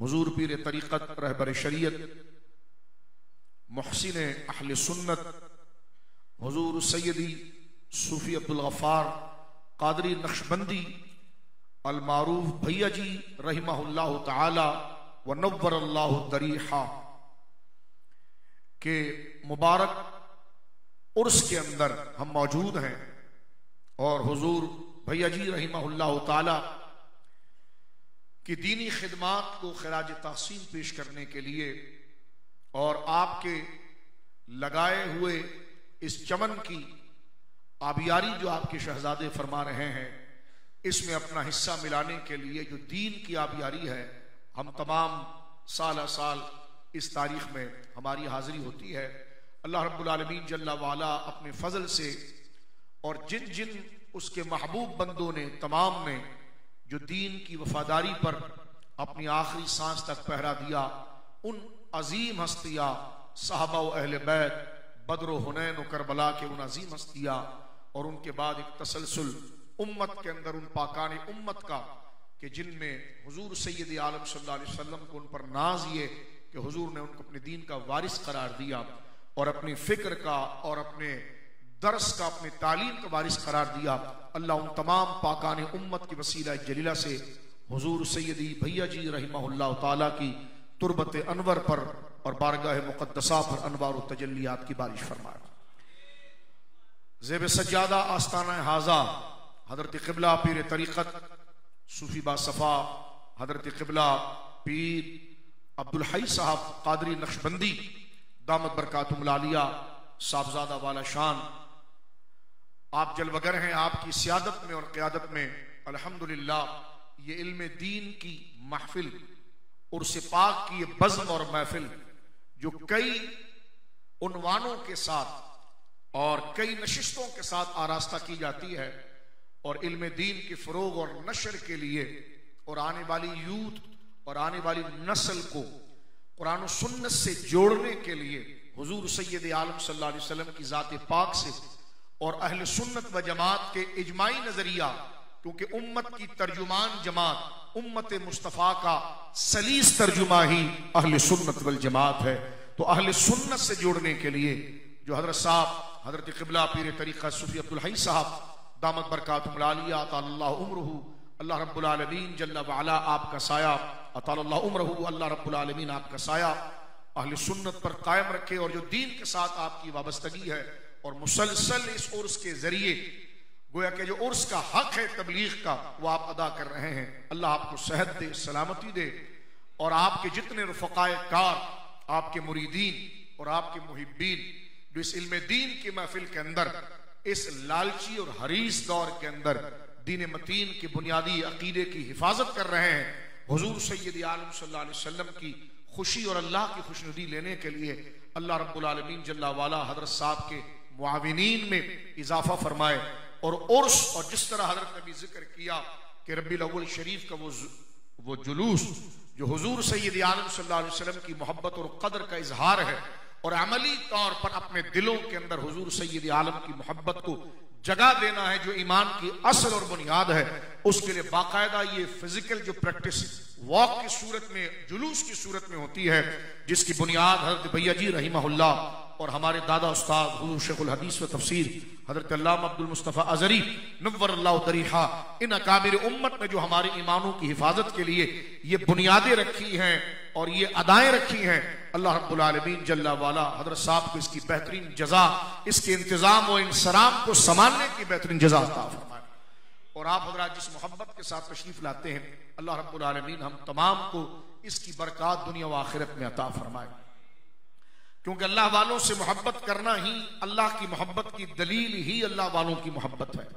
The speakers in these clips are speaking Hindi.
हुजूर पीर तरीक़त रहबर शरीयत मुहसिन अहले सुन्नत हुजूर सैयदी सूफी अब्दुल गफ्फार कादरी नक्शबंदी अल मारूफ भैया जी रहिमहुल्लाह ताला व नव्वरल्लाहु दरीहा के मुबारक उर्स के अंदर हम मौजूद हैं और हुजूर भैया जी रहिमहुल्लाह ताला की दीनी खिदमात को खिराज तहसीन पेश करने के लिए और आपके लगाए हुए इस चमन की आबियारी जो आपके शहजादे फरमा रहे हैं, इसमें अपना हिस्सा मिलाने के लिए जो दीन की आबियारी है, हम तमाम साल साल इस तारीख में हमारी हाजिरी होती है। अल्लाह रब्बुल आलमीन जल्ला वाला अपने फजल से और जिन जिन उसके महबूब बंदों ने तमाम ने जो दीन की वफादारी पर अपनी आखिरी सांस तक पहरा दिया, उन अजीम हस्तियां साहबा व अहले बैत बद्र हुनैन व करबला के उन अजीम हस्तियां और उनके बाद एक तसलसल उम्मत के अंदर उन पाकाने उम्मत का कि जिनमें हुजूर सैयद आलम सल्लल्लाहु अलैहि वसल्लम को उन पर नाज ये कि हुजूर ने उनको अपने दीन का वारिस करार दिया और अपनी फिक्र का और अपने दर्स का अपनी तालीम का वारिस करार दिया। अल्लाह उन तमाम पाकाने उम्मत की वसीला जलीला से हुजूर सैयदी भैया जी रहिमहुल्लाह ताला की तुरबत अनवर पर और बारगाह मुक़द्दसा पर अनवार व तजल्लियात की बारिश फरमाए। ज़ेब सज्जादा आस्ताना हाजा हजरत क़िबला पीर तरीक़त सूफी बासफ़ा हजरत क़िबला पीर अब्दुल हई साहब कादरी नक्शबंदी दामत बरकातुहुल आलिया साहबजादा वाला शान, आप जलवगर हैं। आपकी सियादत में और क़यादत में अल्हम्दुलिल्लाह ये इल्म दीन की महफिल उर्स पाक की ये बज़्म और महफिल जो कई उन्वानों के साथ और कई नशिस्तों के साथ आरास्ता की जाती है और इल्म दीन के फ़रोग़ और नशर के लिए और आने वाली यूथ और आने वाली नस्ल को कुरान और सुन्नत से जोड़ने के लिए हुजूर सैयद आलम सल्लल्लाहु अलैहि वसल्लम की ज़ात पाक से और अहले सुन्नत व जमात के इजमाई नजरिया, क्योंकि उम्मत की तर्जुमान जमात उम्मत मुस्तफ़ा का सलीस तर्जुमा ही अहले सुन्नत वल जमात है। तो अहले सुन्नत से जोड़ने के लिए जो हजरत साहब हजरत क़िबला पीर तरीक़त सूफी अब्दुल हई साहब दामत बरकातुहुल आलिया अतालल्लाहु उम्रहु, अल्लाह रब्बुल आलमीन जल्ला वाला आपका साया अतालल्लाहु उम्रहु, अल्लाह रब्बुल आलमीन आपका साया अहले सुन्नत पर कायम रखे और जो दीन के साथ आपकी वाबस्तगी है और मुसलसल इस उर्स के जरिए गोया कि जो उर्स का हक है तबलीग का वो आप अदा कर रहे हैं। अल्लाह आपको सेहत दे, सलामती दे और आपके जितने रफ़क़ाए कार, आपके मुरीदीन और आपके मुहिब्बीन जो इस इल्म दीन की महफिल के अंदर इस लालची और हरीस दौर के अंदर दीन मतीन की बुनियादी अकीदे की हिफाजत कर रहे हैं, हुजूर सैयद आलम सल्लल्लाहु अलैहि वसल्लम की खुशी और अल्लाह की खुशनुदी लेने के लिए अल्लाह रब्बुल आलमीन जल्ला वाला हजरत साहब के मुआविनीन में इजाफा फरमाए और उर्स और जिस तरह हजरत ने भी जिक्र किया कि रबीउल अव्वल शरीफ का वो जुलूस जो हुजूर सैयद आलम सल्लल्लाहु अलैहि वसल्लम की मोहब्बत और कदर का इजहार है और अमली तौर पर अपने दिलों के अंदर हुजूर सैयद आलम की मोहब्बत को जगह देना है जो ईमान की असल और बुनियाद है, उसके लिए बाकायदा ये फिजिकल जो प्रैक्टिस वॉक की सूरत में, जुलूस की सूरत में होती है, जिसकी बुनियाद हजरत भैया जी रहिमहुल्लाह और हमारे दादा उस्ताद हुजूर शेखुल हदीस व तफसीर हजरत अल्लामा अब्दुल मुस्तफ़ा अज़री नव्वरल्लाहु दरीहा, इन अकाबिर उम्मत ने जो हमारे ईमानों की हिफाजत के लिए ये बुनियादें रखी हैं और ये अदाएं रखी हैं, अल्लाह रब्बुल आलमीन जल्ला वाला हजरत साहब को इसकी बेहतरीन जजा, इसके इंतजाम व इंसराम को संभालने की बेहतरीन जजा अता फरमाए। और आप हजरात जिस मोहब्बत के साथ तशरीफ लाते हैं, अल्लाह रब्बुल आलमीन हम तमाम को इसकी बरकत दुनिया व आखिरत में अता फरमाए, क्योंकि अल्लाह वालों से मोहब्बत करना ही अल्लाह की मोहब्बत की दलील ही अल्लाह वालों की मोहब्बत है।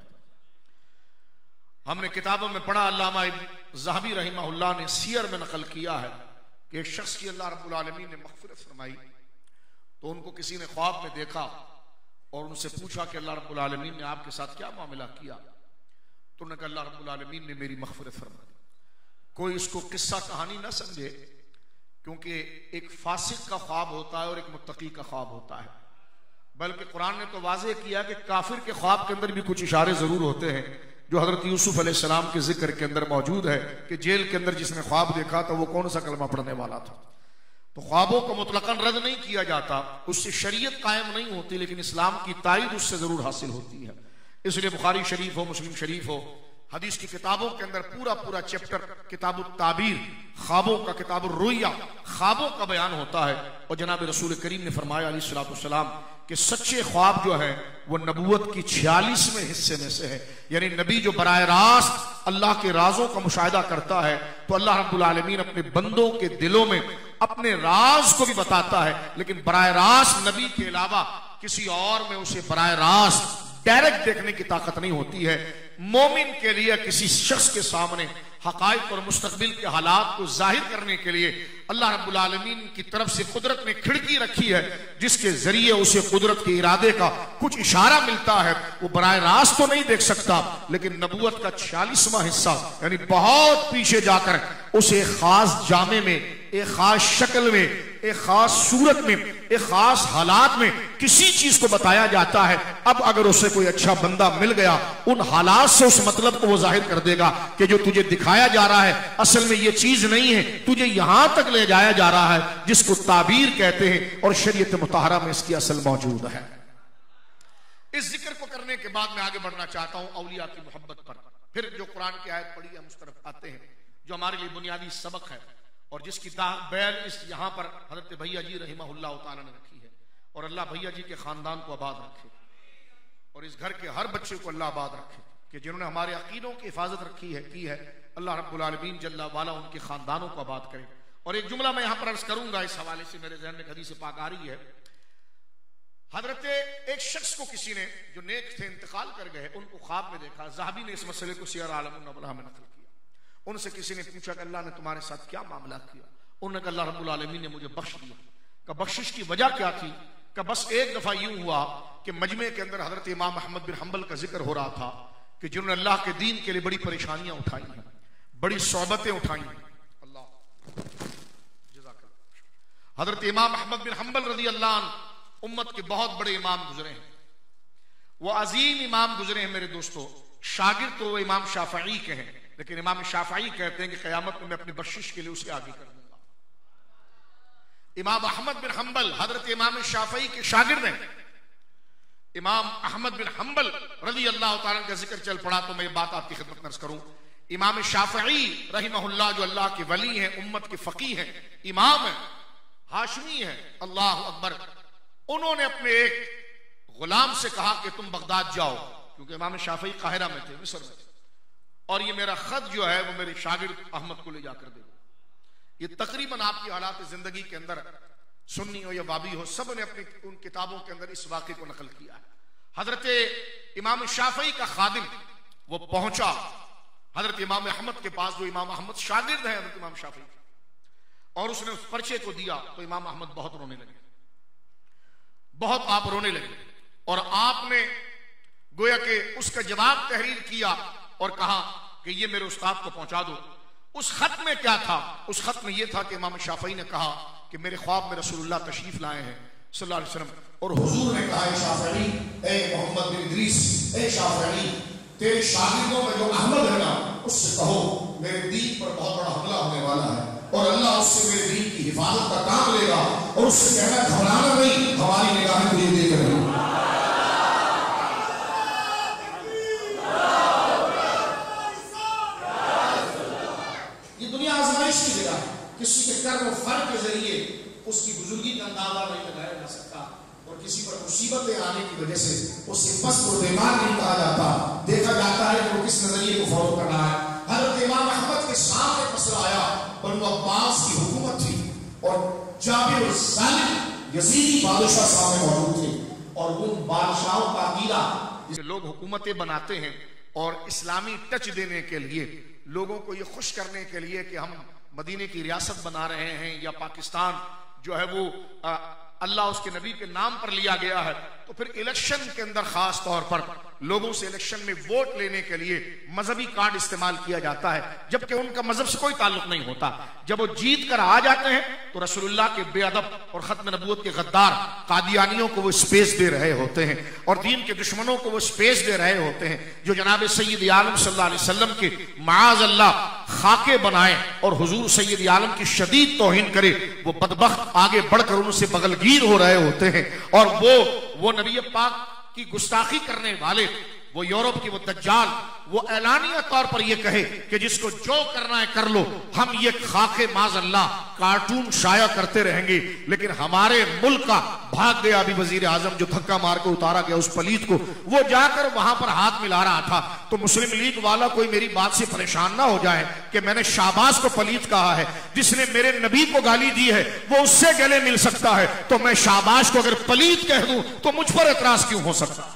हमने किताबों में पढ़ा, अल्लामा इब्न ज़हबी रहमहुल्लाह ने सीयर में नकल किया है कि एक शख्स की अल्लाह रब्बुल आलमीन ने मग़फ़िरत फरमाई, तो उनको किसी ने ख्वाब में देखा और उनसे पूछा कि अल्लाह रब्बुल आलमीन ने आपके साथ क्या मामला किया, तो उन्होंने कहा अल्लाह रब्बुल आलमीन ने मेरी मग़फ़िरत फरमाई। कोई इसको किस्सा कहानी ना समझे, क्योंकि एक फासिक का ख्वाब होता है और एक मुत्तकी का ख्वाब होता है, बल्कि कुरान ने तो वाज़ेह किया कि काफिर के ख्वाब के अंदर भी कुछ इशारे जरूर होते हैं जो हजरत यूसुफ अलैहिस्सलाम के जिक्र के अंदर मौजूद है कि जेल के अंदर जिसने ख्वाब देखा था वो कौन सा कलमा पढ़ने वाला था। तो ख्वाबों को मुतलकन रद्द नहीं किया जाता, उससे शरीयत कायम नहीं होती, लेकिन इस्लाम की तायद उससे जरूर हासिल होती है। इसलिए बुखारी शरीफ हो, मुस्लिम शरीफ हो, हदीस की किताबों के अंदर पूरा पूरा चैप्टर किताबुत ताबीर, ख्वाबों का, किताबुर रुया, ख्वाबों का बयान होता है। और जनाब रसूल करीम ने फरमाया अलैहिस्सलाम कि सच्चे ख्वाब जो है वो नबूवत की 46वें हिस्से में से है। यानी नबी जो बराह रास्त अल्लाह के राजों का मुशाहिदा करता है तो अल्लाह रब्बुल आलमीन अपने बंदों के दिलों में अपने राज को भी बताता है, लेकिन बराह रास्त नबी के अलावा किसी और में उसे बराह रास्त डायरेक्ट देखने की ताकत नहीं होती है। मोमिन के लिए किसी शख्स के सामने हकायक और मुस्तकबिल के हालात को जाहिर करने के लिए अल्लाह रब्बुल आलमीन की तरफ से कुदरत ने खिड़की रखी है, जिसके जरिए उसे कुदरत के इरादे का कुछ इशारा मिलता है। वो बराह रास्त तो नहीं देख सकता, लेकिन नबूवत का 46वां हिस्सा यानी बहुत पीछे जाकर उसे खास जामे में, एक खास शक्ल में, एक खास सूरत में, एक खास हालात में किसी चीज को बताया जाता है। अब अगर उसे कोई अच्छा बंदा मिल गया, उन हालात से उस मतलब को वो जाहिर कर देगा कि जो तुझे दिखाया जा रहा है असल में ये चीज नहीं है, तुझे यहां तक ले जाया जा रहा है जिसको ताबीर कहते हैं, और शरीयत मुतहरा में इसकी असल मौजूद है। इस जिक्र को करने के बाद मैं आगे बढ़ना चाहता हूं औलिया की मोहब्बत पर। फिर जो कुरान की आयत पढ़ी हम उस तरफ आते हैं जो हमारे लिए बुनियादी सबक है और जिसकी बैल इस यहाँ पर हजरत भैया जी रहमहुल्लाह तआला ने रखी है। और अल्लाह भैया जी के खानदान को आबाद रखे और इस घर के हर बच्चे को अल्लाह आबाद रखे कि जिन्होंने हमारे अकीदों की हिफाजत रखी है की है, अल्लाह रब्बुल आलमीन जल्ला वाला उनके खानदानों को आबाद करे। और एक जुमला मैं यहाँ पर अर्ज करूंगा, इस हवाले से मेरे जहन में हदीस पाक आ रही है। हजरत एक शख्स को किसी ने जो नेक थे इंतकाल कर गए, उनको ख्वाब में देखा। ज़हाबी ने इस मसले को सियर आलम नबला में नकल किया। उनसे किसी ने पूछा कि अल्लाह ने तुम्हारे साथ क्या मामला किया? उन्होंने कहा अल्लाह रब्बुल आलमीन ने मुझे बख्श दिया। का बख्शिश की वजह क्या थी? का बस एक दफा यूं हुआ कि मजमे के अंदर हजरत इमाम अहमद बिन हंबल का जिक्र हो रहा था कि जिन्होंने अल्लाह के दीन के लिए बड़ी परेशानियां उठाई हैं, बड़ी सोबतें उठाई हैं। अल्लाह हजरत इमाम अहमद बिन हंबल रज़ी अल्लाह अन्हु उम्मत के बहुत बड़े इमाम गुजरे हैं, वो अजीम इमाम गुजरे हैं मेरे दोस्तों। शागिर्द तो वो इमाम शाफई के हैं, लेकिन इमाम शाफई कहते हैं कि क़यामत में मैं अपनी बख्शिश के लिए उसे आगे कर दूंगा। इमाम अहमद बिन हंबल हजरत इमाम शाफई के शागिर्द हैं। इमाम अहमद बिन हंबल रज़ी अल्लाह तआला का जिक्र चल पड़ा तो मैं ये बात आपकी खिदमत में अर्ज करूं। इमाम शाफई रहमहुल्लाह जो अल्लाह के वली हैं, उम्मत के फकीह हैं, इमाम हैं, हाशमी हैं, अल्लाह अकबर। उन्होंने अपने एक गुलाम से कहा कि तुम बगदाद जाओ, क्योंकि इमाम शाफई काहिरा में थे, मिस्र में थे, और ये मेरा खत जो है वो मेरे शागिर्द अहमद को ले जाकर दे। ये तकरीबन आपकी हालात जिंदगी के अंदर सुन्नी हो या वाबी हो, सब ने अपनी उन किताबों के अंदर इस वाक़े को नकल किया है। हजरत इमाम शाफई का खादिम वो पहुंचा हजरत इमाम अहमद के पास, जो इमाम अहमद शागिर्द है हजरत इमाम शाफई, और उसने उस पर्चे को दिया तो इमाम अहमद बहुत रोने लगे, बहुत आप रोने लगे। और आपने गोया कि उसका जवाब तहरीर किया और कहा कि ये मेरे उस्ताद को पहुंचा दो। उस खत में क्या था? उस खत में यह था कि इमाम शाफई ने कहा कि मेरे ख्वाब में रसूलुल्लाह तशरीफ लाए हैं सल्लल्लाहु अलैहि वसल्लम, और हुजूर ने कहा ए शाफई, ए मोहम्मद बिन इदरीस, ए शाफई, तेरे शागिर्दों में जो अहमद है ना, उससे कहो मेरे दीन पर बहुत बड़ा हमला होने वाला है और अल्लाह उससे मेरे दीन की हिफाजत का काम लेगा, और उससे कहना घबराना नहीं, हमारी निगाहें तुझे देख रही हैं। ये दुनिया आजमाइश की जगह है, किसी के कर्म फल के जरिए उसकी बुजुर्गी का अंदाजा नहीं लगाया जा सकता, और किसी पर मुसीबतें आने की वजह से उसे पस्त और बेमार नहीं कहा जाता। देखा जाता है कि वो किस नजरिए को फॉलो कर रहा है। हजरत इमाम अहमद के सामने मसला आया, बनु अब्बास की हुकूमत थी और जाबिर ज़ालिम यजीदी बादशाह सामने मौजूद थे, और उन बादशाहों का अकीदा जिसे लोग हुकूमतें बनाते हैं और इस्लामी टच देने के लिए, लोगों को ये खुश करने के लिए कि हम मदीने की रियासत बना रहे हैं या पाकिस्तान जो है वो अल्लाह उसके नबी के नाम पर लिया गया है, तो फिर इलेक्शन के अंदर खास तौर पर लोगों से इलेक्शन में वोट लेने के लिए मजहबी कार्ड इस्तेमाल किया जाता है, जबकि उनका मजहब से कोई ताल्लुक नहीं होता। जब वो जीत कर आ जाते हैं तो रसूलुल्लाह के बेअदब और खत्म नबूवत के गद्दार कादियानियों को वो स्पेस दे रहे होते हैं और दीन के दुश्मनों को वो स्पेस दे रहे होते हैं, जो जनाब सैयद आलम सल्लल्लाहु अलैहि वसल्लम के माज़ अल्लाह खाके बनाए और हुजूर सैयद आलम की शदीद तौहीन करे, वो बदबख्त आगे बढ़कर उनसे बगलगीर हो रहे होते हैं। और वो नबी पाक की गुस्ताखी करने वाले, वो यूरोप की वो दज्जाल, वो ऐलानिया तौर पर ये कहे कि जिसको जो करना है कर लो, हम ये खाके माज़ अल्लाह कार्टून शाया करते रहेंगे। लेकिन हमारे मुल्क का भाग गया अभी वजीर आजम जो धक्का मार के उतारा गया उस पलीत को, वो जाकर वहां पर हाथ मिला रहा था। तो मुस्लिम लीग वाला कोई मेरी बात से परेशान ना हो जाए कि मैंने शाहबाज को पलीत कहा है, जिसने मेरे नबी को गाली दी है वो उससे गले मिल सकता है, तो मैं शाहबाज को अगर पलीत कह दूं तो मुझ पर एतराज क्यों हो सकता?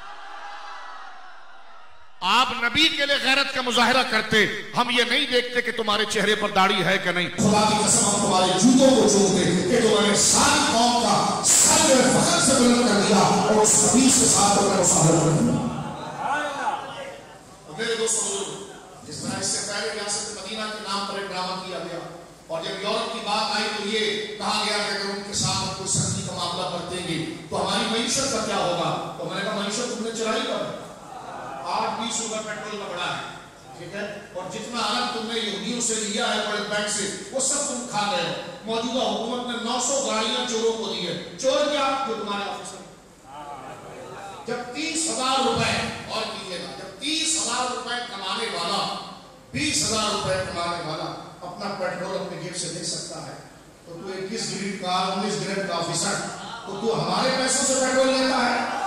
आप नबी के लिए गैरत का मुजाहिरा करते, हम ये नहीं देखते कि तुम्हारे चेहरे पर दाढ़ी है कि नहीं। खुदा की कसम हम तुम्हारे जूतों को चूमते कि तुम्हारे सारी कौम का सर फखर से बुलंद कर दिया और उस नबी के साथ तुम्हें मुसाहिरा कर दिया। मेरे दोस्तों, जिस तरह इससे पहले रियासत मदीना के नाम पर एक ड्रामा किया गया और जब यूरोप की बात आई तो ये कहा गया कि अगर उनके साथ कोई सख्ती का मामला बरतेंगे तो हमारी मईशत का क्या होगा। तो मैंने कहा मईशत तुमने चलाई कब? 8-20 रुपए पेट्रोल का बढ़ा है, ठीक है, और जितना अलग तुमने यहूदियों से लिया है वर्ल्ड बैंक से वो सब तुम खा गए हो। मौजूदा हुकूमत ने 900 गाड़ियां चोरों को दी है। चोर क्या? जो तुम्हारे ऑफिसर। जब 30,000 रुपए, और कीजिएगा, जब 30,000 रुपए कमाने वाला 20,000 रुपए कमाने वाला अपना पेट्रोल अपने जेब से दे सकता है, तो तू 21 ग्रेड का 19 ग्रेड का ऑफिसर, तो तू हमारे पैसों से पेट्रोल लेता है।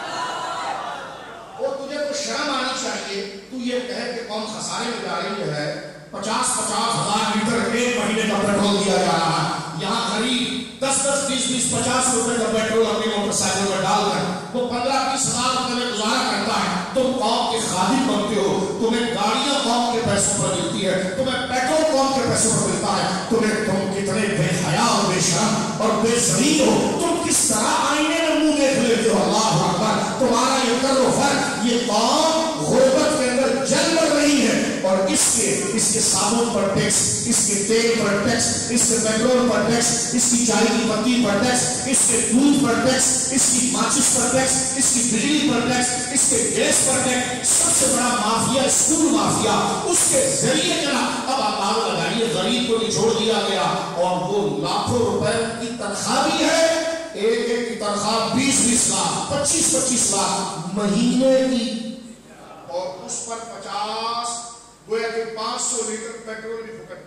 और तुझे तो शर्म आनी चाहिए, तू ये कहे कि कौन खसारे में जा रही है। 50-50 हजार लीटर एक महीने का पेट्रोल दिया जा रहा है। यहाँ गरीब 10-10, 20-20, 50 रुपए का पेट्रोल अपनी मोटरसाइकिल में डालकर वो 15-20 हजार रुपए में गुजारा करता है। तुम कौम के खादिम बनते हो, तुम्हें गाड़ियां कौम के पैसों पर मिलती है, तुम्हें पेट्रोल कौम के पैसों पर मिलता है। तुम कितने बेहया और बेशर्म और बेज़मीन हो, तुम किस तरह आईने में मुंह देख लेते हो। अल्लाह अकबर, तुम्हारा ये करो फर्क, ये कौम गुर्बत के अंदर जल मर रही है और इसके साबुन पर टैक्स, इसके तेल पर टैक्स, इसके पेट्रोल पर टैक्स, इसकी चाय की पत्ती पर टैक्स, इसके दूध पर टैक्स, इसकी माचिस पर टैक्स, इसकी बिजली पर टैक्स, इसके गैस पर टैक्स। सबसे बड़ा माफिया स्कूल माफिया, उसके जरिए चला। अब आप लगाइए, गरीब को निचोड़ दिया गया और वो लाखों रुपए की तनख्वाह भी है, एक की तनख्वाह 20-20 लाख, 25-25 लाख महीने की, और उस पर 50 गोया कि 500 लीटर पेट्रोल भी फुकट।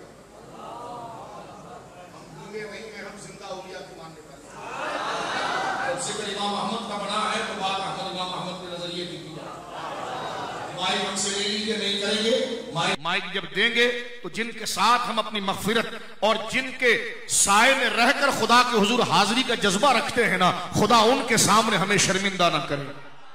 हम भूले नहीं है, हम जिंदा औलिया की मानने वाले। जिक्र इमाम अहमद का बना है तो बात इमाम अहमद के नजरिए की जाए। माइक हमसे ले लीजिए, नहीं करेंगे। माइक जब देंगे तो जिनके साथ हम अपनी मगफिरत और जिनके साए में रहकर खुदा के हुजूर हाजिरी का जज्बा रखते हैं ना, खुदा उनके सामने हमें शर्मिंदा ना करे।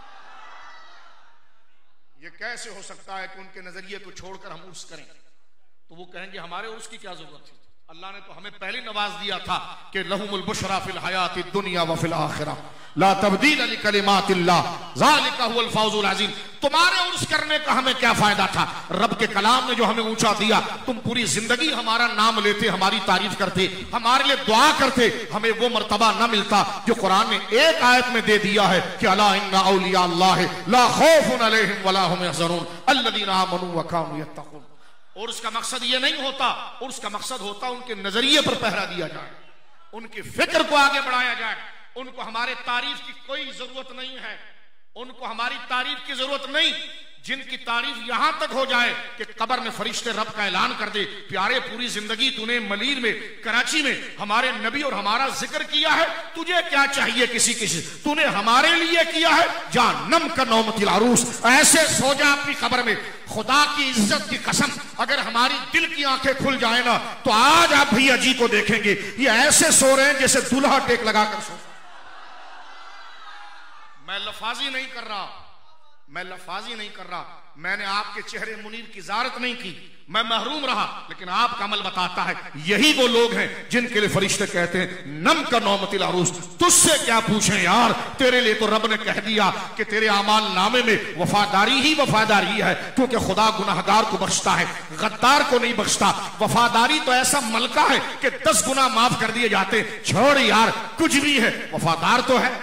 ये कैसे हो सकता है कि उनके नजरिए को छोड़कर हम उर्स करें? तो वो कहेंगे हमारे उर्स की क्या जरूरत थी? अल्लाह ने तो हमें पहले नवाज दिया था कि लहुमुल बुशरा फिल हयाति दुनिया व फिल आखिरा ला तब्दील लिकलिमातिल्लाह ज़ालिका हुवल फौजुल अज़ीम। तुम्हारे उर्स करने का हमें क्या फायदा था? रब के कलाम ने जो हमें ऊंचा दिया, तुम पूरी जिंदगी हमारा नाम लेते, हमारी तारीफ करते, हमारे लिए दुआ करते, हमें वो मर्तबा न मिलता जो कुरान ने एक आयत में दे दिया है कि अला इन्ना औलिया अल्लाह ला खौफुन अलैहिम वला हुम यहज़नून अल्लज़ीना आमनू व कानू यत्तक़ून। और उसका मकसद ये नहीं होता, और उसका मकसद होता उनके नजरिए पर पहरा दिया जाए, उनकी फिक्र को आगे बढ़ाया जाए। उनको हमारे तारीफ की कोई जरूरत नहीं है, उनको हमारी तारीफ की जरूरत नहीं। जिनकी तारीफ यहां तक हो जाए कि कब्र में फरिश्ते रब का ऐलान कर दे, प्यारे पूरी जिंदगी तूने मलीर में, कराची में हमारे नबी और हमारा जिक्र किया है, तुझे क्या चाहिए किसी तूने हमारे लिए किया है, जा नम का नौमतिल अरूस, ऐसे सो जा अपनी कब्र में। खुदा की इज्जत की कसम, अगर हमारी दिल की आंखें खुल जाए ना तो आज आप भैया जी को देखेंगे, ये ऐसे सो रहे हैं जैसे दूल्हा टेक लगाकर सो। मैं लफाजी नहीं कर रहा, मैं लफाजी नहीं कर रहा, मैंने आपके चेहरे मुनीर की ज़ियारत नहीं की, मैं महरूम रहा, लेकिन आपका अमल बताता है यही वो लोग हैं जिनके लिए फरिश्ते कहते हैं नम का नौमतिल अरूस। तुझसे क्या पूछें यार, तेरे लिए तो रब ने कह दिया कि तेरे अमाल नामे में वफादारी ही वफादारी है, क्योंकि खुदा गुनाहगार को बख्शता है, गद्दार को नहीं बख्शता। वफादारी तो ऐसा मलका है कि 10 गुना माफ कर दिए जाते। छोड़ यार, कुछ भी है, वफादार तो है।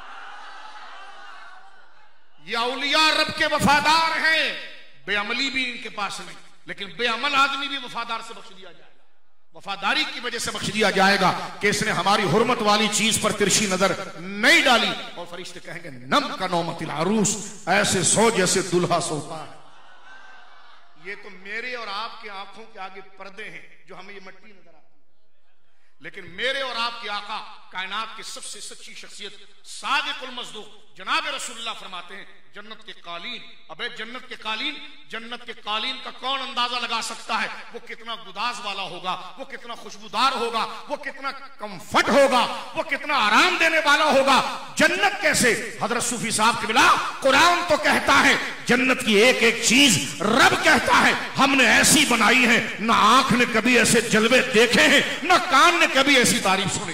ये औलिया रब के वफादार हैं, बेअमली भी इनके पास नहीं, लेकिन बेअमल आदमी भी वफादार से बख्श दिया जाएगा, वफादारी की वजह से बख्श दिया जाएगा कि इसने हमारी हुर्मत वाली चीज पर तिरछी नजर नहीं डाली। और फरिश्ते कहेंगे नम का नौमतिल अरूस, ऐसे सो जैसे दुल्हा सोता है। ये तो मेरे और आपके आंखों के आगे पर्दे हैं जो हमें ये मट्टी नजर आती है, लेकिन मेरे और आपके आका कायनात की सबसे सच्ची शख्सियत सादिकुल मस्दूक जनाब रसूलुल्लाह फरमाते हैं जन्नत के कालीन। अबे जन्नत के कालीन, जन्नत के कालीन का कौन अंदाजा लगा सकता है? वो कितना गुदाज वाला होगा, वो कितना खुशबूदार होगा, वो कितना कंफर्ट होगा, वो कितना आराम देने वाला होगा। जन्नत कैसे? हजरत सूफी साहब के बिला कुरान तो कहता है जन्नत की एक एक चीज रब कहता है हमने ऐसी बनाई है, ना आंख ने कभी ऐसे जलवे देखे हैं, ना कान ने कभी ऐसी तारीफ सुनी।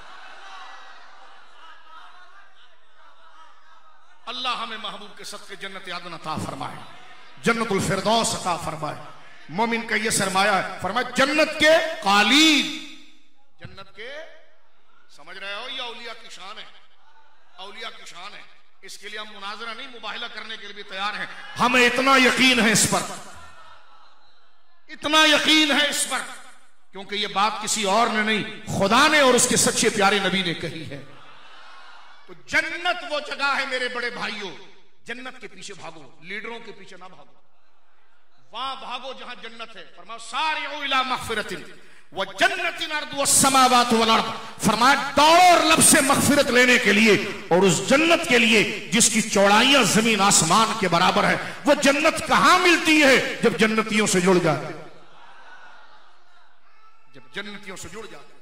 अल्लाह हमें महबूब के सदके जन्नत यादन अता फरमाए, जन्नतुल फिरदौस अता फरमाए। मोमिन का ये सरमाया है, फरमाए जन्नत के कालीन, जन्नत के, समझ रहे हो, ये औलिया की शान है, औलिया की शान है। इसके लिए हम मुनाजरा नहीं, मुबाहिला करने के लिए भी तैयार हैं। हमें इतना यकीन है इस पर, इतना यकीन है इस पर, क्योंकि ये बात किसी और ने नहीं, खुदा ने और उसके सच्चे प्यारे नबी ने कही है। तो जन्नत वो जगह है मेरे बड़े भाइयों, जन्नत के पीछे भागो, लीडरों के पीछे ना भागो, वहां भागो जहां जन्नत है। फरमाया सारिउ इला मगफिरतिन व जन्नतिन अर्दु वस्समावात वल अर्द, फरमाया दौड़ लब से मगफिरत लेने के लिए और उस जन्नत के लिए जिसकी चौड़ाइयां जमीन आसमान के बराबर है। वो जन्नत कहां मिलती है? जब जन्नतियों से जुड़ जाते, जब जन्नतियों से जुड़ जाते।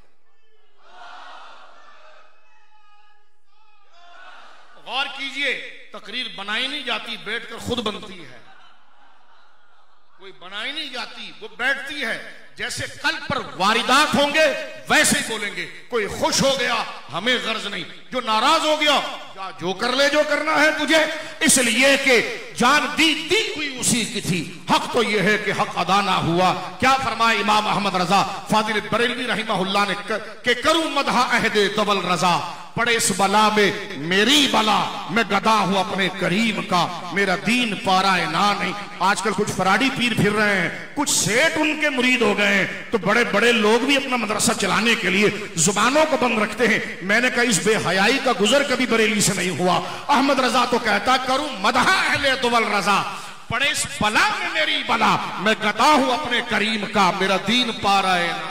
गौर कीजिए, तकरीर बनाई नहीं जाती, बैठकर खुद बनती है। कोई बनाई नहीं जाती, वो बैठती है। जैसे कल पर वारिदात होंगे वैसे ही बोलेंगे। कोई खुश हो गया हमें गर्ज नहीं, जो नाराज हो गया या जो कर ले, जो करना है तुझे, इसलिए कि जान दी हुई उसी की थी। हक तो यह है कि हक अदा ना हुआ। क्या फरमाया इमाम अहमद रजा फादिल बरेलवी रहिमहुल्लाह ने कि करूं मदहा अहदे दबल रजा, पड़े इस बला में मेरी बला, मैं गदा हूं अपने करीम का, मेरा दीन पारा ना नहीं। आजकल कुछ फराडी पीर फिर रहे हैं, कुछ सेठ उनके मुरीद हो गए हैं, तो बड़े बड़े लोग भी अपना मदरसा चलाने के लिए जुबानों को बंद रखते हैं। मैंने कहा इस बेहयाई का गुजर कभी बरेली से नहीं हुआ। अहमद रजा तो कहता करूं मदहा अहले दुबल रजा, पड़े इस बला में मेरी बला, मैं गदा हूं अपने करीम का, मेरा दीन पारा ना।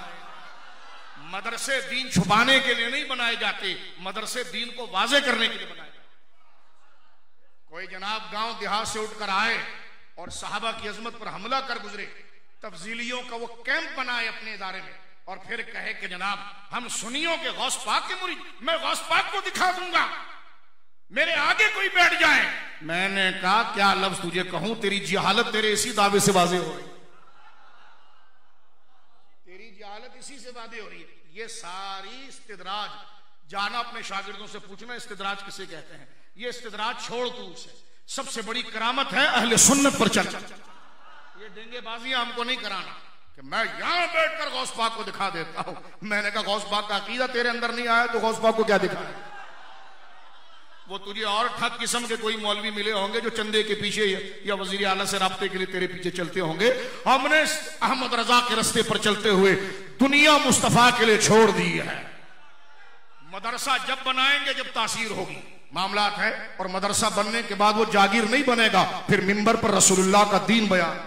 मदरसे दीन छुपाने के लिए नहीं बनाए जाते, मदरसे दीन को वाजे करने के लिए बनाए जाते। कोई जनाब गांव देहात से उठकर आए और सहाबा की अजमत पर हमला कर गुजरे, तफजीलियों का वो कैंप बनाए अपने इदारे में, और फिर कहे कि जनाब हम सुन्नियों के गौस पाक के मुरीद, मैं गौस पाक को दिखा दूंगा, मेरे आगे कोई बैठ जाए। मैंने कहा क्या लफ्ज तुझे कहूं, तेरी जहालत तेरे इसी दावे से वाजे हो रही, तेरी जहालत इसी से वाजे हो रही है। ये सारी इस्तिदराज, जाना अपने शागिर्दों से पूछना इस्तिदराज किसे कहते हैं। ये इस्तिदराज छोड़ तू उसे, सबसे बड़ी करामत है अहले सुन्नत पर चल। ये डेंगेबाजियां हमको नहीं कराना कि मैं यहां बैठकर गौस पाक को दिखा देता हूं। मैंने कहा गौस पाक का अकीदा तेरे अंदर नहीं आया तो गौस पाक को क्या दिखाए? वो तुझे और ठग किस्म के कोई मौलवी मिले होंगे जो चंदे के पीछे या वजीर आला से राब्ते के लिए तेरे पीछे चलते होंगे। हमने अहमद रजा के रास्ते पर चलते हुए दुनिया मुस्तफा के लिए छोड़ दी है। मदरसा जब बनाएंगे जब तासीर होगी, मामलात है। और मदरसा बनने के बाद वो जागीर नहीं बनेगा, फिर मिंबर पर रसूलुल्लाह का दीन बयान।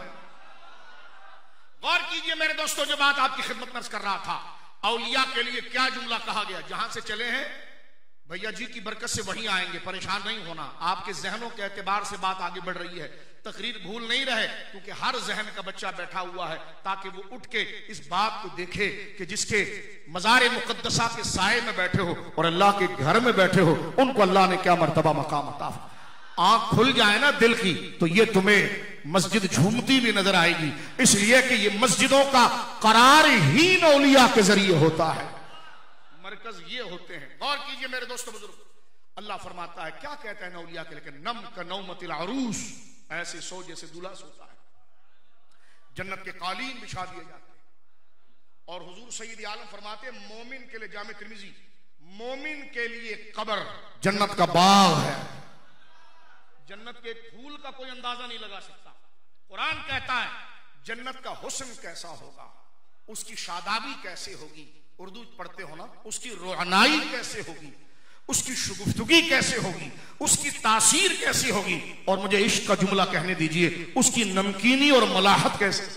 गौर कीजिए मेरे दोस्तों, जो बात आपकी खिदमत में कर रहा था, औलिया के लिए क्या जुमला कहा गया। जहां से चले हैं भैया जी की बरकत से वहीं आएंगे, परेशान नहीं होना। आपके जहनों के एतबार से बात आगे बढ़ रही है, तकरीर भूल नहीं रहे, क्योंकि हर जहन का बच्चा बैठा हुआ है ताकि वो उठ के इस बात को देखे कि जिसके मज़ार मुक़द्दसा के साए में बैठे हो और अल्लाह के घर में बैठे हो, उनको अल्लाह ने क्या मर्तबा मकाम अता। आंख खुल जाए ना दिल की तो ये तुम्हें मस्जिद झूमती भी नजर आएगी, इसलिए कि ये मस्जिदों का करार ही औलिया के जरिए होता है, मरकज ये होते हैं। गौर कीजिए मेरे दोस्तों बुजुर्ग, अल्लाह फरमाता है, क्या कहता है औलिया के, लेकिन नम का नौमतिल अरूस, ऐसे सो जैसे दूल्हा सोता है। जन्नत के कालीन बिछा दिए जाते हैं। और हुजूर सैयद आलम फरमाते हैं, मोमिन के लिए, जामे तिर्मिजी, मोमिन के लिए कब्र जन्नत का बाग है। जन्नत के फूल का कोई अंदाजा नहीं लगा सकता। कुरान कहता है जन्नत का हुस्न कैसा होगा, उसकी शादाबी कैसे होगी, उर्दू पढ़ते हो ना, उसकी रोहनाई कैसे होगी, उसकी शुगुफ्तगी कैसे होगी, उसकी तासीर कैसी होगी, और मुझे इश्क का जुमला कहने दीजिए, उसकी नमकीनी और मलाहत कैसे,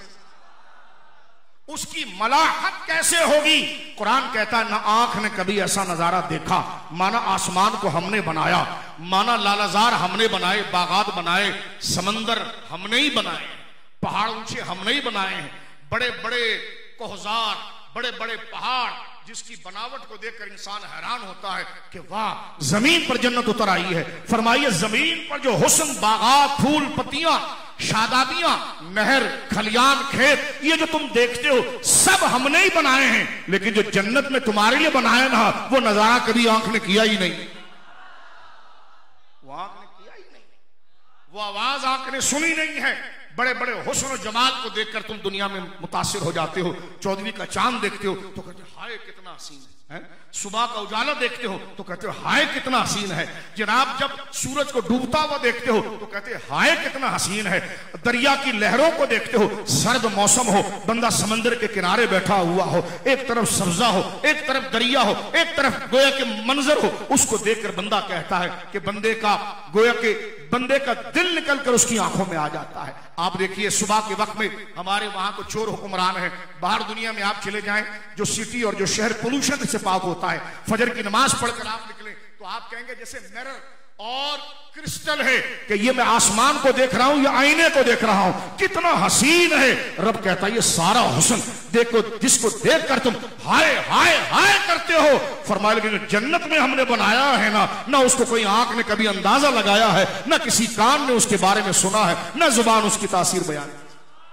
उसकी मलाहत कैसे होगी। कुरान कहता है ना आंख ने कभी ऐसा नजारा देखा, माना आसमान को हमने बनाया, माना लालाजार हमने बनाए, बागात बनाए, समंदर हमने ही बनाए, पहाड़ ऊंचे हमने ही बनाए हैं, बड़े बड़े कोहजार, बड़े बड़े पहाड़, जिसकी बनावट को देखकर इंसान हैरान होता है कि वाह, जमीन पर जन्नत उतर आई है। फरमाइए जमीन पर जो हुस्न, बागात, फूल, पत्तियां, शादाबियां, नहर, खलियान, खेत, ये जो तुम देखते हो सब हमने ही बनाए हैं, लेकिन जो जन्नत में तुम्हारे लिए बनाए ना, वो नजारा कभी आंख ने किया ही नहीं, वो आंख ने किया ही नहीं, वो आवाज आंख ने सुनी नहीं है। बड़े बड़े हुस्न और जमाल को देखकर तुम दुनिया में मुतासिर हो जाते हो। चौदहवीं का चांद देखते हो तो कहते हो हाय कितना हसीन है, सुबह का उजाला देखते हो तो कहते हो हाय कितना हसीन है, जनाब जब सूरज को डूबता हुआ देखते हो तो कहते हो हाय कितना हसीन है, दरिया की लहरों को देखते हो, सर्द मौसम हो, बंदा समंदर के किनारे बैठा हुआ हो, एक तरफ सब्जा हो, एक तरफ दरिया हो, एक तरफ गोया के मंजर हो, उसको देखकर बंदा कहता है कि बंदे का गोया के बंदे का दिल निकलकर उसकी आंखों में आ जाता है। आप देखिए सुबह के वक्त में हमारे वहां को चोर हुक्मरान है, बाहर दुनिया में आप चले जाएं, जो सिटी और जो शहर पोल्यूशन से पाक होता है, फजर की नमाज पढ़कर आप निकले तो आप कहेंगे जैसे मिरर और क्रिस्टल है कि ये मैं आसमान को देख रहा हूं या आईने को देख रहा हूं, कितना हसीन है। रब कहता है ये सारा हुस्न देखो, जिसको देखकर तुम हाय हाय हाय करते हो, फरमाया लेकिन जन्नत में हमने बनाया है ना उसको कोई आंख ने कभी अंदाजा लगाया है, ना किसी कान ने उसके बारे में सुना है, ना जुबान उसकी तासीर बयान की।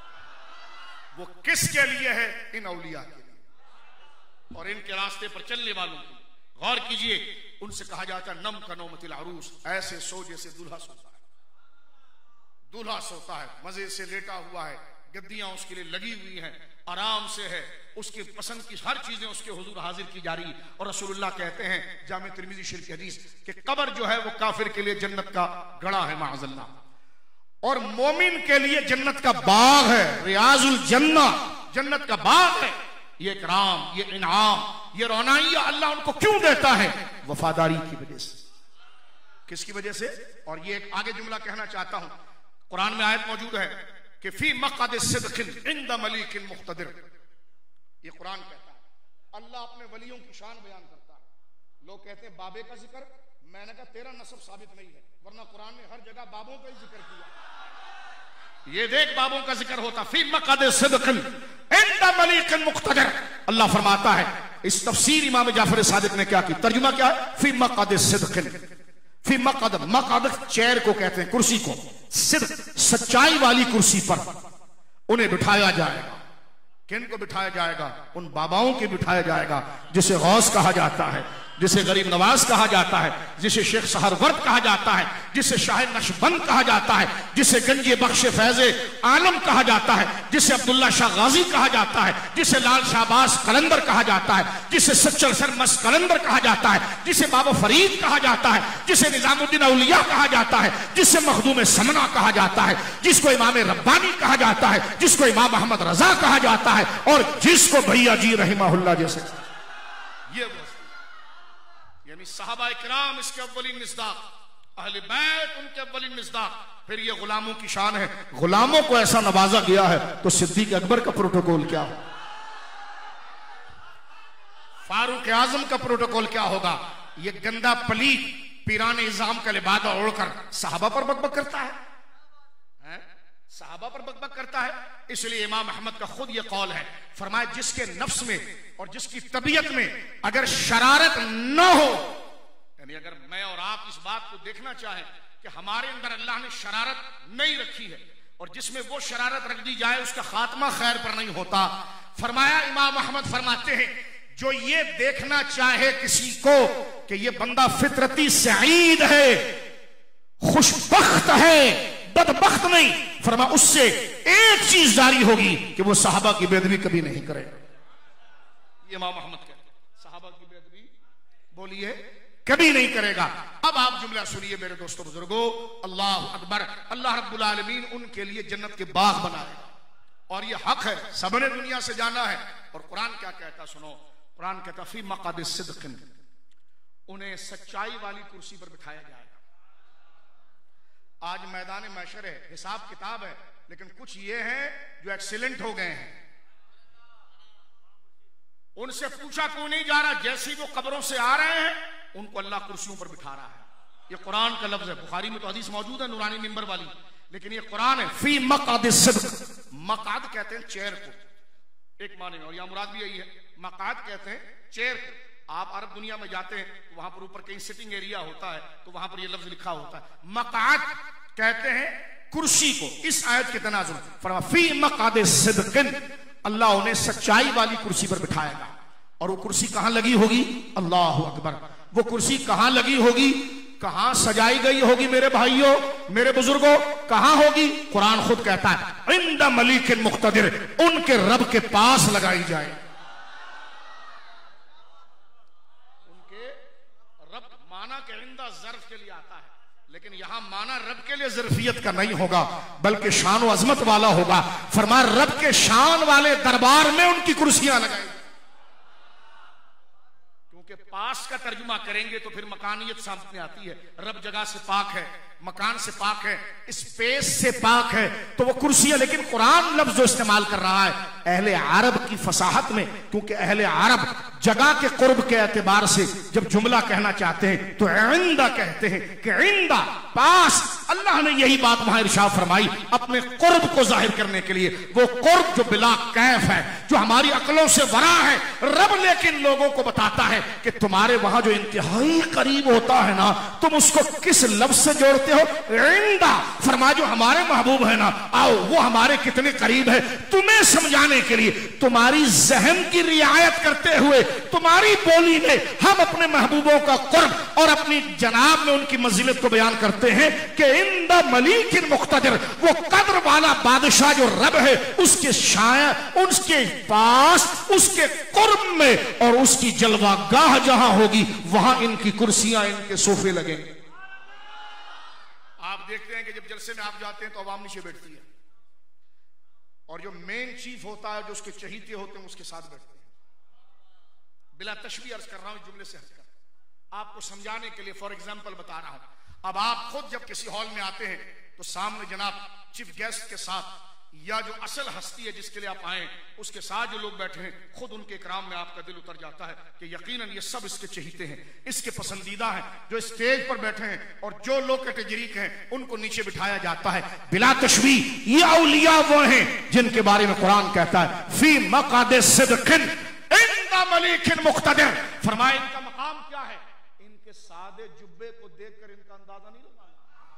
वो किसके लिए है? इन औलिया के लिए और इनके रास्ते पर चलने वालों की। गौर कीजिए, उनसे कहा जाता है नम का नौमतिल अरूस, ऐसे सो जैसे दूल्हा सोता है। दूल्हा सोता है, मजे से लेटा हुआ है, गद्दियां उसके लिए लगी हुई हैं, आराम से है, उसकी पसंद की हर चीजें उसके हुजूर हाजिर की जा रही। और रसूलुल्लाह कहते हैं जामे तिर्मिज़ी शरीफ की हदीस कि कब्र जो है वो काफिर के लिए जन्नत का गड़ा है माअज़ल्लाह, और मोमिन के लिए जन्नत का बाग है, रियाजुल जन्ना, जन्नत का बाग है। ये इकराम, ये इनाम, ये रौनाइयां अल्लाह उनको क्यों देता है? वफादारी की वजह से। किसकी वजह से? और ये एक आगे जुमला कहना चाहता हूं, कुरान में आयत मौजूद है कि फी मक़अद सिद्क़िन इंद मलीकिन मुक़तदिर। ये कुरान कहता है, अल्लाह अपने वलियों की शान बयान करता है। लोग कहते हैं बाबे का जिक्र, मैंने कहा तेरा नसब साबित नहीं है, वरना कुरान ने हर जगह बाबों का ही जिक्र किया। ये देख बाबों का जिक्र होता, फी मक़अद सिद्क़िन इंद मलीकिन मुक़तदिर। अल्लाह फरमाता है, इस तफसीर इमाम जाफर सादिक ने क्या की, तर्जुमा क्या है? फी मक़अद सिद्क़िन, फी मक़अद, मक़अद चेयर को कहते हैं, कुर्सी को, सिद्क़ सच्चाई वाली कुर्सी पर उन्हें बिठाया जाएगा। किन को बिठाया जाएगा? उन बाबाओं के बिठाया जाएगा जिसे गौस कहा जाता है, जिसे गरीब नवाज कहा जाता है, जिसे शेख सहरवर्द कहा जाता है, जिसे शाह नक्शबंद कहा जाता है, जिसे गंजे बख्श फैज़े आलम कहा जाता है, जिसे अब्दुल्ला शाह गाजी कहा जाता है, जिसे लाल शाहबाज कलंदर कहा जाता है, जिसे सच्चर सरमस कलंदर कहा जाता है, जिसे बाबा फरीद कहा जाता है, जिसे निजामुद्दीन औलिया कहा जाता है, जिसे मखदूम समना कहा जाता है, जिसको इमाम रब्बानी कहा जाता है, जिसको इमाम अहमद रजा कहा जाता है, और जिसको भैया जी रहमहुल्लाह जैसे। ये यानी सहाबा इकराम इसके अव्वलीन मिस्दाक, अहले बैत उनके अव्वलीन मिस्दाक। फिर ये गुलामों की शान है, गुलामों को ऐसा नवाजा गया है, तो सिद्दीक अकबर का प्रोटोकॉल क्या हो, फारूक आजम का प्रोटोकॉल क्या होगा? ये गंदा पलीत पीराने इज़ाम का लिबादा ओढ़कर सहाबा पर बकबक करता है, सहाबा पर बकबक करता है। इसलिए इमाम अहमद का खुद ये कौल है, फरमाया जिसके नफ्स में और जिसकी तबीयत में अगर शरारत न हो, यानी अगर मैं और आप इस बात को देखना चाहें कि हमारे अंदर अल्लाह ने शरारत नहीं रखी है, और जिसमें वो शरारत रख दी जाए उसका खात्मा खैर पर नहीं होता। फरमाया, इमाम अहमद फरमाते हैं, जो ये देखना चाहे किसी को कि ये बंदा फितरती सईद है, खुशबख्त है, बदबख्त नहीं, फरमा उससे एक चीज जारी होगी कि वो सहाबा की बेअदबी कभी नहीं करेगा। ये इमाम अहमद कहते हैं, सहाबा की बेअदबी बोलिए कभी नहीं करेगा। अब आप जुमला सुनिए मेरे दोस्तों बुजुर्गों, अल्लाह अकबर। अल्लाह रब्बुल आलमीन उनके लिए जन्नत के बाग बनाएगा, और ये हक है, सबने दुनिया से जाना है। और कुरान क्या कहता सुनो, कुरान कहता फी मक़ाद सिद्क़िन, उन्हें सच्चाई वाली कुर्सी पर बिठाया जाएगा। आज मैदान महशर है, हिसाब किताब है, लेकिन कुछ ये हैं जो एक्सीलेंट हो गए हैं, उनसे पूछा क्यों नहीं जा रहा, जैसे ही वो कब्रों से आ रहे हैं उनको अल्लाह कुर्सियों पर बिठा रहा है। ये कुरान का लफ्ज है, बुखारी में तो हदीस मौजूद है नूरानी मिंबर वाली, लेकिन ये कुरान है। फी मक़ाद सिद्क़, मक़ाद कहते हैं चेयर को एक माने में, और यहां मुराद भी यही है, मक़ाद कहते हैं चेयर को। आप अरब दुनिया में जाते हैं तो वहां पर ऊपर कहीं सिटिंग एरिया होता है, तो वहां पर ये लफ्ज लिखा होता है। मक़ाद कहते हैं कुर्सी को। इस आयत के तनाजुल फरमा फी मक़ाद सिद्क़िन, अल्लाह उन्हें सच्चाई वाली कुर्सी पर बिठाएगा। और वो कुर्सी कहां लगी होगी, अल्लाह अकबर, वो कुर्सी कहां लगी होगी, कहां सजाई गई होगी मेरे भाइयों, मेरे बुजुर्गों, कहां होगी? कुरान खुद कहता है इंदा मलिकिन मुक़्तदिर, उनके रब के पास लगाई जाए। उनके रब माना के इंदा ज़र्फ के लिए आता है, लेकिन यहां माना रब के लिए ज़र्फियत का नहीं होगा, बल्कि शान व अजमत वाला होगा। फरमाया रब के शान वाले दरबार में उनकी कुर्सियां लगाई। कि पास का तर्जुमा करेंगे तो फिर मकानियत सामने आती है। रब जगह से पाक है, मकान से पाक है, स्पेस से पाक है, तो वो कुर्सियां। लेकिन कुरान लफ्ज जो इस्तेमाल कर रहा है अहले अरब की फसाहत में, क्योंकि अहले अरब जगह के कुर्ब के एतबार से जब जुमला कहना चाहते हैं तो इंदा कहते हैं कि इंदा पास। अल्लाह ने यही बात वहां इरशाद फरमाई अपने कुर्ब को जाहिर करने के लिए, वो कुर्ब जो बिला कैफ है, जो हमारी अकलों से वरा है। रब लेकिन लोगों को बताता है कि तुम्हारे वहां जो इंतहाई करीब होता है ना, तुम उसको किस लफ्ज से जोड़ते हो? इंदा। फरमा जो हमारे महबूब है ना, आओ वो हमारे कितने करीब है, तुम्हें समझाने के लिए, तुम्हारी जहन की रियायत करते हुए तुम्हारी बोली में हम अपने महबूबों का कुर्ब और अपनी जनाब में उनकी मंजिलत को बयान करते हैं कि इंदा मलिकिन मुक़्तदिर, वो कद्र वाला बादशाह जो रब है, उसके शाया, उसके पास, उसके कुर्ब में, और उसकी जलवागाह जहां होगी वहां इनकी कुर्सियां, इनके सोफे लगेंगे। आप देखते हैं कि जब जलसे में आप जाते हैं तो अवाम नीचे बैठती है, और जो मेन चीफ होता है, जो उसके चहीते होते हैं, उसके साथ बैठते हैं। बिला तशबीह अर्ज कर रहा हूं, जुमले से हटकर आपको समझाने के लिए फॉर एग्जाम्पल बता रहा हूं। अब आप खुद जब किसी हॉल में आते हैं तो सामने जनाब चीफ गेस्ट के साथ, या जो असल हस्ती है जिसके लिए आप आए, उसके साथ जो लोग बैठे हैं, खुद उनके इकराम में आपका दिल उतर जाता है कि यकीनन ये सब इसके चहीते हैं, इसके पसंदीदा हैं। जो स्टेज पर बैठे हैं और जो लोग कैटेगरी के हैं, उनको नीचे बिठाया जाता है बिला तशबीह। ये औलिया वो हैं जिनके बारे में कुरान कहता है फी मक़ाद सिद्क़िन इंदा मलिकिन मुक़्तदिर। फरमाया इनका मकाम क्या है? इनके सादे जुब्बे को देखकर इनका अंदाजा नहीं लगाना।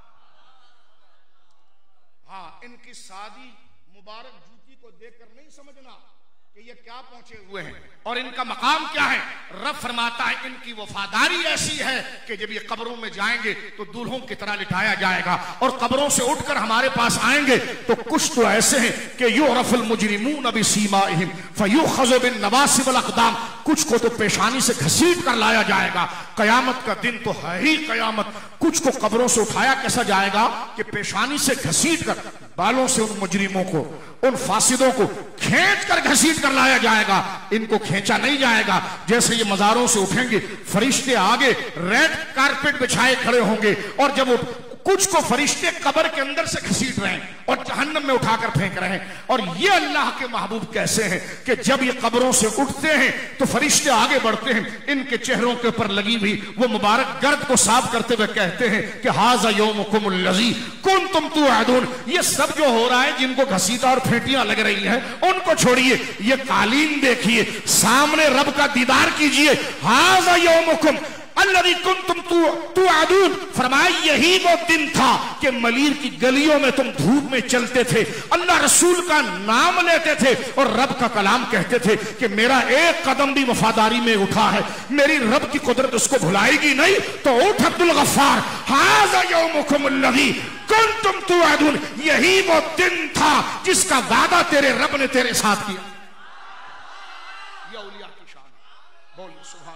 हाँ, इनकी सादी मुबारक जूती को देखकर नहीं समझना कि ये क्या पहुंचे हुए हैं, और इनका मकाम क्या है। रब फरमाता है इनकी वफादारी ऐसी है कि जब ये कब्रों में जाएंगे तो दूल्हों की तरह लिटाया जाएगा, और कब्रों से उठकर हमारे पास आएंगे तो कुछ तो ऐसे हैं कि युरफुल मुजरिमून बिसीमाहिम फयुखज़ु बिन नवासिब वल अक़दाम, कुछ को तो पेशानी से घसीट कर लाया जाएगा। कयामत का दिन तो है ही कयामत। कुछ को कब्रों से उठाया कैसा जाएगा कि पेशानी से घसीट कर, बालों से उन मुजरिमों को, उन फासिदों को खींच कर घसीट कर लाया जाएगा। इनको खींचा नहीं जाएगा। जैसे ये मजारों से उठेंगे, फरिश्ते आगे रेड कारपेट बिछाए खड़े होंगे, और जब कुछ को फरिश्ते कब्र के अंदर से घसीट रहे हैं और जहन्नम में उठाकर फेंक रहे हैं। और ये अल्लाह के महबूब कैसे हैं कि जब ये कब्रों से उठते हैं तो फरिश्ते आगे बढ़ते हैं, इनके चेहरों के ऊपर लगी हुई वो मुबारक गर्द को साफ करते हुए कहते हैं कि हाज़ा यौमुकुमुल लज़ी कुंतुम तुअदून। ये सब जो हो रहा है, जिनको घसीटा और फेंटियां लग रही हैं, उनको छोड़िए, ये कालीन देखिए, सामने रब का दीदार कीजिए। हाज़ा यौमुकुम, अल्लज़ी कुंतुम तुअदून, फरमाया यही वो दिन था कि मलीर की गलियों में तुम धूप में चलते थे, अल्लाह रसूल का नाम लेते थे और रब का कलाम कहते थे कि मेरा एक कदम भी वफादारी में उठा है, मेरी रब की कुदरत उसको भुलाएगी नहीं। तो उठ अब्दुल गफ्फार, हाज़ा यौमुकुमुल्लज़ी कुंतुम तुअदून, यही वो दिन था जिसका वादा तेरे रब ने तेरे साथ किया। ये औलिया की शान है, बोलिए सुभान।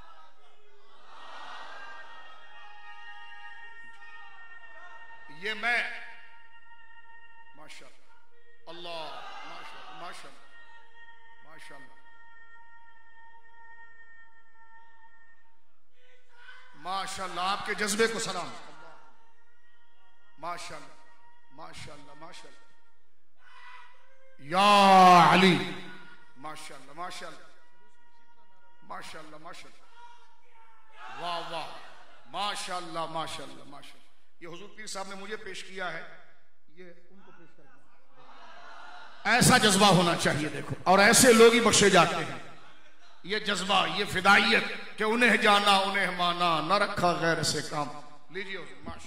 ये मैं माशाअल्लाह, अल्लाह माशाअल्लाह माशाअल्लाह माशाअल्लाह माशाअल्लाह, आपके जज्बे को सलाम, माशाअल्लाह माशाअल्लाह माशाअल्लाह, या अली माशाअल्लाह माशाअल्लाह माशाअल्लाह माशाअल्लाह, वाह वाह माशाअल्लाह माशाअल्लाह माशाअल्लाह। ये हुजूर पीर साहब ने मुझे पेश किया है, ये उनको पेश करना। ऐसा जज्बा होना चाहिए देखो, और ऐसे लोग ही बख्शे जाते हैं। ये जज्बा, ये फिदाइयत कि उन्हें जाना उन्हें माना, न रखा गैर से काम। लीजिए माशाअल्लाह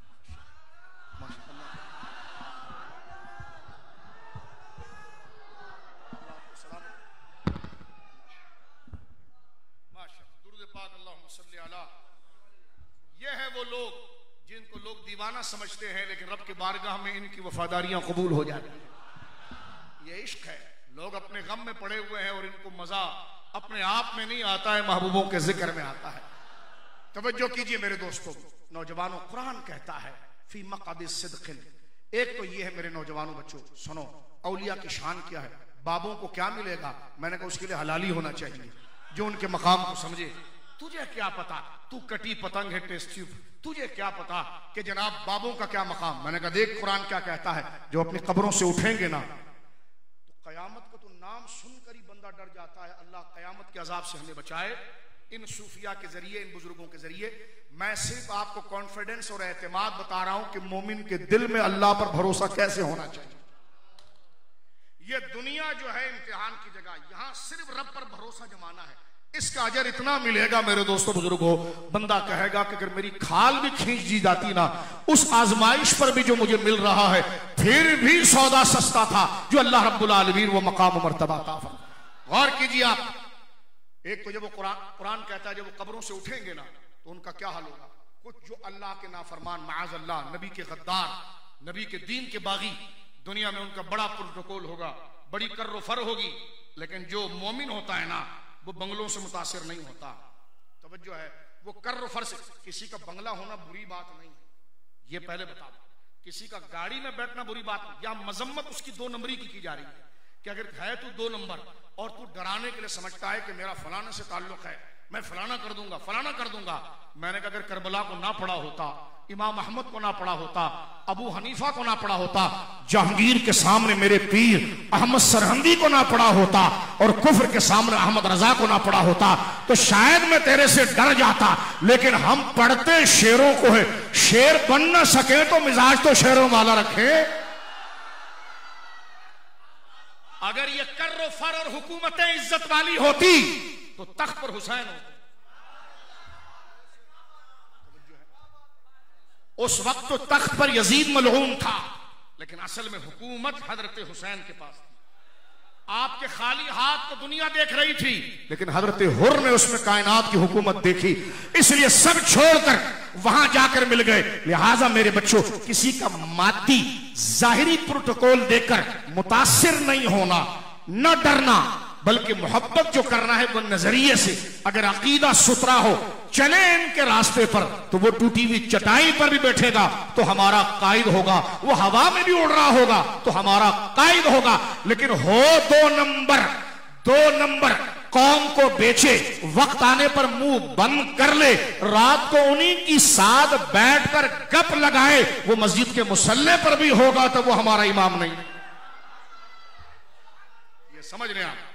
ये है वो लोग जिनको लोग दीवाना समझते हैं, लेकिन रब के बारगाह में इनकी वफादारियां कबूल हो जाती हैं। ये इश्क है, लोग अपने गम में पड़े हुए हैं और इनको मजा अपने आप में नहीं आता है, महबूबों के जिक्र में आता है। तवज्जो कीजिए मेरे दोस्तों, नौजवानों, कुरान कहता है फी मक़ादिस सिद्क़िन। एक तो ये है मेरे नौजवानों बच्चों, सुनो औलिया की शान क्या है, बाबों को क्या मिलेगा। मैंने कहा उसके लिए हलाली होना चाहिए, जो उनके मकाम को समझे। तुझे क्या पता, तू कटी पतंग है टेस्ट ट्यूब, तुझे क्या पता कि जनाब बाबों का क्या मकाम। मैंने कहा देख कुरान क्या कहता है, जो अपनी कब्रों से उठेंगे ना तो कयामत को तो नाम सुनकर ही बंदा डर जाता है। अल्लाह कयामत के अजाब से हमें बचाए। इन सूफिया के जरिए, इन बुजुर्गों के जरिए मैं सिर्फ आपको कॉन्फिडेंस और एतमाद बता रहा हूं कि मोमिन के दिल में अल्लाह पर भरोसा कैसे होना चाहिए। ये दुनिया जो है इम्तिहान की जगह, यहां सिर्फ रब पर भरोसा जमाना है। इसका अजर इतना मिलेगा मेरे दोस्तों बुजुर्गों, बंदा कहेगा कि अगर मेरी खाल भी खींच दी जाती ना, उस आजमाइश पर भी जो मुझे मिल रहा है फिर भी सौदा सस्ता था जो अल्लाह रब्बुल आलमीन वो मकाम मर्तबा था। गौर कीजिए आप, एक तो जब वो कुरान कहता है जब वो कब्रों से उठेंगे ना तो उनका क्या हाल होगा। कुछ जो अल्लाह के नाफरमान, माअज़ अल्लाह, नबी के गद्दार, नबी के दीन के बागी, दुनिया में उनका बड़ा प्रोटोकॉल होगा, बड़ी कर्रो फर होगी। लेकिन जो मोमिन होता है ना वो बंगलों से मुतासिर नहीं होता। तवज्जो है, वो कर्र फर से, किसी का बंगला होना बुरी बात नहीं है, ये पहले बता दो। किसी का गाड़ी में बैठना बुरी बात नहीं, या मजम्मत उसकी 2 नंबरी की जा रही है कि अगर है तू 2 नंबर और तू डराने के लिए समझता है कि मेरा फलाने से ताल्लुक है, मैं फलाना कर दूंगा फलाना कर दूंगा। मैंने कहा अगर करबला को ना पढ़ा होता, इमाम अहमद को ना पढ़ा होता, अबू हनीफा को ना पढ़ा होता, जहांगीर के सामने मेरे पीर अहमद सरहंदी को ना पढ़ा होता और कुफ्र के सामने अहमद रजा को ना पढ़ा होता तो शायद मैं तेरे से डर जाता। लेकिन हम पढ़ते शेरों को है, शेर बन ना सके तो मिजाज तो शेरों वाला रखे। अगर ये कर्रो फर और हुकूमतें इज्जत वाली होती तो तख्त पर हुसैन होते। उस वक्त तो तख्त पर यजीद मलऊन था, लेकिन असल में हुकूमत हजरत हुसैन के पास थी। आपके खाली हाथ तो दुनिया देख रही थी, लेकिन हजरत हुर ने उसमें कायनात की हुकूमत देखी, इसलिए सब छोड़कर वहां जाकर मिल गए। लिहाजा मेरे बच्चों, किसी का मादी जाहिरी प्रोटोकॉल देकर मुतासिर नहीं होना, न डरना, बल्कि मोहब्बत जो करना है वो नजरिए से। अगर अकीदा सुथरा हो, चले इनके रास्ते पर, तो वो टूटी हुई चटाई पर भी बैठेगा तो हमारा कायद होगा, वो हवा में भी उड़ रहा होगा तो हमारा कायद होगा। लेकिन हो 2 नंबर कौम को बेचे, वक्त आने पर मुंह बंद कर ले, रात को उन्हीं की साथ बैठकर गप लगाए, वो मस्जिद के मुसल्ले पर भी होगा तो वो हमारा इमाम नहीं। ये समझ रहे आप।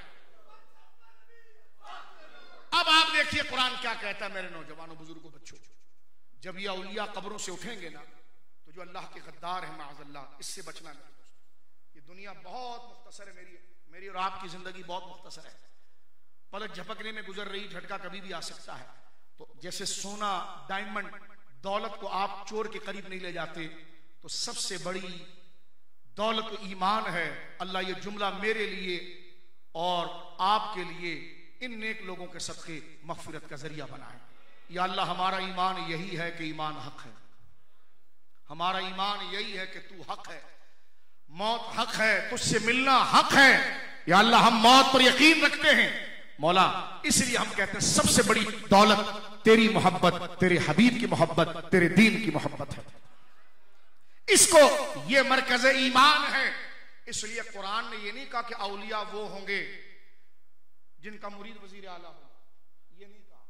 अब आप देखिए कुरान क्या कहता है मेरे नौजवानों, बुजुर्गों, बच्चों। जब ये औलिया कब्रों से उठेंगे ना तो जो अल्लाह के गद्दार है माअज़ अल्लाह, इससे बचना मेरे दोस्तों। ये दुनिया बहुत मुख्तसर है, मेरी और आपकी जिंदगी बहुत मुख्तसर है। पलक झपकने में गुजर रही, झटका कभी भी आ सकता है। तो जैसे सोना, डायमंड, दौलत को आप चोर के करीब नहीं ले जाते, तो सबसे बड़ी दौलत ईमान है। अल्लाह ये जुमला मेरे लिए और आपके लिए, इन नेक लोगों के सदके मगफिरत का जरिया बनाए। या अल्लाह हमारा ईमान यही है कि ईमान हक है, हमारा ईमान यही है कि तू हक है, मौत हक है, तुझसे मिलना हक है। या अल्लाह हम मौत पर यकीन रखते हैं मौला, इसलिए हम कहते हैं सबसे बड़ी दौलत तेरी मोहब्बत, तेरे हबीब की मोहब्बत, तेरे दीन की मोहब्बत है। इसको ये मरकज ईमान है। इसलिए कुरान ने ये नहीं कहा कि औलिया वो होंगे जिनका मुरीद वजीर आला हो, ये नहीं कहा।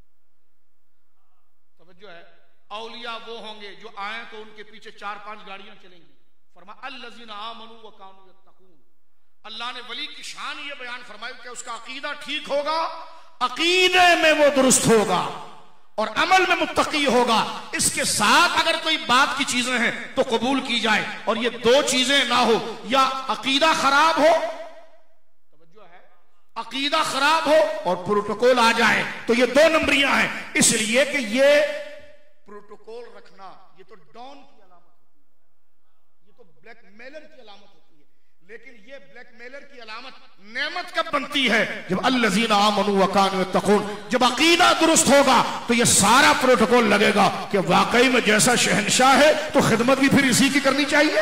समझो है, औलिया वो होंगे जो आए तो उनके पीछे 4-5 गाड़ियां चलेंगी। फरमा अल्लज़ीना आमनू व कानू यत्तकून। अल्लाह ने वली की शान ये बयान फरमाई कि उसका अकीदा ठीक होगा, अकीदे में वो दुरुस्त होगा और अमल में मुत्तकी होगा। इसके साथ अगर कोई बात की चीजें हैं तो कबूल की जाए, और ये दो चीजें ना हो, या अकीदा खराब हो, तवज्जो है, अकीदा खराब हो और प्रोटोकॉल आ जाए, तो ये 2 नंबरियां हैं। इसलिए कि ये प्रोटोकॉल रखना ये तो डॉन की अलामत होती है, ये तो ब्लैकमेलर की अलामत होती है। लेकिन ये ब्लैकमेलर की अलामत नेमत कब बनती है? जब अल्लज़ीना आमनू व कानू यत्तकून, जब अकीदा दुरुस्त होगा तो ये सारा प्रोटोकॉल लगेगा कि वाकई में जैसा शहंशाह है तो खिदमत भी फिर इसी की करनी चाहिए।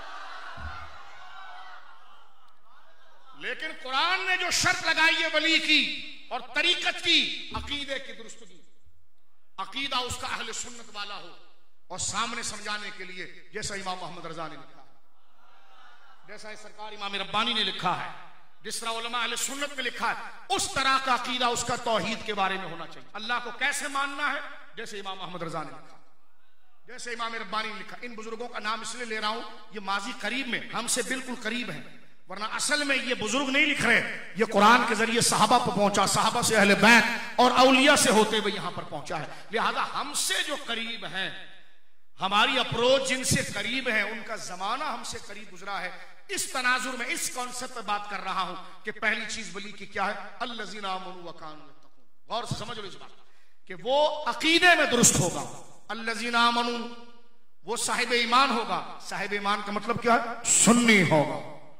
लेकिन कुरान ने जो शर्त लगाई है वली की और तरीकत की, अकीदे की दुरुस्तगी, अकीदा उसका अहले सुन्नत वाला हो। और सामने समझाने के लिए जैसा इमाम मोहम्मद रजा ने लिखा है, जैसा सरकार इमाम रब्बानी ने लिखा है, जिस तरह उलमा अहले सुन्नत में लिखा है, उस तरह का अकीदा उसका तौहीद के बारे में होना चाहिए। अल्लाह को कैसे मानना है? जैसे इमाम मोहम्मद रजा ने लिखा, जैसे इमाम रब्बानी ने लिखा। इन बुजुर्गों का नाम इसलिए ले रहा हूं, ये माजी करीब में हमसे बिल्कुल करीब है, वरना असल में ये बुजुर्ग नहीं लिख रहे। ये कुरान के जरिए सहाबा पर पहुंचा, सहाबा से अहले बैत और औलिया से होते हुए यहां पर पहुंचा है। लिहाजा हमसे जो करीब हैं, हमारी अप्रोच जिनसे करीब है, उनका जमाना हमसे करीब गुजरा है। इस तनाजुर में इस कॉन्सेप्ट पे बात कर रहा हूं कि पहली चीज वली की क्या है? अल्लज़ीना आमनू व कानू यत्तकून। गौर से समझ लो इस बात कि वो अकीदे में दुरुस्त होगा। अल्लज़ीना आमनू, वो साहिब ईमान होगा। साहिब ईमान का मतलब क्या है? सुन्नी होगा।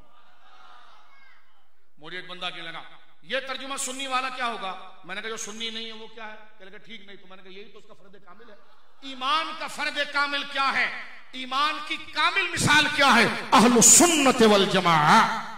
मुझे एक बंदा क्या लगा, ये तर्जुमा सुन्नी वाला क्या होगा? मैंने कहा जो सुन्नी नहीं है वो क्या है? कहने लगा ठीक नहीं। तो मैंने कहा यही तो उसका फर्द कामिल है। ईमान का फर्द कामिल क्या है? ईमान की कामिल मिसाल क्या है? अहलु सुन्नत वल जमाआ,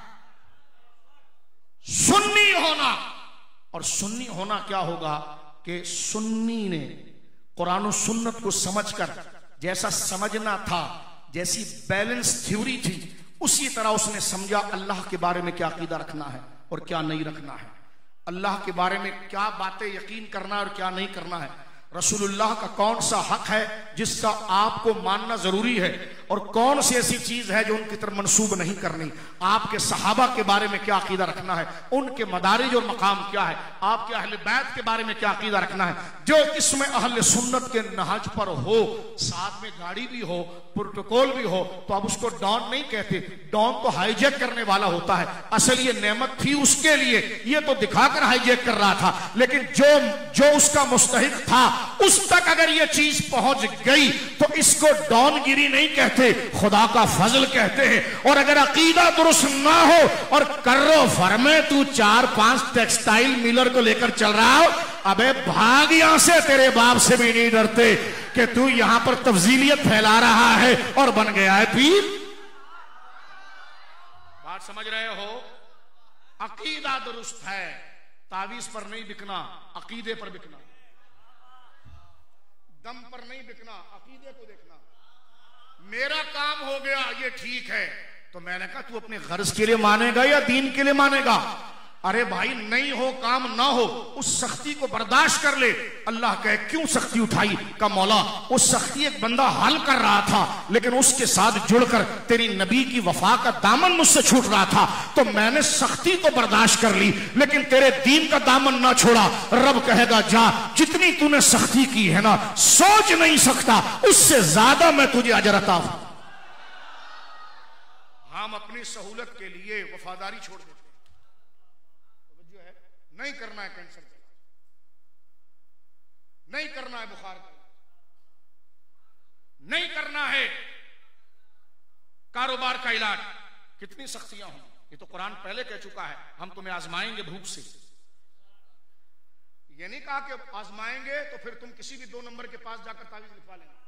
सुन्नी होना। और सुन्नी होना क्या होगा कि सुन्नी ने कुरान और सुन्नत को समझकर जैसा समझना था, जैसी बैलेंस थ्योरी थी, उसी तरह उसने समझा अल्लाह के बारे में क्या अकीदा रखना है और क्या नहीं रखना है, अल्लाह के बारे में क्या बातें यकीन करना है और क्या नहीं करना है, रसूलुल्लाह का कौन सा हक है जिसका आपको मानना जरूरी है, और कौन सी ऐसी चीज है जो उनकी तरफ मंसूब नहीं करनी। आपके सहाबा के बारे में क्या अकीदा रखना है, उनके मदारिज और मकाम क्या है, आपके अहले बैत के बारे में क्या अकीदा रखना है। जो इसमें अहले सुन्नत के नहज पर हो, साथ में गाड़ी भी हो, प्रोटोकॉल भी हो, तो अब उसको डॉन नहीं कहते। डॉन तो हाईजैक करने वाला होता है। असल ये नेमत थी उसके लिए, ये तो दिखाकर हाईजैक कर रहा था। लेकिन जो उसका मुस्तहिक था उस तक अगर ये चीज पहुंच गई तो इसको डॉनगिरी नहीं कहते, खुदा का फजल कहते हैं। और अगर अकीदा दुरुस्त ना हो और कर्रो फरमे तू 4-5 टेक्सटाइल मिलर को लेकर चल रहा हो, अबे भाग यहां से, तेरे बाप से भी नहीं डरते कि तू यहां पर तफजीलियत फैला रहा है और बन गया है पीर। बात समझ रहे हो? अकीदा दुरुस्त है, तावीज पर नहीं बिकना, अकीदे पर बिकना, दम पर नहीं बिकना, अकीदे को देखना। मेरा काम हो गया ये ठीक है, तो मैंने कहा तू अपने गर्ज के लिए मानेगा या दीन के लिए मानेगा? अरे भाई नहीं हो काम ना हो, उस सख्ती को बर्दाश्त कर ले। अल्लाह कहे क्यों सख्ती उठाई? का मौला उस सख्ती एक बंदा हल कर रहा था, लेकिन उसके साथ जुड़कर तेरी नबी की वफा का दामन मुझसे छूट रहा था, तो मैंने सख्ती को बर्दाश्त कर ली, लेकिन तेरे दीन का दामन ना छोड़ा। रब कहेगा जा, जितनी तूने सख्ती की है ना, सोच नहीं सकता उससे ज्यादा मैं तुझे अजर अता। हम अपनी सहूलत के लिए वफादारी छोड़ देते, नहीं करना है कैंसर। नहीं करना है बुखार का, नहीं करना है कारोबार का इलाज। कितनी सख्तियां हों, ये तो कुरान पहले कह चुका है, हम तुम्हें आजमाएंगे भूख से। ये नहीं कहा कि आजमाएंगे तो फिर तुम किसी भी 2 नंबर के पास जाकर तावीज लिखवा लेना।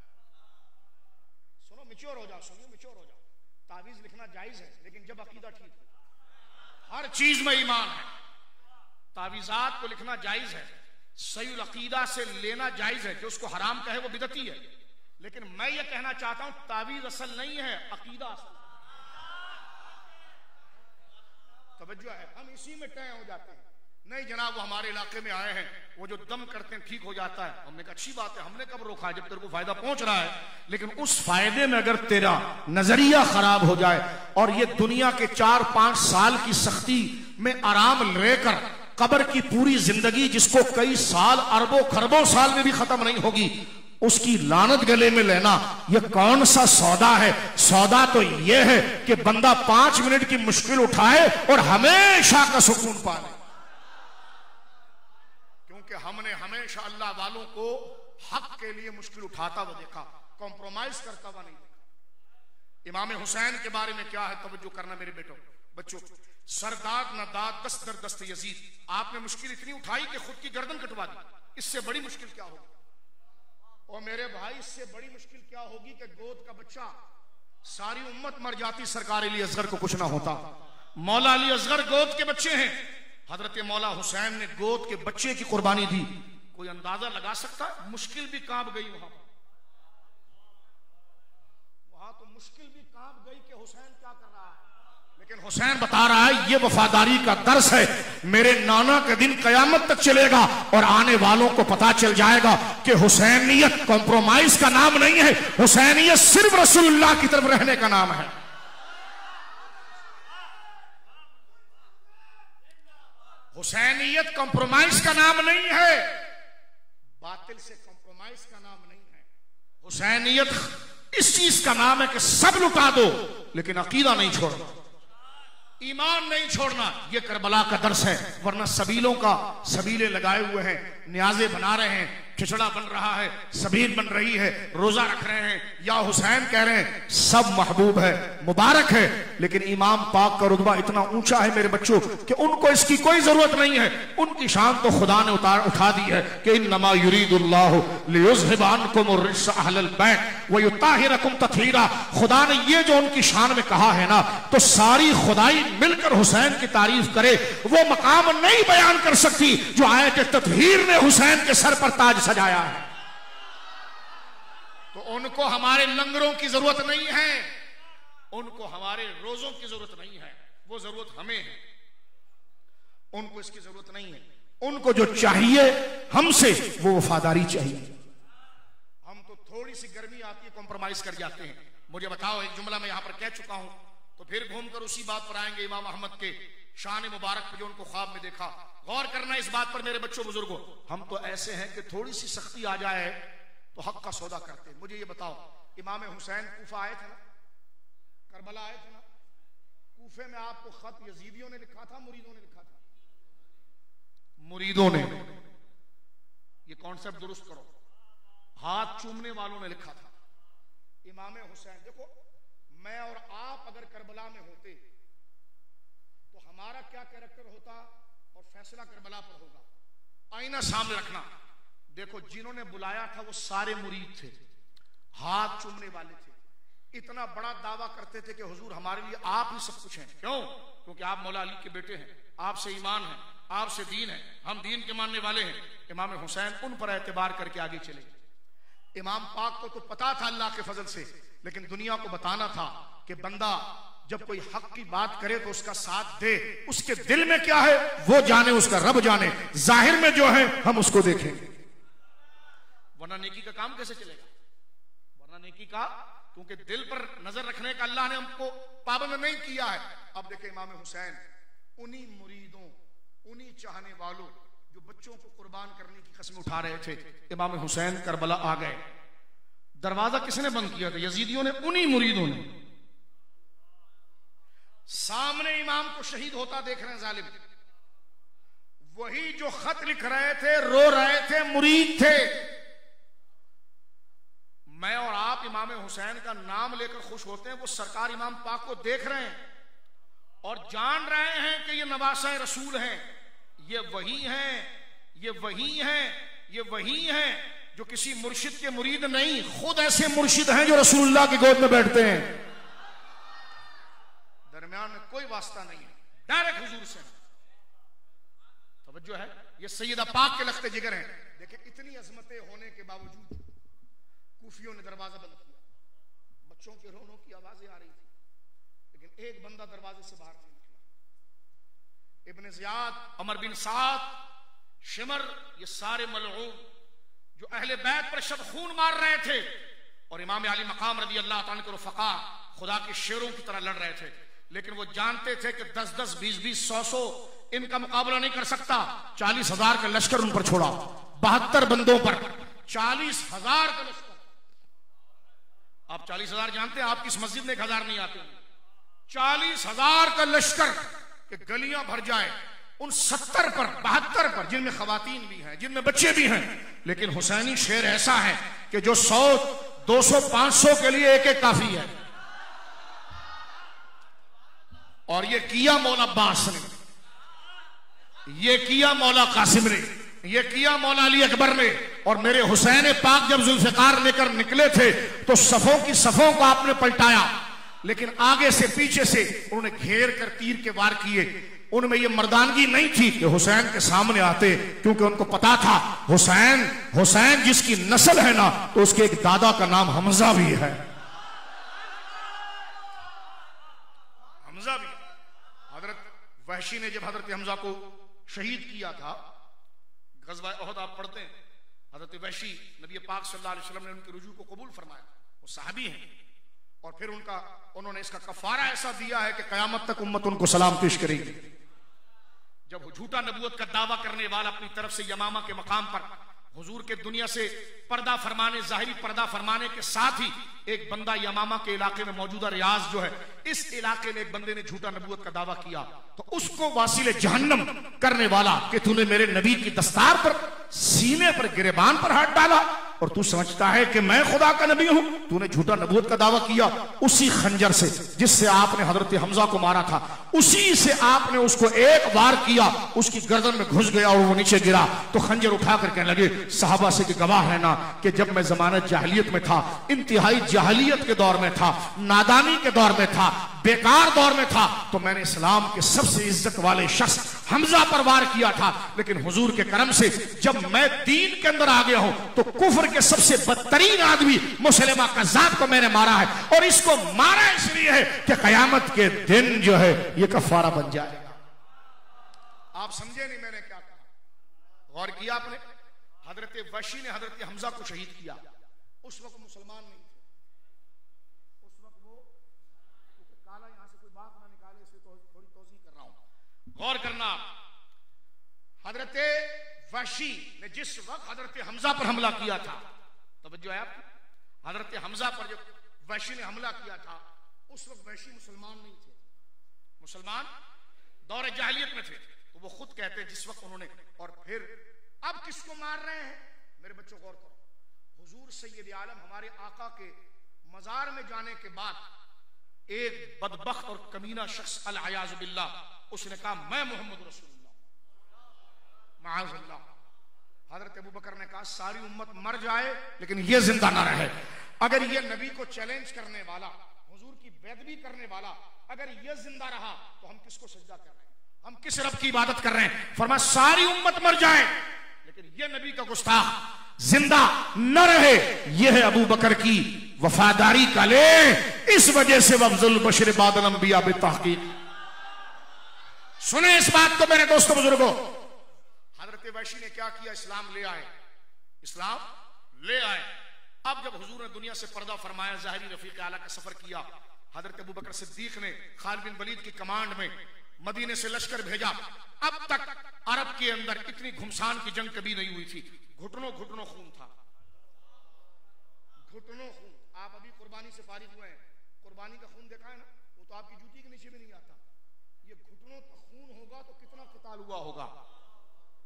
सुनो, मिच्योर हो जाओ, सुनिए, मिच्योर हो जाओ। तावीज लिखना जायज है, लेकिन जब अकीदा ठीक हो। हर चीज में ईमान है। तावीजात को लिखना जायज है, सही अकीदा से लेना जायज है। जो उसको हराम कहे वो बिदती है। लेकिन मैं ये कहना चाहता हूं, तावीज असल नहीं है, अकीदा असल। तवज्जो है, हम इसी में तय हो जाते हैं। नहीं जनाब, वो हमारे इलाके में आए हैं, वो जो दम करते हैं ठीक हो जाता है। हमने कहा अच्छी बात है, हमने कब रोका है, जब तेरे को फायदा पहुंच रहा है। लेकिन उस फायदे में अगर तेरा नजरिया खराब हो जाए और ये दुनिया के 4-5 साल की सख्ती में आराम लेकर कब्र की पूरी जिंदगी, जिसको कई साल, अरबों खरबों साल में भी खत्म नहीं होगी, उसकी लानत गले में लेना, यह कौन सा सौदा है? सौदा तो यह है कि बंदा 5 मिनट की मुश्किल उठाए और हमेशा का सुकून पाए। क्योंकि हमने हमेशा अल्लाह वालों को हक के लिए मुश्किल उठाता हुआ देखा, कॉम्प्रोमाइज करता हुआ नहीं देखा। इमाम हुसैन के बारे में क्या है, तवज्जो करना मेरे बच्चों। सरदाद न दाद दस्त दर दस्त यजीद, आपने मुश्किल इतनी उठाई कि खुद की गर्दन कटवा दी। इससे बड़ी मुश्किल क्या होगी? और मेरे भाई, इससे बड़ी मुश्किल क्या होगी कि गोद का बच्चा, सारी उम्मत मर जाती, सरकार अली असगर को कुछ ना होता। मौला अली असगर गोद के बच्चे हैं, हजरत मौला हुसैन ने गोद के बच्चे की कुर्बानी दी। कोई अंदाजा लगा सकता है? मुश्किल भी कांप गई वहां तो मुश्किल भी कांप गई कि हुसैन क्या कर रहा है। लेकिन हुसैन बता रहा है, ये वफादारी का दर्स है। मेरे नाना का दिन कयामत तक चलेगा और आने वालों को पता चल जाएगा कि हुसैनियत कॉम्प्रोमाइज का नाम नहीं है, हुसैनियत सिर्फ रसूलुल्लाह की तरफ रहने का नाम है। हुसैनियत कॉम्प्रोमाइज का नाम नहीं है, बातिल से कॉम्प्रोमाइज का नाम नहीं है। हुसैनियत इस चीज का नाम है कि सब लुटा दो लेकिन अकीदा नहीं छोड़ना, ईमान नहीं छोड़ना। यह करबला का दर्स है। वरना सबीलों का सबीले लगाए हुए हैं, न्याजे बना रहे हैं, खिचड़ा बन रहा है, सबील बन रही है, रोजा रख रहे हैं, या हुसैन कह रहे हैं। सब महबूब है, मुबारक है, लेकिन इमाम पाक का रुतबा इतना ऊंचा है मेरे बच्चों कि उनको इसकी कोई जरूरत नहीं है। उनकी शान तो खुदा ने उठा दी है कि इन्नमा युरीदुल्लाहु लियुज़हिबा अन्कुम अर्रिज्स अहलल बैत व युताहिरकुम तत्हीरा। खुदा ने ये जो उनकी शान में कहा है ना, तो सारी खुदाई मिलकर हुसैन की तारीफ करे। वो मकाम नहीं बयान कर सकती जो आयत तत्हीर ने हुसैन के सर पर ताज सजाया है। तो उनको हमारे लंगरों की जरूरत नहीं है, उनको हमारे रोजों की जरूरत नहीं है, वो जरूरत हमें है। उनको इसकी जरूरत नहीं है। उनको जो चाहिए हमसे वो वफादारी चाहिए। हम तो थोड़ी सी गर्मी आती है कॉम्प्रोमाइज कर जाते हैं। मुझे बताओ, एक जुमला मैं यहां पर कह चुका हूं, तो फिर घूमकर उसी बात पर आएंगे, इमाम अहमद के शान मुबारक पर जो उनको ख्वाब में देखा। गौर करना इस बात पर मेरे बच्चों बुजुर्गों। हम तो ऐसे हैं कि थोड़ी सी सख्ती आ जाए तो हक का सौदा करते हैं। मुझे ये बताओ, इमाम हुसैन कूफा आए थे ना, करबला आए थे ना, कूफे में आपको खत यजीदियों ने लिखा था, मुरीदों ने लिखा था? मुरीदों ने। ये कॉन्सेप्ट दुरुस्त करो। हाथ चूमने वालों ने लिखा था। इमाम हुसैन, देखो मैं और आप अगर करबला में होते तो हमारा क्या कैरेक्टर होता और फैसला करबला पर होगा। आईना सामने रखना। देखो, जिन्होंने बुलाया था वो सारे मुरीद थे, हाथ चूमने वाले थे, इतना बड़ा दावा करते थे कि हुजूर हमारे लिए आप ही सब कुछ हैं। क्यों? क्योंकि आप मौला अली के बेटे हैं, आपसे ईमान है, आपसे दीन है, हम दीन के मानने वाले हैं। इमाम हुसैन उन पर एतबार करके आगे चले। इमाम पाक को तो पता था अल्लाह के फजल से, लेकिन दुनिया को बताना था कि बंदा जब कोई हक की बात करे तो उसका साथ दे। उसके दिल में क्या है वो जाने, उसका रब जाने। जाहिर में जो है हम उसको देखेंगे, वरना नेकी का काम कैसे चलेगा? वरना नेकी का, क्योंकि दिल पर नजर रखने का अल्लाह ने हमको पाबंद नहीं किया है। अब देखें, इमाम हुसैन उन्हीं मुरीदों, उन्हीं चाहने वालों जो बच्चों को कुर्बान करने की कसम उठा रहे थे, इमाम हुसैन करबला आ गए। दरवाजा किसने बंद किया था? यजीदियों ने, उन्हीं मुरीदों ने। सामने इमाम को शहीद होता देख रहे हैं जालिम, वही जो खत लिख रहे थे, रो रहे थे, मुरीद थे। मैं और आप इमाम हुसैन का नाम लेकर खुश होते हैं, वो सरकार इमाम पाक को देख रहे हैं और जान रहे हैं कि ये नवासा रसूल हैं, ये वही हैं, ये वही हैं, ये वही हैं जो किसी मुर्शिद के मुरीद नहीं, खुद ऐसे मुर्शिद हैं जो रसूलुल्लाह की गोद में बैठते हैं। दरमियान में कोई वास्ता नहीं है, डायरेक्ट हुजूर से। तवज्जो है, ये सैयदा पाक के लख्ते जिगर हैं। देखिए इतनी अजमतें होने के बावजूद कूफियों ने दरवाजा बंद किया, बच्चों के रोने की आवाजें आ रही थी, लेकिन एक बंदा दरवाजे से बाहर नहीं निकला। इब्न ज़ियाद, अमर बिन साद, शिमर, ये सारे मलऊन जो अहले बैत पर शब खून मार रहे थे और इमाम अली मकाम रज़ी अल्लाह ताला के रफ़क़ा खुदा के शेरों की तरह लड़ रहे थे, लेकिन वो जानते थे कि 10-10, 20-20, 100-100 इनका मुकाबला नहीं कर सकता। 40,000 का लश्कर उन पर छोड़ा, 72 बंदों पर 40,000 का लश्कर। आप 40,000 जानते हैं, आपकी इस मस्जिद में 1,000 नहीं आते। 40,000 का लश्कर कि गलियां भर जाए, उन 70 पर, 72 पर, जिनमें खवातीन भी हैं, जिनमें बच्चे भी हैं, लेकिन हुसैनी शेर ऐसा है कि जो 100, 200, 500 के लिए एक एक काफी है। और ये किया मौला अब्बास ने, ये किया मौला कासिम ने, ये किया मौला अली अकबर ने। और मेरे हुसैन पाक जब जुल्फिकार लेकर निकले थे तो सफों की सफों को आपने पलटाया, लेकिन आगे से पीछे से उन्होंने घेर कर तीर के वार किए। उनमें ये मर्दानगी नहीं थी कि हुसैन के सामने आते, क्योंकि उनको पता था हुसैन जिसकी नस्ल है ना, तो उसके एक दादा का नाम हमजा भी है। हमजा भी। हजरत वहशी ने जब हजरत हमजा को शहीद किया था, गज़वा उहद आप पढ़ते हैं, हजरत वहशी नबी पाक सल्लल्लाहु अलैहि वसल्लम ने उनके रुजू को कबूल फरमाया, वो सहाबी हैं, और फिर उन्होंने इसका कफारा ऐसा दिया है कि कयामत तक उम्मत उनको सलाम पेश करेगी। जब झूठा नबूवत का दावा करने वाला अपनी तरफ से यमामा के मकाम पर हुजूर के दुनिया से पर्दा फरमाने, जाहिरी पर्दा फरमाने के साथ ही एक बंदा यमामा के इलाके में मौजूदा रियाज जो है, इस इलाके में एक बंदे ने झूठा नबूवत का दावा किया, तो उसको वासिले जहन्नम करने वाला कि तूने मेरे नबी की दस्तार पर, सीने पर, गिरेबान पर हाथ डाला और तू समझता है कि मैं खुदा का नबी हूं, तूने झूठा नबूवत का दावा किया। उसी खंजर से जिससे आपने हजरत हमजा को मारा था, उसी से आपने उसको एक वार किया, उसकी गर्दन में घुस गया और वो नीचे गिरा। तो खंजर उठा कर कहने लगे सहाबा से कि गवाह है ना कि जब मैं जमानत जाहिलियत में था, इंतहाई जाहिलियत के दौर में था, नादानी के दौर में था, बेकार दौर में था, तो मैंने इस्लाम के सबसे इज्जत वाले शख्स हमजा पर वार किया था, लेकिन हुजूर के करम से जब मैं दीन के अंदर आ गया हूं तो कुफ्र के सबसे बदतरीन आदमी मुसलमा कज़्ज़ाब को मैंने मारा है, और इसको मारा इसलिए है कि कयामत के दिन जो है ये कफारा बन जाएगा। आप समझे नहीं मैंने क्या कहा? गौर किया आपने? हजरत वहशी ने हजरत हमजा को शहीद किया। उस वक्त मुसलमान नहीं थे, उस वक्त वो, काला यहां से कोई बात ना निकाले, इसलिए तो थोड़ी तौज़ीह कर रहा हूं, गौर करना। हजरत वहशी ने जिस वक्त हजरत हमजा पर हमला किया था, तवज्जो है आपकी, हजरत हमजा पर जब वहशी ने हमला किया था, उस वक्त वहशी मुसलमान नहीं थे, मुसलमान दौर जाहिलियत में थे। तो वो खुद कहते हैं जिस वक्त उन्होंने, और फिर अब किसको मार रहे हैं? मेरे बच्चों गौर करो, हुजूर सैयद आलम हमारे आका के मजार में जाने के बाद एक बदबख्त और कमीना शख्स अल-अयाज़ बिल्लाह, उसने कहा मैं मोहम्मद रसूलुल्लाह, माअज़ल्लाह। हजरत अबू बकर ने कहा सारी उम्मत मर जाए लेकिन ये जिंदा ना रहे। अगर ये नबी को चैलेंज करने वाला, हुजूर की बेदबी करने वाला, अगर ये जिंदा रहा तो हम किसको सजदा कर रहे हैं, हम किस रब की इबादत कर रहे हैं? फरमाया सारी उम्मत मर जाए लेकिन ये नबी का गुस्ताख जिंदा न रहे। यह है अबू बकर की वफादारी का ले, इस वजह से अफज़ल बशर बादल अंबिया बितहक़ीक़। सुने इस बात को मेरे दोस्तों बुजुर्गों, हजरत वहशी ने क्या किया? इस्लाम ले आए, इस्लाम ले आए। अब जब हुजूर ने दुनिया से पर्दा फरमाया, ज़ाहिरी रफीक आला का सफर किया, हजरत अबू बकर सिद्दीक ने खालिद बिन वलीद की कमांड में मदीने से लश्कर भेजा। अब तक अरब के अंदर इतनी घुमसान की जंग कभी नहीं हुई थी, घुटनों घुटनों खून था, घुटनों खून। आप अभी कुर्बानी से फारिग हुए हैं, कुर्बानी का खून देखा है ना, वो तो आपकी जूती के नीचे भी नहीं आता। ये घुटनों का खून होगा तो कितना किताल हुआ होगा।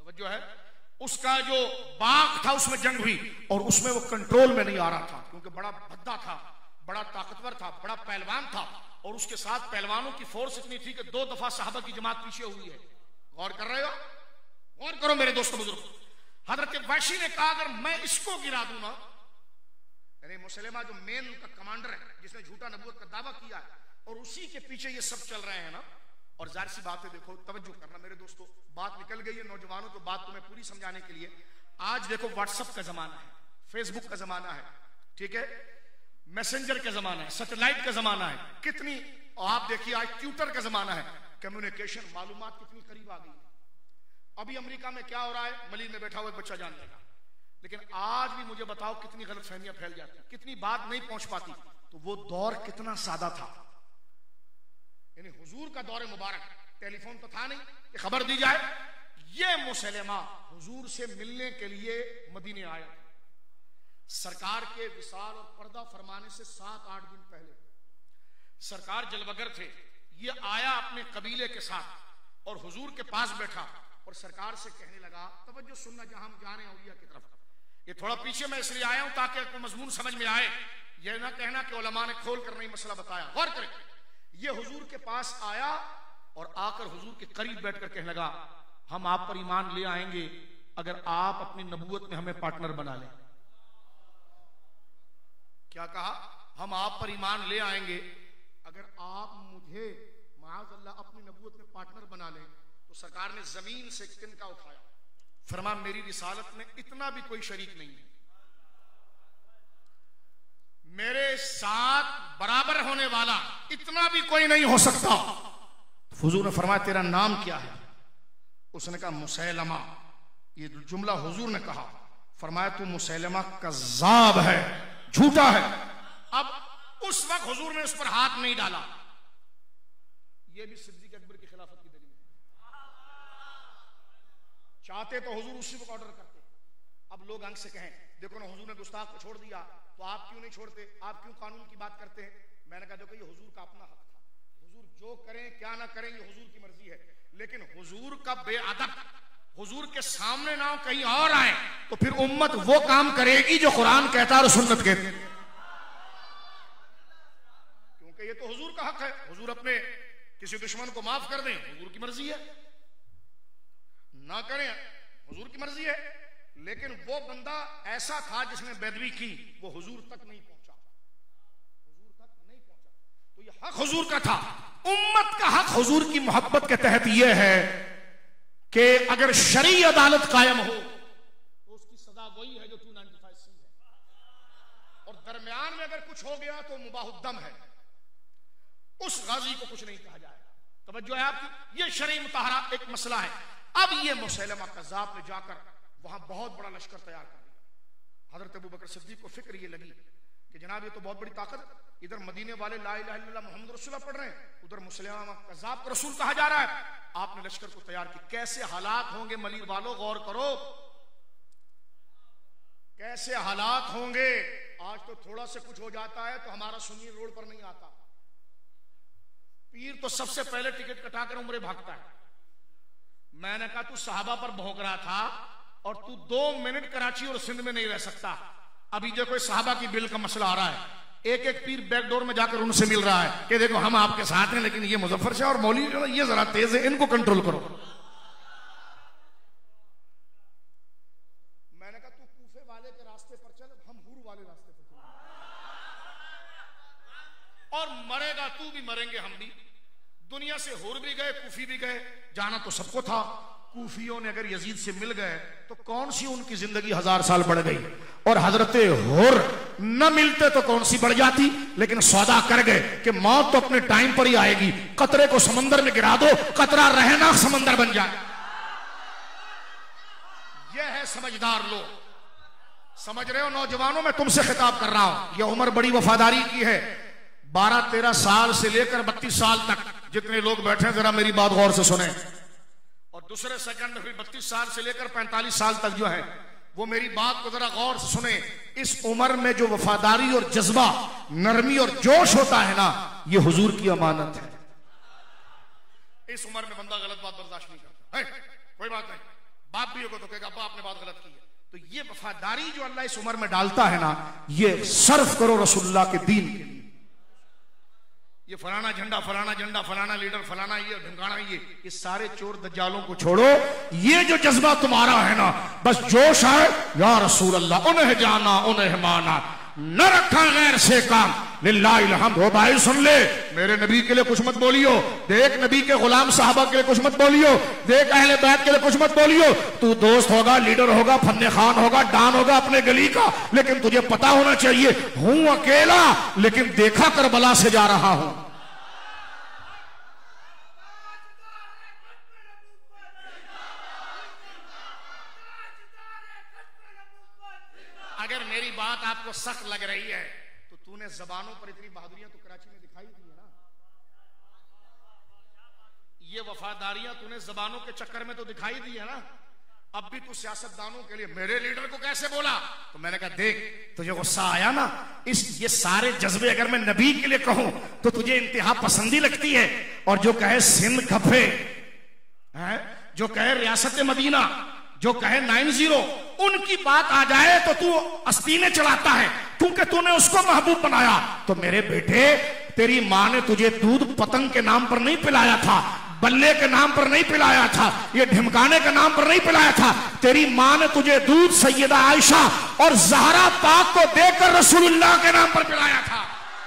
जो है उसका जो बाग था उसमें जंग हुई और उसमें वो कंट्रोल में नहीं आ रहा था, क्योंकि बड़ा भद्दा था, बड़ा ताकतवर था, बड़ा पहलवान था, और उसके साथ पहलवानों की फोर्स इतनी थी कि 2 दफा सहाबा की जमात पीछे हुई है। गौर कर रहे हो? गौर करो मेरे दोस्तों बुजुर्ग। हजरत वहशी ने कहा अगर मैं इसको गिरा दूं ना, यानी मुसलमा जो मेन उनका कमांडर है जिसने झूठा नबूवत का दावा किया है और उसी के पीछे ये सब चल रहे हैं ना, और जाहिर सी बात है, देखो तवज्जो करना मेरे दोस्तों, बात निकल गई है नौजवानों, तो बात तुम्हें पूरी समझाने के लिए। आज देखो व्हाट्सएप का जमाना है, फेसबुक का जमाना है, ठीक है, मैसेंजर का जमाना है, सैटेलाइट का जमाना है, कितनी, आप देखिए आज ट्विटर का जमाना है, कम्युनिकेशन, मालूमात कितनी करीब आ गई है। अभी अमेरिका में क्या हो रहा है मलीन में बैठा हुआ बच्चा जान लेगा, लेकिन आज भी मुझे बताओ कितनी गलतफहमियां फैल जाती, कितनी बात नहीं पहुंच पाती। तो वो दौर कितना सादा था, यानी हुजूर का दौर मुबारक, टेलीफोन तो था नहीं कि खबर दी जाए। ये मुसलमा हुजूर से मिलने के लिए मदीने आया, सरकार के विसाल और पर्दा फरमाने से 7-8 दिन पहले सरकार जलवगर थे, ये आया अपने कबीले के साथ और हुजूर के पास बैठा और सरकार से कहने लगा, तवज्जो सुनना जहां हम जा रहे हैं औलिया की तरफ, ये थोड़ा पीछे मैं इसलिए आया हूं ताकि आपको मजमून समझ में आए, ये ना कहना कि उलमा ने खोल कर नहीं मसला बताया। गौर करें, ये हुजूर के पास आया और आकर हुजूर के करीब बैठकर कहने लगा, हम आप पर ईमान ले आएंगे अगर आप अपनी नबूवत में हमें पार्टनर बना लें। क्या कहा? हम आप पर ईमान ले आएंगे अगर आप मुझे माअज़ल्लाह अपनी नबूवत में पार्टनर बना लें। तो सरकार ने जमीन से तिनका उठाया, फरमा मेरी रिसालत में इतना भी कोई शरीक नहीं है, मेरे साथ बराबर होने वाला इतना भी कोई नहीं हो सकता। हुजूर ने फरमाया तेरा नाम क्या है? उसने कहा मुसैलमा। ये जुमला हुजूर ने कहा, फरमाया तू मुसैलमा कज़्ज़ाब है, झूठा है। अब उस वक्त हुजूर ने उस पर हाथ नहीं डाला। ये भी सिद्दीक़ अकबर की खिलाफत की दलील है। चाहते तो हुजूर उसी वक्त ऑर्डर करते। अब लोग अंग से कहें देखो ना हुजूर ने गुस्ताख को छोड़ दिया तो आप क्यों नहीं छोड़ते, आप क्यों कानून की बात करते हैं? मैंने कहा देखो ये हुजूर का अपना हक था, हुजूर जो करें क्या ना करें ये हुजूर की मर्जी है, लेकिन हुजूर का बेअदब हुजूर के सामने ना हो कहीं और आए तो फिर उम्मत वो काम करेगी जो कुरान कहता है और सुन्नत कहती है, क्योंकि ये तो हुजूर का हक है। हुजूर अपने किसी दुश्मन को माफ कर दें, हुजूर की मर्जी है, ना करें हुजूर की मर्जी है। लेकिन वो बंदा ऐसा था जिसने बेदवी की, वो हुजूर तक नहीं पहुंचा, हुजूर तक नहीं पहुंचा। तो ये हक हुजूर का था। उम्मत का हक हुजूर की मोहब्बत के तहत यह है कि अगर शरई अदालत कायम हो तो उसकी सजा वही है जो 295C है, और दरमियान में अगर कुछ हो गया तो मुबाहुद्दम है, उस गाजी को कुछ नहीं कहा जाएगा। तवज्जो है आपकी? ये शरई मुताहरा एक मसला है। अब ये मुसैलमा कज़्ज़ाब ने जाकर वहां बहुत बड़ा लश्कर तैयार कर दिया। हजरत अबू बकर सिद्दीक को फिक्र ये लगी कि जनाब ये तो बहुत बड़ी ताकत, इधर मदीने वाले ला इलाहा इल्लल्लाह मुहम्मद रसूलुल्लाह पढ़ रहे हैं, उधर मुसलमा कज़्ज़ाब का रसूल कहा जा रहा है। आपने लश्कर को तैयार किया। कैसे हालात होंगे मलीर वालों, गौर करो कैसे हालात होंगे। आज तो थोड़ा से कुछ हो जाता है तो हमारा सुन्नी रोड पर नहीं आता, पीर तो सबसे पहले टिकट कटाकर उम्रे भागता है। मैंने कहा तू सहाबा पर भौंक रहा था और तू 2 मिनट कराची और सिंध में नहीं रह सकता। अभी जो कोई सहाबा की बिल का मसला आ रहा है, एक एक पीर बैकडोर में जाकर उनसे मिल रहा है कि देखो हम आपके साथ हैं, लेकिन ये मुजफ्फर शाह और मौलवी जो ये जरा तेज है, इनको कंट्रोल करो। मैंने कहा तू कूफे वाले के रास्ते पर चल, हम हुर वाले रास्ते पर चल, और मरेगा तू भी, मरेंगे हम भी। दुनिया से हुर भी गए, कूफी भी गए, जाना तो सबको था। कूफियों ने अगर यजीद से मिल गए तो कौन सी उनकी जिंदगी 1000 साल बढ़ गई, और हजरत हुर न मिलते तो कौन सी बढ़ जाती। लेकिन सौदा कर गए कि मौत तो अपने टाइम पर ही आएगी, कतरे को समंदर में गिरा दो, कतरा रहना समंदर बन जाए। यह है समझदार लोग। समझ रहे हो नौजवानों, मैं तुमसे खिताब कर रहा हूं। यह उम्र बड़ी वफादारी की है। 12-13 साल से लेकर 32 साल तक जितने लोग बैठे हैं जरा मेरी बात गौर से सुने, और दूसरे सेकंड में फिर 32 साल से लेकर 45 साल तक जो है वो मेरी बात को जरा गौर से सुने। इस उम्र में जो वफादारी और जज्बा, नरमी और जोश होता है ना, ये हुजूर की अमानत है। इस उम्र में बंदा गलत बात बर्दाश्त नहीं करता है, कोई बात नहीं, बाप भी होगा तो कहेगा अब्बा आपने बात गलत की है। तो ये वफादारी जो अल्लाह इस उम्र में डालता है ना, ये सर्फ करो रसूलुल्लाह के दीन के लिए। ये फलाना झंडा, फलाना झंडा, फलाना लीडर, फलाना ये ढंगाना, ये सारे चोर दज्जालों को छोड़ो। ये जो जज्बा तुम्हारा है ना, बस जोश है या रसूल अल्लाह, उन्हें जाना उन्हें माना, न रखा गैर से काम, लिल्लाहिल हम्द। हो भाई सुन ले, मेरे नबी के लिए कुछ मत बोलियो, देख नबी के गुलाम साहबा के लिए कुछ मत बोलियो, देख अहले बैत के लिए कुछ मत बोलियो। तू दोस्त होगा, लीडर होगा, फन्ने खान होगा, डान होगा अपने गली का, लेकिन तुझे पता होना चाहिए हूं अकेला, लेकिन देखा करबला से जा रहा हूं। अगर मेरी बात आपको सख्त लग रही है तो तूने जबानों पर इतनी बहादुरियां तो कराची में दिखाई दी है ना। ये वफादारियां तूने जबानों के चक्कर में तो दिखाई दी है ना। अब भी तू सियासतदानों के लिए मेरे लीडर को कैसे बोला, तो मैंने कहा देख तुझे गुस्सा आया ना, ये सारे जज्बे अगर मैं नबी के लिए कहूं तो तुझे इंतहा पसंदी लगती है। और जो कहे सिंध खफे, जो कहे रियासत मदीना, जो कहे 90, उनकी बात आ जाए तो तू अस्तीने चढ़ाता है, क्योंकि तूने उसको महबूब बनाया। तो मेरे बेटे, तेरी माँ ने तुझे दूध पतंग के नाम पर नहीं पिलाया था, बल्ले के नाम पर नहीं पिलाया था, ये ढिमकाने के नाम पर नहीं पिलाया था। तेरी माँ ने तुझे दूध सैयदा आयशा और ज़हरा पाक को देकर रसूलुल्लाह के नाम पर पिलाया था।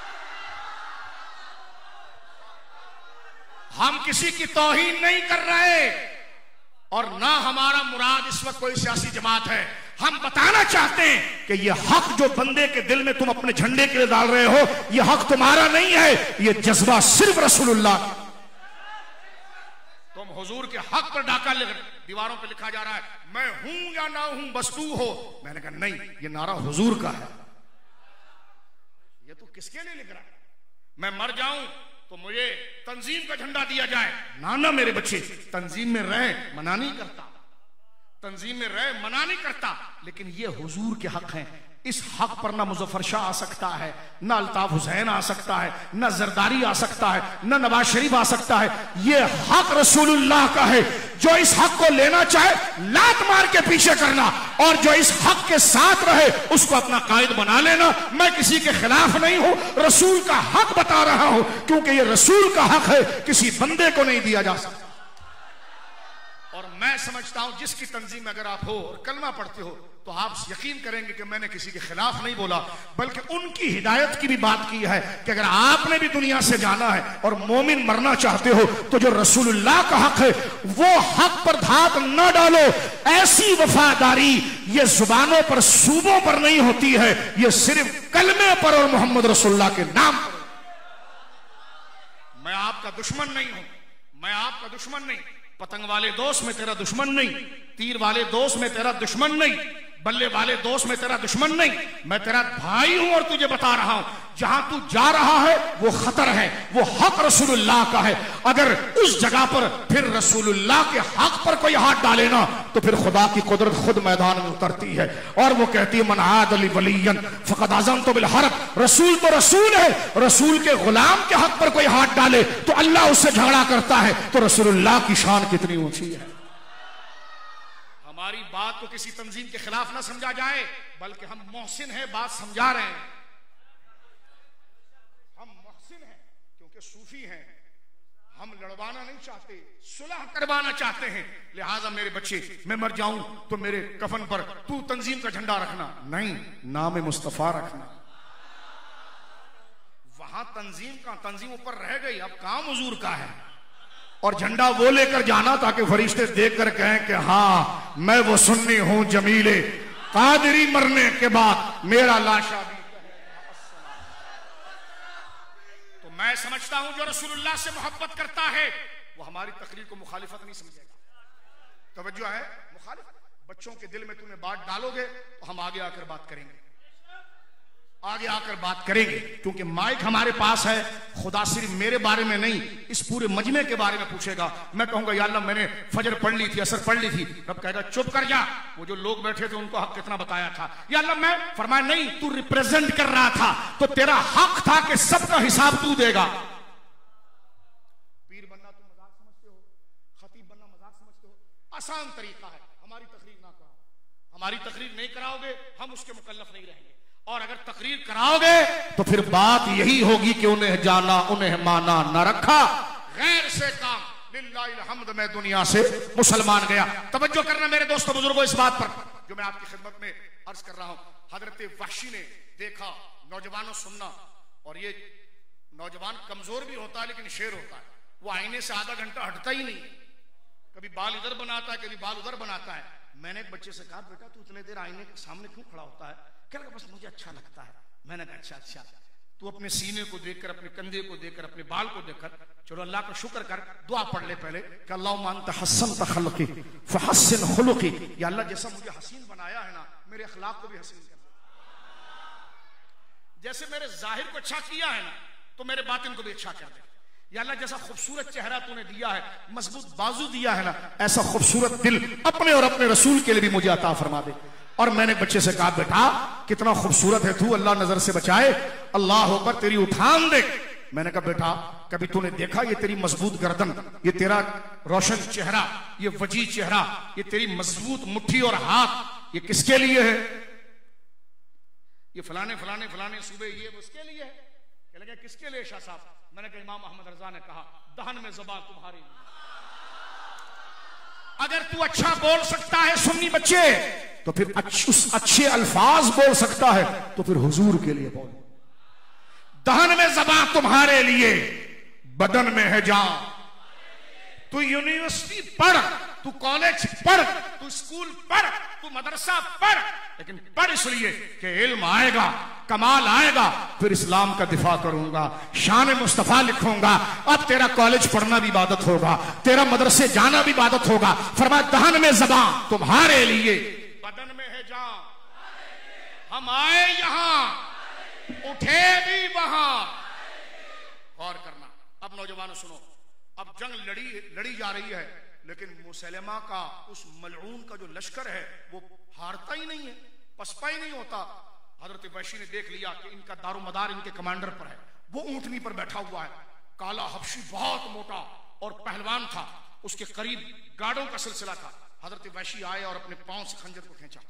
हम किसी की तौहीन नहीं कर रहे और ना हमारा मुराद इस वक्त कोई सियासी जमात है। हम बताना चाहते हैं कि यह हक जो बंदे के दिल में तुम अपने झंडे के लिए डाल रहे हो, यह हक तुम्हारा नहीं है, यह जज्बा सिर्फ रसूलुल्लाह। तुम हुजूर के हक पर डाका दीवारों पे लिखा जा रहा है, मैं हूं या ना हूं बस तू हो। मैंने कहा नहीं, ये नारा हुजूर का है। ये तू किसके लिए लिख रहा है? मैं मर जाऊं तो मुझे तंजीम का झंडा दिया जाए ना, ना मेरे बच्चे, तंजीम में रहे मना नहीं करता, तंजीम में रहे मना नहीं करता, लेकिन ये हुजूर के हक हैं। इस हक पर ना मुजफ्फर शाह आ सकता है, ना अल्ताफ हुसैन आ सकता है, ना जरदारी आ सकता है, ना नवाज शरीफ आ सकता है। ये हक रसूलुल्लाह का है। जो इस हक को लेना चाहे लात मार के पीछे करना, और जो इस हक के साथ रहे उसको अपना कायद बना लेना। मैं किसी के खिलाफ नहीं हूं, रसूल का हक बता रहा हूं, क्योंकि ये रसूल का हक है, किसी बंदे को नहीं दिया जा सकता। और मैं समझता हूं जिसकी तंजीम में अगर आप हो और कलमा पढ़ते हो तो आप यकीन करेंगे कि मैंने किसी के खिलाफ नहीं बोला, बल्कि उनकी हिदायत की भी बात की है कि अगर आपने भी दुनिया से जाना है और मोमिन मरना चाहते हो तो जो रसूलुल्लाह का हक है वो हक पर धात न डालो। ऐसी वफादारी ये जुबानों पर, सूबों पर नहीं होती है, ये सिर्फ कलमे पर और मोहम्मद रसूलुल्लाह के नाम पर। मैं आपका दुश्मन नहीं हूं, मैं आपका दुश्मन नहीं, पतंग वाले दोस्त में तेरा दुश्मन नहीं, तीर वाले दोस्त में तेरा दुश्मन नहीं, बल्ले वाले दोस्त में तेरा दुश्मन नहीं, मैं तेरा भाई हूं। और तुझे बता रहा हूं जहां तू जा रहा है वो खतर है, वो हक रसूलुल्लाह का है। अगर उस जगह पर फिर रसूलुल्लाह के हक पर कोई हाथ डाले ना तो फिर खुदा की कुदरत खुद मैदान में उतरती है और वो कहती है मन आद अली वलियन फकद आज़मतु बिल हर्ब। रसूल तो रसूल है, रसूल के गुलाम के हक पर कोई हाथ डाले तो अल्लाह उससे झगड़ा करता है। तो रसूलुल्लाह की शान कितनी ऊंची है। हमारी बात को किसी तंजीम के खिलाफ ना समझा जाए, बल्कि हम मोहसिन हैं, बात समझा रहे हैं। हम मोहसिन हैं क्योंकि सूफी हैं, हम लड़वाना नहीं चाहते, सुलह करवाना चाहते हैं। लिहाजा मेरे बच्चे, मैं मर जाऊं तो मेरे कफन पर तू तंजीम का झंडा रखना नहीं, नाम मुस्तफा रखना। वहां तंजीम का, तंजीम ऊपर रह गई, अब काम हुजूर का है। और झंडा वो लेकर जाना ताकि फरिश्ते देखकर कहें कि हाँ मैं वो सुन्नी हूं जमीले, कादरी मरने के बाद मेरा लाशा भी कहे। तो मैं समझता हूं जो रसूलुल्लाह से मोहब्बत करता है वो हमारी तकरीर को मुखालिफत नहीं समझेगा। तवज्जो है, मुखालिफत। बच्चों के दिल में तुम्हें बात डालोगे तो हम आगे आकर बात करेंगे, आगे आकर बात करेंगे, क्योंकि माइक हमारे पास है। खुदा सिर्फ मेरे बारे में नहीं, इस पूरे मजमे के बारे में पूछेगा। मैं कहूंगा या अल्लाह मैंने फजर पढ़ ली थी, असर पढ़ ली थी, रब कहेगा चुप कर जा, वो जो लोग बैठे थे उनको हक कितना बताया था। या अल्लाह मैं फरमाया नहीं, तू रिप्रेजेंट कर रहा था तो तेरा हक था कि सबका हिसाब तू देगा। पीर बनना तुम मजाक समझते हो, खतीब बनना मजाक समझते हो, आसान तरीका है। हमारी हमारी तकरीर नहीं कराओगे हम उसके मुकल्लफ नहीं रहेंगे, और अगर तकरीर कराओगे तो फिर बात यही होगी कि उन्हें जाना उन्हें माना न रखा, गैर से काम, लिल्लाहिल हम्द, मैं दुनिया से मुसलमान गया। तवज्जो करना मेरे दोस्तों बुजुर्गों इस बात पर जो मैं आपकी खिदमत में अर्ज कर रहा हूं। हजरत वहशी ने देखा नौजवानों सुनना, और ये नौजवान कमजोर भी होता है लेकिन शेर होता है, वो आईने से आधा घंटा हटता ही नहीं, कभी बाल इधर बनाता है कभी बाल उधर बनाता है। मैंने एक बच्चे से कहा बेटा तू इतने देर आईने के सामने क्यों खड़ा होता है? कह लगा बस मुझे अच्छा लगता है। मैंने कहा अच्छा अच्छा, तू अपने सीने को देखकर, अपने कंधे को देखकर, अपने बाल को देखकर, चलो अल्लाह का शुक्र कर, दुआ पढ़ ले पहले कि अल्लाहुम्मा अंता हस्सनता खल्क़ी फहस्सिन खुलुक़ी, या अल्लाह जैसा मुझे हसीन बनाया है ना मेरे अखलाक को भी हसीन कर, जैसे मेरे जाहिर को अच्छा किया है ना तो मेरे बातिन को भी अच्छा कर दे। या अल्लाह जैसा खूबसूरत चेहरा तूने दिया है, मजबूत बाजू दिया है ना, ऐसा खूबसूरत दिल अपने और अपने रसूल के लिए भी मुझे अता फरमा दे। और मैंने बच्चे से कहा बेटा कितना खूबसूरत है तू, अल्लाह नजर से बचाए, अल्लाह अकबर, तेरी उठान देख। मैंने कहा बेटा कभी तूने देखा ये तेरी मजबूत गर्दन, ये तेरा रोशन चेहरा, ये वजी चेहरा, ये तेरी मजबूत मुट्ठी और हाथ, ये किसके लिए है? ये फलाने फलाने फलाने सूबे ये उसके लिए है। क्या लगे किसके लिए शाह साहब? मैंने कहा इमाम अहमद रजा ने कहा दहन में ज़बान तुम्हारी। अगर तू अच्छा बोल सकता है सुन्नी बच्चे तो फिर अच्छे अल्फाज बोल सकता है तो फिर हुजूर के लिए बोल। दहन में ज़बान तुम्हारे लिए, बदन में है जान। तू यूनिवर्सिटी पढ़, तू कॉलेज पढ़, तू स्कूल पढ़, तू मदरसा पढ़, लेकिन पढ़ इसलिए कि इल्म आएगा, कमाल आएगा, फिर इस्लाम का दिफा करूंगा, शान मुस्तफा लिखूंगा। अब तेरा कॉलेज पढ़ना भी इबादत होगा, तेरा मदरसे जाना भी इबादत होगा। फरमाया दहन में ज़बान तुम्हारे लिए, बदन में है जान। हम आए यहां उठे भी वहां। गौर करना। अब नौजवानों सुनो, अब जंग लड़ी जा रही है, लेकिन मुसलमा का उस मलऊन का जो लश्कर है वो हारता ही नहीं है, पसपा ही नहीं होता। हजरत वहशी ने देख लिया कि इनका दारोमदार इनके कमांडर पर है, वो ऊंटनी पर बैठा हुआ है। काला हबशी बहुत मोटा और पहलवान था, उसके करीब गार्डों का सिलसिला था। हजरत वहशी आए और अपने पांव से खंजर को खींचा,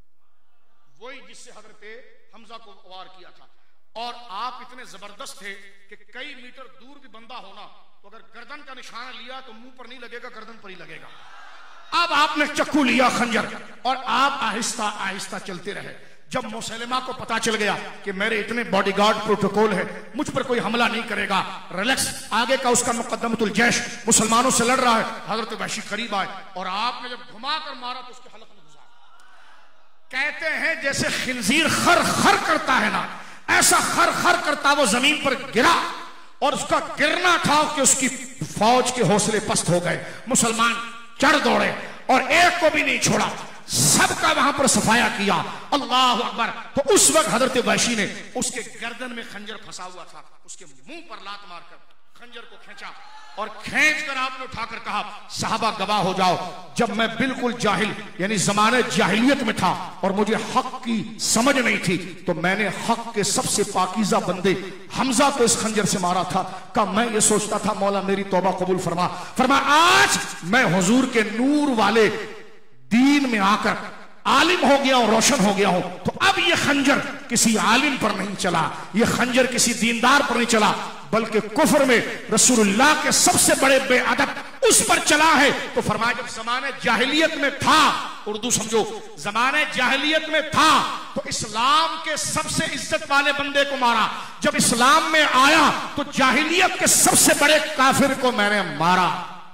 वही जिससे हजरत हमजा को वार किया था। और आप इतने जबरदस्त थे कि कई मीटर दूर भी बंदा होना तो अगर गर्दन का निशाना लिया तो मुंह पर नहीं लगेगा, गर्दन पर ही लगेगा। अब आपने चक्कू लिया खंजर और आप आहिस्ता आहिस्ता चलते रहे। जब मुसलमा को पता चल गया कि मेरे इतने बॉडीगार्ड प्रोटोकॉल है, मुझ पर कोई हमला नहीं करेगा, रिलैक्स, आगे का उसका मुकद्दमतुल जैश मुसलमानों से लड़ रहा है। हजरत वहशी करीब आए और आपने जब घुमा कर मारा तो उसके हलक में घुसा। कहते हैं जैसे खिंजीर खर खर करता है ना, ऐसा खर खर करता वो जमीन पर गिरा और उसका गिरना था कि उसकी फौज के हौसले पस्त हो गए। मुसलमान चढ़ दौड़े और एक को भी नहीं छोड़ा, सबका वहां पर सफाया किया। अल्लाह अकबर। तो उस वक्त हजरत वहशी ने उसके गर्दन में खंजर फंसा हुआ था, उसके मुंह पर लात मारकर खंजर को खींचा और खींचकर आपने उठाकर कहा साहबा गवाह हो जाओ, जब मैं बिल्कुल जाहिल यानी जमाने जाहिलियत में था और मुझे हक की समझ नहीं थी तो मैंने हक के सबसे पाकीज़ा बंदे हमजा को इस खंजर से मारा था। का मैं ये सोचता था मौला मेरी तौबा कबूल फरमा आज मैं हुजूर के नूर वाले दीन में आकर आलिम हो गया हूं, रोशन हो गया हूं। तो अब ये खंजर किसी आलिम पर नहीं चला, ये खंजर किसी दीनदार पर नहीं चला, बल्कि कुफ्र में रसूलुल्लाह के सबसे बड़े बेअदब उस पर चला है। तो फरमाया जब जमाने जाहिलियत में था, उर्दू समझो, जमाने जाहिलियत में था तो इस्लाम के सबसे इज्जत वाले बंदे को मारा, जब इस्लाम में आया तो जाहिलियत के सबसे बड़े काफिर को मैंने मारा।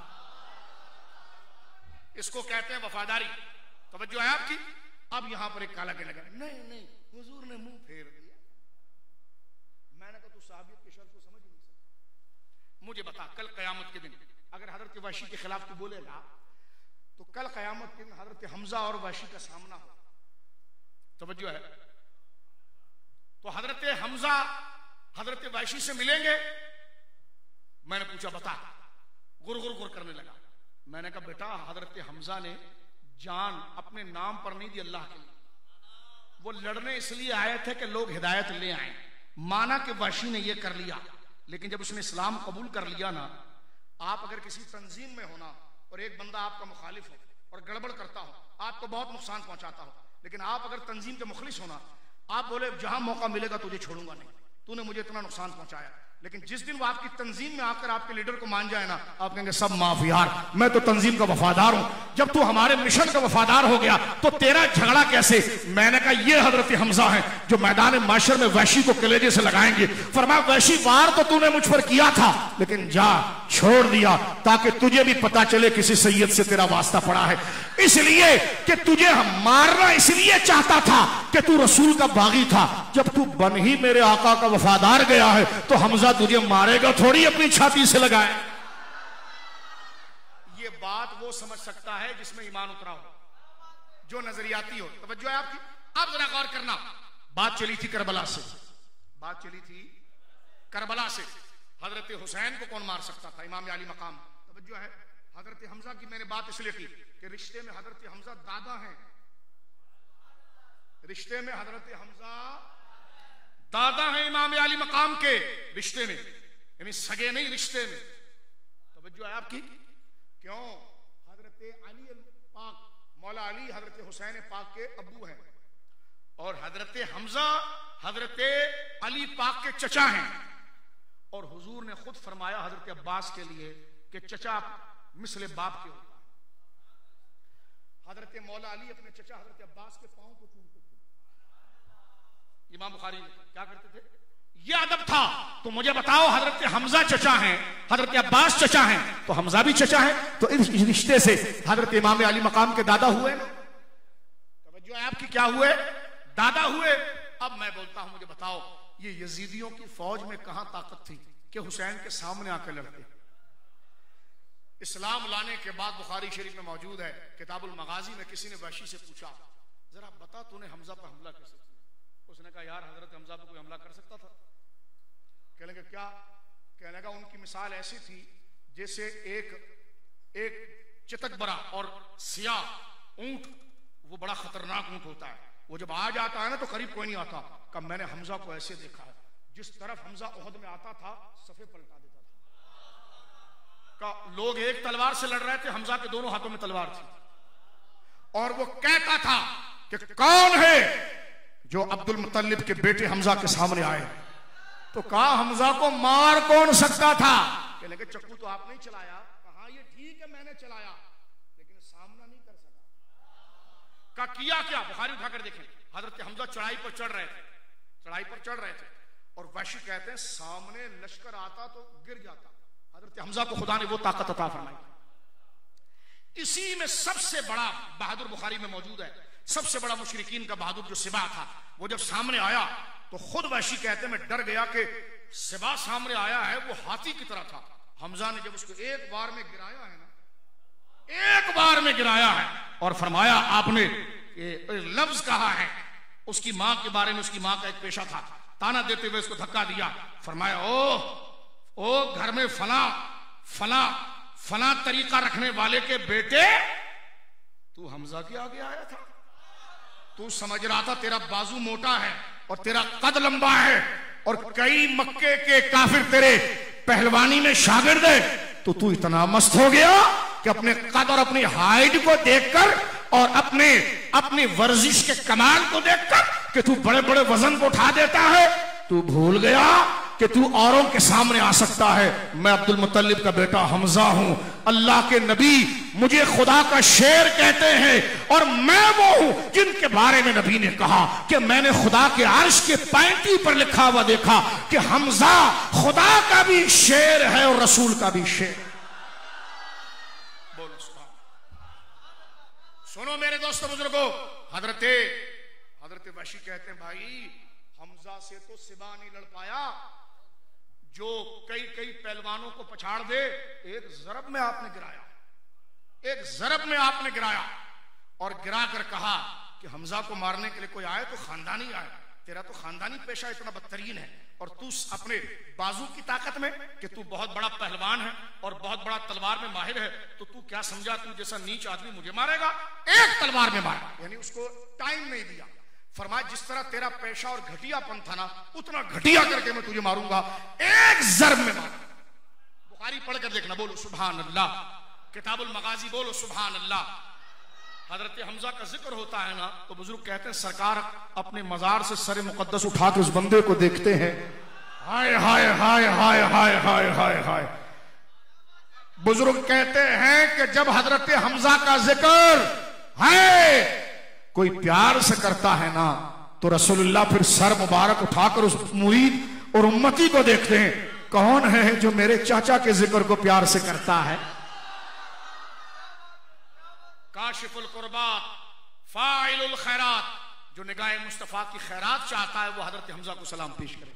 इसको कहते हैं वफादारी। तवज्जो है आपकी। अब यहां पर एक काला के लगा, नहीं हुजूर ने मुंह फेर दिया। मैंने कहा तू साहबियत के शर्त को समझ ही नहीं सकता। मुझे बता कल कयामत के दिन अगर हजरत वहशी के खिलाफ तू बोलेगा तो कल कयामत के दिन हजरत हमजा और वहशी का सामना हो। तवज्जो है। तो हजरत हमजा हजरत वहशी से मिलेंगे। मैंने पूछा बता, गुर गुर गुर करने लगा। मैंने कहा बेटा हजरत हमजा ने जान अपने नाम पर नहीं दी, अल्लाह के लिए। वो लड़ने इसलिए आए थे कि लोग हिदायत ले आए। माना कि वहशी ने ये कर लिया, लेकिन जब उसने इस्लाम कबूल कर लिया ना, आप अगर किसी तंजीम में होना और एक बंदा आपका मुखालिफ हो और गड़बड़ करता हूं, आपको बहुत नुकसान पहुंचाता हूं, लेकिन आप अगर तंजीम के मुखलिस होना, आप बोले जहां मौका मिलेगा तुझे छोड़ूंगा नहीं, तूने मुझे इतना नुकसान पहुंचाया, लेकिन जिस दिन वो आपकी तंजीम में आकर आपके लीडर को मान जाए ना, आप कहेंगे सब माफ यार, मैं तो तंजीम का वफादार हूं, जब तू हमारे मिशन का वफादार हो गया तो तेरा झगड़ा कैसे। मैंने कहा ये हजरत हमजा है जो मैदान माशर में वैशी को कलेजे से लगाएंगे। फरमाया वैशी वार तो तूने मुझ पर किया था, लेकिन जा छोड़ दिया ताकि तुझे भी पता चले किसी सैयद से तेरा वास्ता पड़ा है, इसलिए कि तुझे मारना इसलिए चाहता था कि तू रसूल का बागी था, जब तू बन ही मेरे आका का वफादार गया है तो हमजा तुझे मारेगा थोड़ी अपनी छाती से लगाए। ये बात वो समझ सकता है जिसमें ईमान उतरा हो, जो नजरियाती हो। तवज्जो है आपकी। अब जरा गौर करना, बात चली थी करबला से, बात चली थी करबला से। हजरत हुसैन को कौन मार सकता था, इमाम अली मकाम। तवज्जो है, हजरत हमजा की मैंने बात इसलिए की कि रिश्ते में हजरत हमजा दादा हैं, रिश्ते में हजरत हमजा दादा हैं इमाम अली मकाम के रिश्ते में, यानी सगे नहीं रिश्ते में। तवज्जो है आपकी। क्यों? हजरत अली पाक, मौला अली हजरत हुसैन पाक के अब्बू हैं, और हजरत हमजा हजरत अली पाक के चचा हैं, और हुजूर ने खुद फरमाया हजरत अब्बास के लिए कि चचा मिसले बाप के होता है। हजरत मौला अली अपने चचा हजरत अब्बास के पांव को चूमते थे। इमाम बुखारी क्या करते थे, ये अदब था। तो मुझे बताओ, हजरत हमजा चचा हैं, हजरत अब्बास चचा हैं, तो हमजा भी चचा है, तो इस रिश्ते से हजरत इमाम अली मकाम के दादा हुए ना। तवज्जो है आपकी, क्या हुए? दादा हुए। अब मैं बोलता हूं, मुझे बताओ ये यजीदियों की फौज में कहां ताकत थी कि हुसैन के सामने आकर लड़ते। इस्लाम लाने के बाद बुखारी शरीफ में मौजूद है, किताबुल मगाजी में किसी ने वहशी से पूछा, जरा बता तूने हमजा पर हमला कैसे किया? उसने कहा यार हजरत हमजा पर कोई हमला कर सकता था? कहने लगा क्या? कहने लगा उनकी मिसाल ऐसी थी जैसे एक चितकबरा और सियाह ऊंट, वो बड़ा खतरनाक ऊंट होता है, वो जब आ जाता है ना तो करीब कोई नहीं आता। कब मैंने हमजा को ऐसे देखा है, जिस तरफ हमजा उहद में आता था सफे पलटा देता था। का लोग एक तलवार से लड़ रहे थे, हमजा के दोनों हाथों में तलवार थी, और वो कहता था कि कौन है जो अब्दुल मुत्तलिब के बेटे हमजा के सामने आए? तो कहा हमजा को मार कौन सकता था? कहने लगे चक्कू तो आप नहीं चलाया। कहा ये ठीक है मैंने चलाया, लेकिन सामना नहीं कर सका। का किया क्या? बुखारी उठाकर देखें, हजरत हमजा चढ़ाई पर चढ़ रहे थे, चढ़ाई पर चढ़ रहे थे, और वहशी कहते हैं सामने लश्कर आता तो गिर जाता। हजरत हमजा को खुदा ने वो ताकत अता फरमाई। इसी में सबसे बड़ा बहादुर बुखारी में मौजूद है, सबसे बड़ा मुशरिकीन का बहादुर जो सिबा था, वो जब सामने आया तो खुद वहशी कहते हैं मैं डर गया कि सिबा सामने आया है, वो हाथी की तरह था। हमजा ने जब उसको एक बार में गिराया है ना, एक बार में गिराया है, और फरमाया आपने लफ्ज कहा है उसकी मां के बारे में, उसकी मां का एक पेशा था, ताना देते हुए उसको धक्का दिया। फरमाया ओ घर में फला फला फला तरीका रखने वाले के बेटे, तू हमजा के आगे आया था? तू समझ रहा था तेरा बाजू मोटा है और तेरा कद लंबा है, और कई मक्के के काफिर तेरे पहलवानी में शागिर्द है, तो तू इतना मस्त हो गया कि अपने कद और अपनी हाइट को देखकर और अपनी वर्जिश के कमाल को देखकर कि तू बड़े बड़े वजन को उठा देता है, तू भूल गया कि तू औरों के सामने आ सकता है। मैं अब्दुल मुत्तलिब का बेटा हमजा हूं, अल्लाह के नबी मुझे खुदा का शेर कहते हैं, और मैं वो हूं जिनके बारे में नबी ने कहा कि मैंने खुदा के अर्श के पैंती पर लिखा हुआ देखा कि हमजा खुदा का भी शेर है और रसूल का भी शेर। बोलो सुभान। सुनो मेरे दोस्तों बुजुर्गों, हजरत वहशी कहते हैं भाई हमजा से तो सिबा नहीं लड़ पाया, जो कई पहलवानों को पछाड़ दे, एक जरब में आपने गिराया, एक जरब में आपने गिराया, और गिरा कर कहा कि हमजा को मारने के लिए कोई आए तो खानदानी आए, तेरा तो खानदानी पेशा इतना बदतरीन है, और तू अपने बाजू की ताकत में कि तू बहुत बड़ा पहलवान है और बहुत बड़ा तलवार में माहिर है, तो तू क्या समझा तू जैसा नीच आदमी मुझे मारेगा? एक तलवार में मारा, यानी उसको टाइम नहीं दिया। फरमाया जिस तरह तेरा पेशा और घटियापन था ना, उतना घटिया करके मैं तुझे मारूंगा, एक जरब में मारूंगा। बुखारी पढ़कर देखना, बोलो सुभान अल्लाह। किताबुल मगाजी बोलो सुभान अल्लाह। हजरत हमजा का जिक्र होता है ना तो बुजुर्ग कहते हैं सरकार अपने मजार से सर मुकद्दस उठा के उस बंदे को देखते हैं, हाय हाय हाय हाय हाय हाय हाय हाय। बुजुर्ग कहते हैं कि जब हजरत हमजा का जिक्र है कोई प्यार से करता है ना तो रसूलुल्लाह फिर सर मुबारक उठाकर उस मुरीद और उम्मती को देखते हैं, कौन है जो मेरे चाचा के जिक्र को प्यार से करता है। काशिफुल कुर्बात फाइलुल खैरात, जो निगाह मुस्तफा की खैरात चाहता है वो हजरत हमजा को सलाम पेश करे।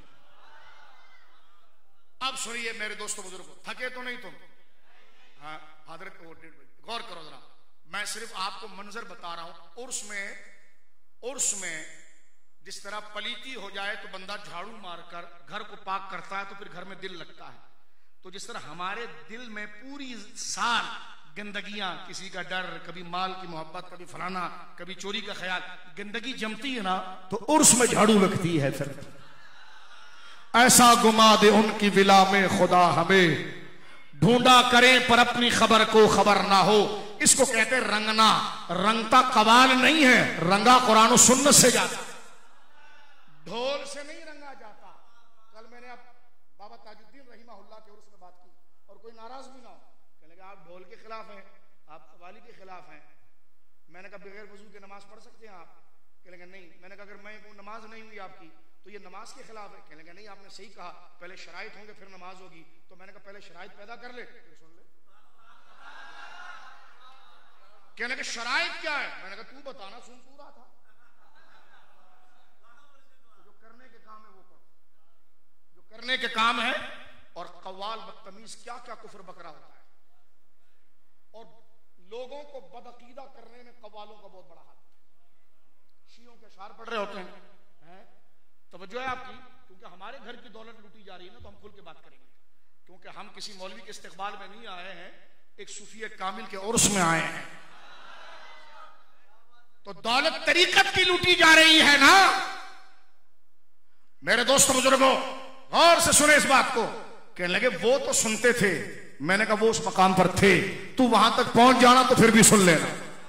अब सुनिए मेरे दोस्तों बुजुर्गों, थके तो नहीं तुम? हाँ, हजरत गौर करो जरा, मैं सिर्फ आपको मंजर बता रहा हूं। उर्स में जिस तरह पलीती हो जाए तो बंदा झाड़ू मारकर घर को पाक करता है तो फिर घर में दिल लगता है, तो जिस तरह हमारे दिल में पूरी साल गंदगियां, किसी का डर, कभी माल की मोहब्बत, कभी फलाना, कभी चोरी का ख्याल, गंदगी जमती है ना तो उर्स में झाड़ू लगती है। फिर ऐसा गुमा दे उनकी विला में खुदा हमें, ढूंढा करें पर अपनी खबर को खबर ना हो। इसको कहते हैं रंगना। रंगता कवाल नहीं है, रंगा कुरान और सुन्नत से जाता, ढोल से नहीं रंगा जाता। कल मैंने अब बाबा ताजुद्दीन रहीमहुल्लाह के उर्स में बात की और कोई नाराज भी ना हो, कहने लगा आप ढोल के खिलाफ हैं, आप कवाली के खिलाफ हैं। मैंने कहा बगैर वजू के नमाज पढ़ सकते हैं आप? कहने लगा नहीं। मैंने कहा अगर मैं नमाज नहीं हुई आपकी तो ये नमाज के खिलाफ है? कहने लगा नहीं आपने सही कहा, पहले शराइत होंगे फिर नमाज होगी। तो मैंने कहा पहले शराइत पैदा कर ले, फिर सुन ले। कहने लगा शराइत क्या है? मैंने कहा तू बताना, सुन तू रहा था। जो करने के काम है वो करो, जो करने के काम है। और कव्वाल बदतमीज क्या क्या कुफ्र बकरा होता है, और लोगों को बदअकीदा करने में कव्वालों का बहुत बड़ा हाथ है। शियों के अशार पढ़ रहे होते हैं, तवज्जो है आपकी, क्योंकि हमारे घर की दौलत लूटी जा रही है ना, तो हम खुल के बात करेंगे, क्योंकि हम किसी मौलवी के इस्तेकबाल में नहीं आए हैं, एक सूफी कामिल के उर्स में आए हैं। तो दौलत तरीकत की लूटी जा रही है ना। मेरे दोस्तों बुजुर्गों, गौर से सुने इस बात को। कहने लगे वो तो सुनते थे। मैंने कहा वो उस मकाम पर थे, तू वहां तक पहुंच जाना तो फिर भी सुन लेना।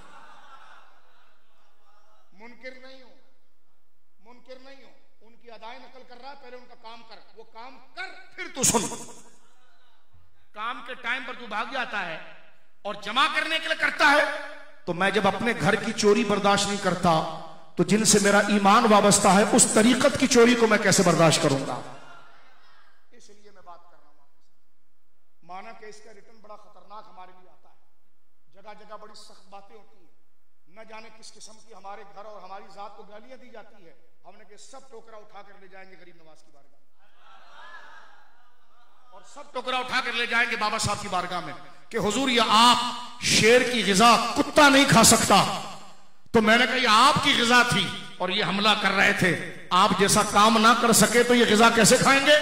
मुनकिर नहीं हो, मुनकिर नहीं हो, उनकी अदाएं नकल कर रहा है, पहले उनका काम कर, वो काम कर फिर तू सुन। काम के टाइम पर तू भाग जाता है और जमा करने के लिए करता है। तो मैं जब अपने घर की चोरी बर्दाश्त नहीं करता तो जिनसे मेरा ईमान वाबस्ता है उस तरीकत की चोरी को मैं कैसे बर्दाश्त करूंगा? इसलिए मैं बात कर रहा हूं। माना कि इसका रिटर्न बड़ा खतरनाक हमारे लिए आता है, जगह जगह बड़ी सख्त बातें होती है, न जाने किस किस्म की हमारे घर और हमारी जात को गालियां दी जाती है। हमने के सब टोकरा उठा कर ले जाएंगे गरीब नवाज की बारगाह में, और सब टोकरा उठा कर ले जाएंगे बाबा साहब की बारगाह में कि हुजूर ये आप शेर की गिजा कुत्ता नहीं खा सकता। तो मैंने कहा ये आपकी गिजा थी और ये हमला कर रहे थे, आप जैसा काम ना कर सके तो ये गिजा कैसे खाएंगे?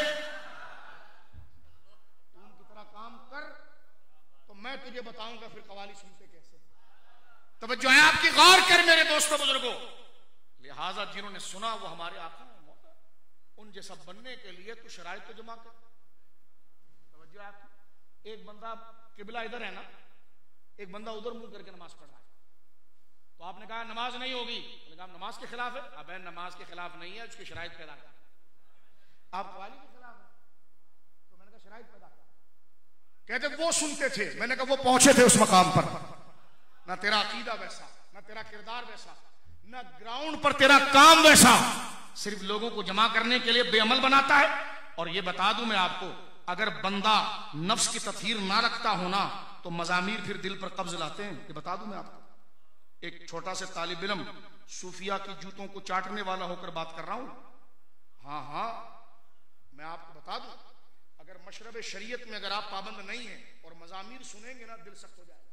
उनकी तरह काम कर तो मैं तुझे बताऊंगा फिर कवाली सुनते कैसे। तवज्जो है आपकी, गौर कर मेरे दोस्तों बुजुर्गों। लिहाजा जिन्होंने सुना वो हमारे आका हैं, उन जैसा बनने के लिए तो शराइत तो जमा कर। तवज्जो है आपकी। एक बंदा किबला इधर है ना, एक बंदा उधर मुंह करके नमाज पढ़ रहा है, तो आपने कहा नमाज नहीं होगी, कहा नमाज के खिलाफ है। अब नमाज के खिलाफ नहीं है, उसकी शराइत पैदा कर। आप कवाली के खिलाफ है, तो मैंने कहा शराइत पैदा कर। कहते वो सुनते थे, मैंने कहा वो पहुंचे थे उस मकाम पर। ना तेरा अकीदा वैसा, ना तेरा किरदार वैसा, ना ग्राउंड पर तेरा काम वैसा, सिर्फ लोगों को जमा करने के लिए बेअमल बनाता है। और ये बता दूं मैं आपको, अगर बंदा नफ्स की तथहीर ना रखता हो ना तो मजामीर फिर दिल पर कब्ज लाते हैं। ये बता दूं मैं आपको, एक छोटा से तालिब इल्म सूफिया की जूतों को चाटने वाला होकर बात कर रहा हूं। हाँ, मैं आपको बता दूं, अगर मशरब शरीयत में अगर आप पाबंद नहीं है और मजामीर सुनेंगे ना, दिल सख्त हो जाएगा।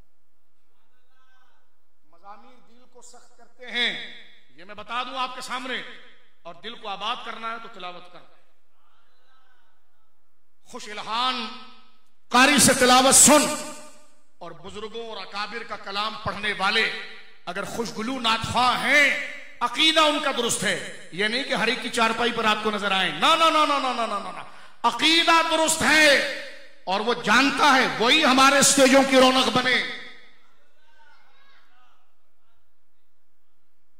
मजामीर दिल को सख्त करते हैं, ये मैं बता दूं आपके सामने। और दिल को आबाद करना है तो तिलावत कर, खुश इल्हान कारी से तिलावत सुन। और बुजुर्गों और अकाबिर का कलाम पढ़ने वाले अगर खुशगुलू नातख्वाह हैं, अकीदा उनका दुरुस्त है। यह नहीं कि हर एक की चारपाई पर आपको नजर आए, ना ना ना ना ना ना ना ना, अकीदा दुरुस्त है और वो जानता है वही हमारे स्टेजों की रौनक बने।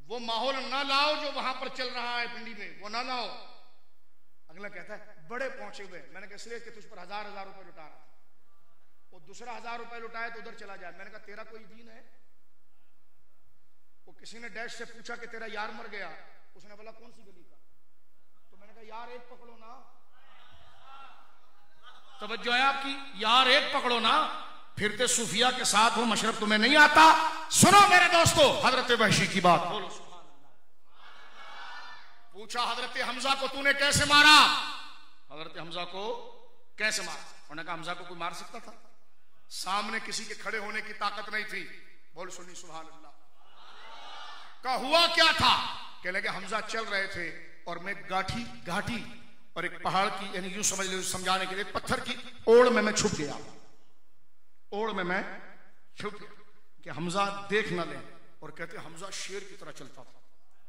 वो माहौल ना लाओ जो वहां पर चल रहा है पिंडी में, वो ना लाओ। अगला कहता है बड़े पहुंचे हुए। मैंने कहा इसलिए कि तुझ पर हजार हजार रुपए लुटा रहा था, वो दूसरा 1000 रुपए लुटाए तो उधर चला जाए। मैंने कहा तेरा कोई दीन है? वो किसी ने डैश से पूछा कि तेरा यार मर गया, उसने बोला कौन सी गली का? तो मैंने कहा यार एक पकड़ो ना। तवज्जो है आपकी? यार एक पकड़ो ना। फिरते सूफिया के साथ वो मशरब तुम्हें नहीं आता? सुनो मेरे दोस्तों हजरत वहशी की बात। बोलो सुभान अल्लाह। पूछा हजरत हमजा को तूने कैसे मारा? हजरत हमजा को कैसे मारा? उन्होंने कहा हमजा को कोई मार सकता था? सामने किसी के खड़े होने की ताकत नहीं थी। बोल सुनी सुभान अल्लाह। का हुआ क्या था? कह लगे हमजा चल रहे थे और मैं घाटी और एक पहाड़ की, यानी यूं समझ लो समझाने के लिए, पत्थर की ओड़ में मैं छुप गया। ओड़ में मैं छुप गया कि हमजा देख ना ले। और कहते हमजा शेर की तरह चलता था,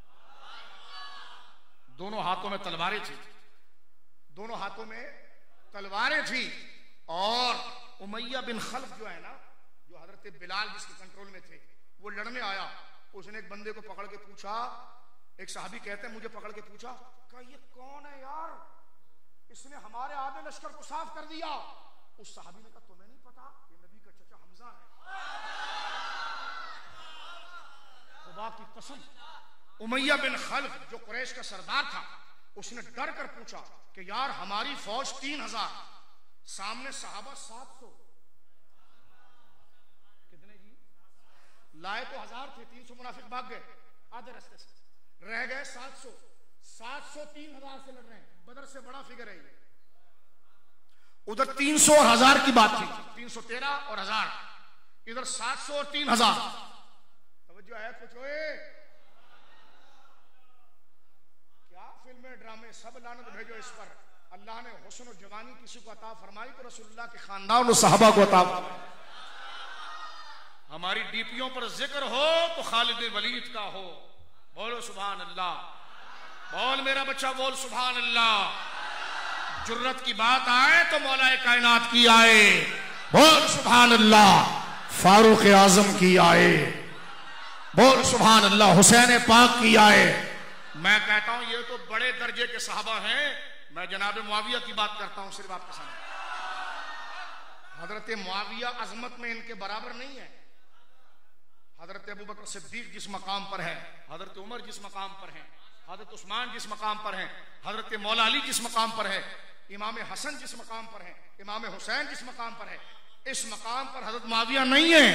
दोनों हाथों में तलवारें थी, दोनों हाथों में तलवारें थी। और उमैया बिन खल्फ जो है ना, जो हजरत बिलाल जिसके कंट्रोल में थे, वो लड़ने आया। उसने एक बंदे को पकड़ के पूछा, एक साहबी कहते हैं मुझे पकड़ के पूछा, कहा ये कौन है यार, इसने हमारे आधे लश्कर को साफ कर दिया। उस साहबी ने कहा तुम्हें नहीं पता ये नबी का चचा हमजा है? खुदा की कसम, उमैया बिन खल्फ जो कुरैश का सरदार था, उसने डर कर पूछा कि यार हमारी फौज 3000, सामने सहाबा 700, कितने जी? लाए तो 1000 थे, 300 मुनाफिक भाग गए आधे रास्ते से, रह गए 700। 700 3000 से लड़ रहे हैं। बदर से बड़ा फिगर है ये। उधर 300 और 1000 की बात थी, 313 और 1000, इधर 700 और 3000। तवज्जो है कुछ? क्या फिल्में ड्रामे सब लानत भेजो इस पर। अल्लाह ने हुस्न और जवानी किसी को अता फरमाई तो रसूलुल्लाह के खानदान और सहाबा को अता फरमाई। हमारी डीपियों पर जिक्र हो तो खालिद वलीद का हो। बोलो सुभान अल्लाह। बोल मेरा बच्चा, बोल सुभान अल्लाह। जुर्रत की बात आए तो मौलाए कायनात की आए। बोल सुभान अल्लाह। फारूक आजम की आए। बोल सुभान अल्लाह। हुसैन पाक की आए। मैं कहता हूं ये तो बड़े दर्जे के सहाबा हैं। मैं जनाब मुआविया की बात करता हूं सिर्फ आपके सामने। हजरत मुआविया अजमत में इनके बराबर नहीं है। हजरत अबू बकर सिद्दीक जिस मकाम पर है, हजरत उमर जिस मकाम पर है, हजरत उस्मान जिस मकाम पर है, हजरत मौला अली जिस मकाम पर है, इमाम हसन जिस मकाम पर है, इमाम हुसैन जिस मकाम पर है, इस मकाम पर हजरत मुआविया नहीं है।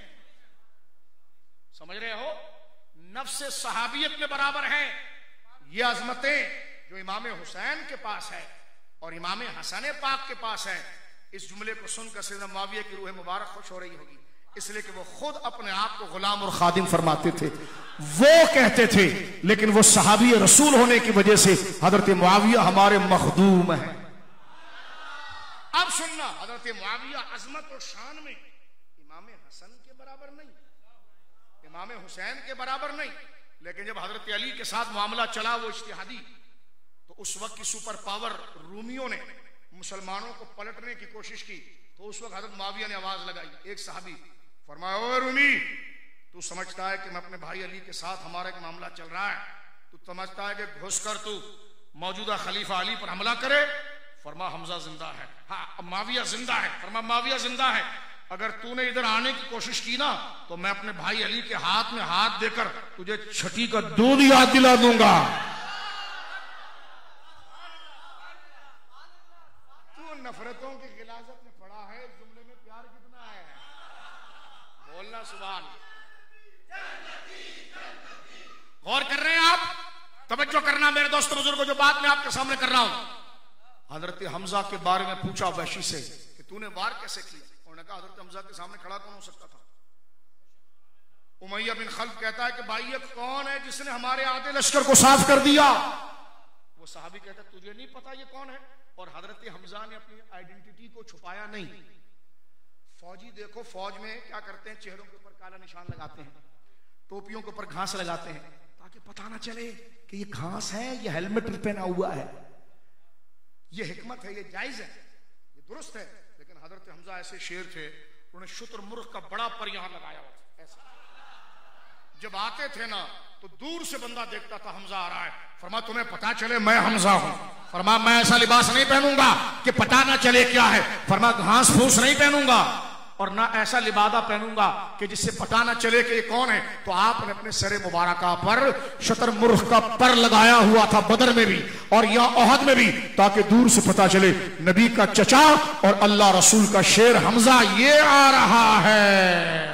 समझ रहे हो? नफ्स सहाबियत में बराबर है ये अजमतें जो इमाम हुसैन के पास है और इमाम हसन पाक के पास है। इस जुमले को सुनकर सैयदना मुआविया की रूह मुबारक खुश हो रही होगी, इसलिए कि वो खुद अपने आप को गुलाम और खादिम फरमाते थे। वो कहते थे, लेकिन वो सहाबी रसूल होने की वजह से हजरत मुआविया हमारे मखदूम है। अब सुनना, हजरत मुआविया अजमत और शान में इमाम हसन के बराबर नहीं, इमाम हुसैन के बराबर नहीं, लेकिन जब हजरत अली के साथ मामला चला वो इज्तिहादी, तो उस वक्त की सुपर पावर रूमियों ने मुसलमानों को पलटने की कोशिश की। तो उस वक्त हजरत मुआविया ने आवाज लगाई। एक सहाबी फरमाया, ओ रूमी, तू समझता है कि मैं अपने भाई अली के साथ हमारा एक मामला चल रहा है, तू समझता है कि घुसकर तू मौजूदा खलीफा अली पर हमला करे? फरमा हमजा जिंदा है। हाँ, मुआविया जिंदा है। फरमा मुआविया जिंदा है। अगर तूने इधर आने की कोशिश की ना तो मैं अपने भाई अली के हाथ में हाथ देकर तुझे छठी का दूध याद दिला दूंगा। तू नफरतों की गिलाजत में पड़ा है, इस जुमले में प्यार कितना है? बोलना सुभान। गौर कर रहे हैं आप? तवज्जो करना मेरे दोस्तों बुजुर्गों, जो बात मैं आपके सामने कर रहा हूं। हजरत हमजा के बारे में पूछा वहशी से कि तूने वार कैसे किया? उन्होंने कहा हजरत हमजा के सामने खड़ा कौन हो सकता था? उमैया बिन खल्फ कहता है कि भाई ये कौन है जिसने हमारे आधे लश्कर को साफ कर दिया? वो साहबी कहता है तुझे नहीं पता ये कौन है? और हजरत हमजा ने अपनी आइडेंटिटी को छुपाया नहीं। फौजी देखो, फौज में क्या करते हैं, चेहरों के ऊपर काला निशान लगाते हैं, टोपियों के ऊपर घास लगाते हैं, ताकि पता ना चले कि ये घास है, ये हेलमेट पहना हुआ है। ये हिकमत है, ये जायज है, ये दुरुस्त है। लेकिन हजरत हमजा ऐसे शेर थे, उन्होंने शुतुरमुर्ग का बड़ा पर यहां लगाया हुआ था ऐसा। जब आते थे ना तो दूर से बंदा देखता था हमजा आ रहा है, फरमा तुम्हें पता चले मैं हमजा हूं। फरमा मैं ऐसा लिबास नहीं पहनूंगा कि पता ना चले क्या है। फरमा घास फूस नहीं पहनूंगा और ना ऐसा लिबादा पहनूंगा कि जिससे पता ना चले कि ये कौन है। तो आपने अपने सरे मुबारका पर शतरमुर्ख का पर लगाया हुआ था, बदर में भी और यहाँ ओहद में भी, ताकि दूर से पता चले नबी का चचा और अल्लाह रसूल का शेर हमजा ये आ रहा है।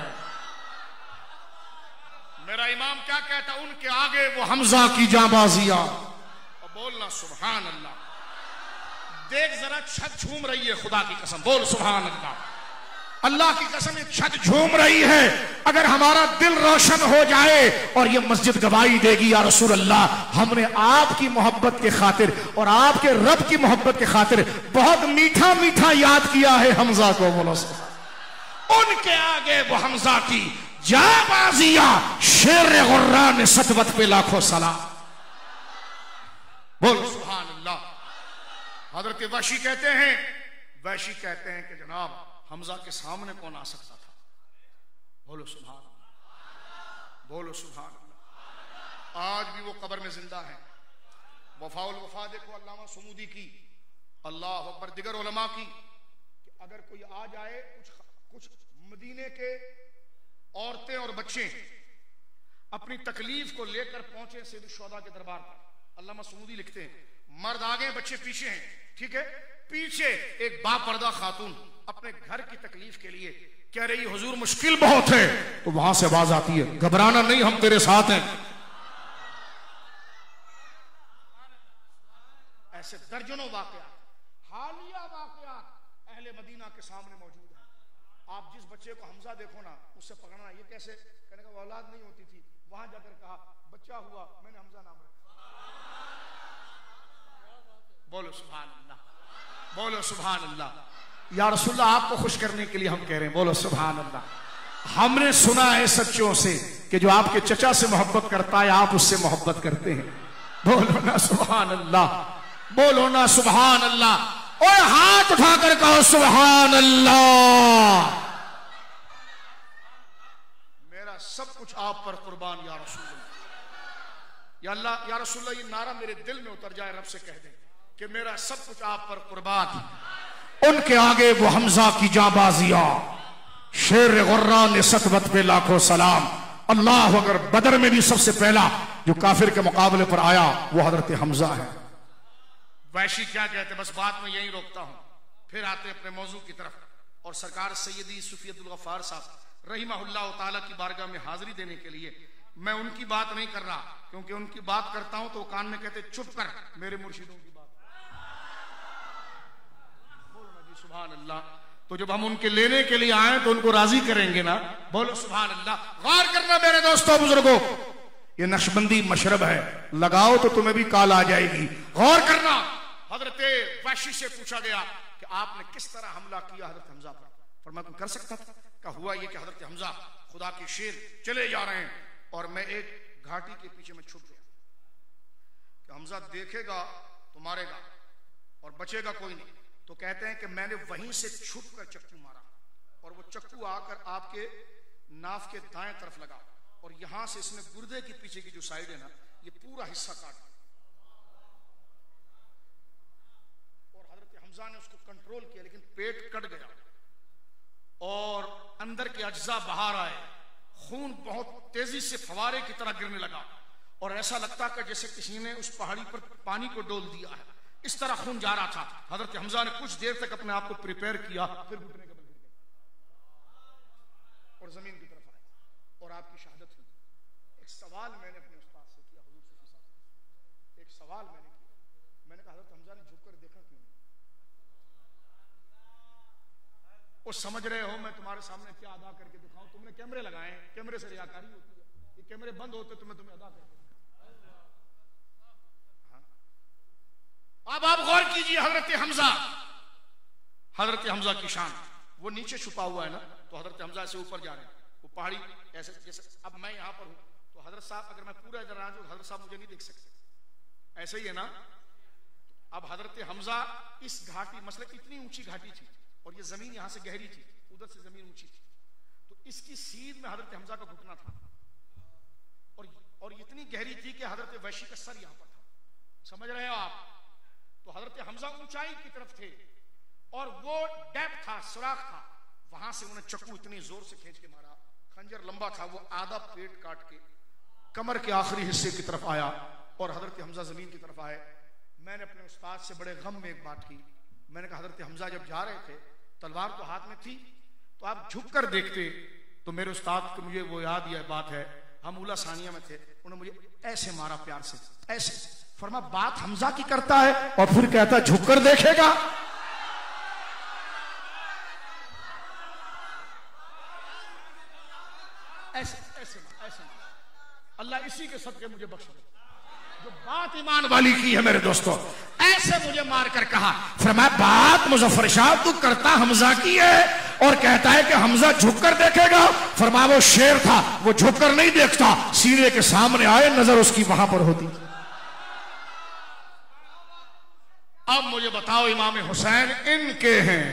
मेरा इमाम क्या कहता, उनके आगे वो हमजा की जाबाजिया। और बोलना सुभान अल्लाह। देख जरा छत झूम रही है, खुदा की कसम बोल सुभान अल्लाह। अल्लाह की कसम ये छत झूम रही है। अगर हमारा दिल रोशन हो जाए और ये मस्जिद गवाही देगी या रसूल अल्लाह, हमने आपकी मोहब्बत के खातिर और आपके रब की मोहब्बत के खातिर बहुत मीठा मीठा याद किया है हमजा को। बोलो उनके आगे वो हमजा की जाबाजिया, शेर गुर्रा ने सतवत पे लाखों सलाम। बोल सुभान अल्लाह। हजरत वहशी कहते हैं कि जनाब हमजा के सामने कौन आ सकता था। बोलो सुभान अल्लाह, बोलो सुभान अल्लाह। आज भी वो कब्र में जिंदा है। वफाउल वफा देखो अल्लामा सुमूदी की, अल्लाह अकबर, दिगर उलमा की, कि अगर कोई आ जाए, कुछ मदीने के औरतें और बच्चे अपनी तकलीफ को लेकर पहुंचे सैयद शुहदा के दरबार पर। अल्लामा सुमूदी लिखते हैं, मर्द आगे बच्चे पीछे हैं, ठीक है। पीछे एक बापर्दा खातून अपने घर की तकलीफ के लिए कह रही हुजूर मुश्किल बहुत है। तो वहां से आवाज आती है, घबराना नहीं, हम तेरे साथ हैं। ऐसे दर्जनों वाकयात, हालिया वाकयात अहले मदीना के सामने मौजूद है। आप जिस बच्चे को हमजा देखो ना, उससे पकड़ना, ये कैसे, कहने का औलाद नहीं होती थी, वहां जाकर कहा बच्चा हुआ, मैंने हमजा नाम रखा। बोलो सुभान अल्लाह, बोलो सुभान अल्लाह। या रसूलल्लाह आपको खुश करने के लिए हम कह रहे हैं, बोलो सुभान अल्लाह। हमने सुना है सच्चों से कि जो आपके चचा से मोहब्बत करता है आप उससे मोहब्बत करते हैं। बोलो ना सुभान अल्लाह, बोलो ना सुभान अल्लाह। और हाथ उठाकर कहो सुभान अल्लाह। मेरा सब कुछ आप पर कुर्बान या रसूलल्लाह। या अल्लाह, या रसूलल्लाह, ये नारा मेरे दिल में उतर जाए, रब से कह दें कि मेरा सब कुछ आप पर कुर्बान। उनके आगे वो हमजा की जाबाजिया, शेर गुर्रा ने सतवत पे लाखों सलाम। अल्लाह अगर बदर में भी सबसे पहला जो काफिर के मुकाबले पर आया वो हजरत हमजा है। वैशी क्या कहते, बस बात में यही रोकता हूं, फिर आते अपने मौजू की तरफ। और सरकार सैयदी सूफी अब्दुल गफ्फार साहब रहिमहुल्लाह ताला की बारगाह में हाजिरी देने के लिए मैं उनकी बात नहीं कर रहा, क्योंकि उनकी बात करता हूं तो कान में कहते चुप कर, मेरे मुर्शिदों की बात। सुभान अल्लाह। तो जब हम उनके लेने के लिए आए तो उनको राजी करेंगे ना। बोलो सुभान अल्लाह। गौर करना मेरे दोस्तों बुजुर्गों, ये नक्शबंदी मशरब है, लगाओ तो तुम्हें भी काल आ जाएगी। गौर करना। हजरत वहशी से पूछा गया कि आपने किस तरह हमला किया हजरत हमजा पर। फरमाया तुम कर सकता था। क्या हुआ ये कि हजरत हमजा खुदा के शेर चले जा रहे हैं और मैं एक घाटी के पीछे में छुप गया कि हमजा देखेगा तो मारेगा और बचेगा कोई नहीं। तो कहते हैं कि मैंने वहीं से छुप कर चक्कू मारा और वो चक्कू आकर आपके नाफ के दाएं तरफ लगा और यहां से इसने गुर्दे के पीछे की जो साइड है ना, ये पूरा हिस्सा काट दिया। और हजरत हमजा ने उसको कंट्रोल किया, लेकिन पेट कट गया और अंदर के अज्जा बाहर आए। खून बहुत तेजी से फवारे की तरह गिरने लगा और ऐसा लगता कि जैसे किसी ने उस पहाड़ी पर पानी को डोल दिया है, इस तरह खून जा रहा था। हजरत हमजा ने कुछ देर तक अपने आप को प्रिपेयर किया, फिर घुटने के बल गिर गए और जमीन की तरफ आए और आपकी शहादत हुई। एक सवाल मैंने अपने उस्ताद से किया, हुजूर सूफी साहब, एक सवाल मैंने किया। मैंने कहा हजरत हमजा ने झुककर देखा क्यों नहीं? वो समझ रहे हो मैं तुम्हारे सामने क्या अदा करके दिखाऊं? तुमने कैमरे लगाए, कैमरे से रियाकारी होती है, ये कैमरे बंद होते तो मैं तुम्हें अदा करके। अब आप गौर कीजिए, हजरत हमजा की शान, वो नीचे छुपा हुआ है ना, तो हजरत हमजा से ऊपर जा रहे हैं, वो पहाड़ी ऐसे जैसे अब मैं यहां पर हूं तो हजरत साहब अगर मैं पूरा इधर आ जाऊं हजरत साहब मुझे नहीं देख सकते, ऐसे ही है ना। अब हजरत हमजा इस घाटी, मसले इतनी ऊंची घाटी थी और ये जमीन यहां से गहरी थी, उधर से जमीन ऊंची थी, तो इसकी सीध में हजरत हमजा का घुटना था और इतनी गहरी थी कि हजरत वैशी का सर यहां पर था, समझ रहे हो आप। तो हजरत हमजा ऊंचाई की तरफ थे और वो डेप्थ था, सुराख था, वहां से उन्हें चक्कू इतनी जोर से खींच के मारा, खंजर लंबा था, वो आधा पेट काट के कमर के आखिरी हिस्से की तरफ आया और हजरत हमजा जमीन की तरफ आए। मैंने अपने उस्ताद से बड़े गम में एक बात की, मैंने कहा हजरत हमजा जब जा रहे थे तलवार तो हाथ में थी, तो आप झुक कर देखते तो मेरे उस्ताद को मुझे वो याद यह बात है, हम उला सानिया में थे, उन्होंने मुझे ऐसे मारा प्यार से, ऐसे फरमा बात हमजा की करता है और फिर कहता झुक कर देखेगा। ऐसे ऐसे ऐसे अल्लाह इसी के सदके मुझे बख्श दे, जो बात ईमान वाली की है मेरे दोस्तों। ऐसे मुझे मार कर कहा, फरमाया बात मुजफ्फर शाह तू करता हमजा की है और कहता है कि हमजा झुक कर देखेगा। फरमाया वो शेर था, वो झुक कर नहीं देखता, सीने के सामने आए नजर उसकी वहां पर होती। अब मुझे बताओ इमाम हुसैन इनके हैं,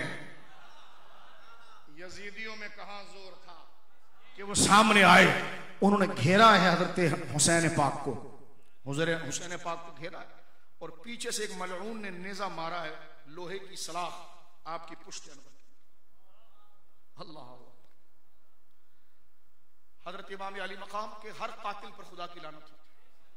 यजीदियों में कहां जोर था कि वो सामने आए, उन्होंने घेरा है हजरत हुसैन पाक को, हुसैन पाक को घेरा है और पीछे से एक मलऊन ने नेजा मारा है, लोहे की सलाख आपकी पुश्त अनवर की। अल्लाह हजरत इमाम अली मकाम के हर कातिल पर खुदा की लानत होती।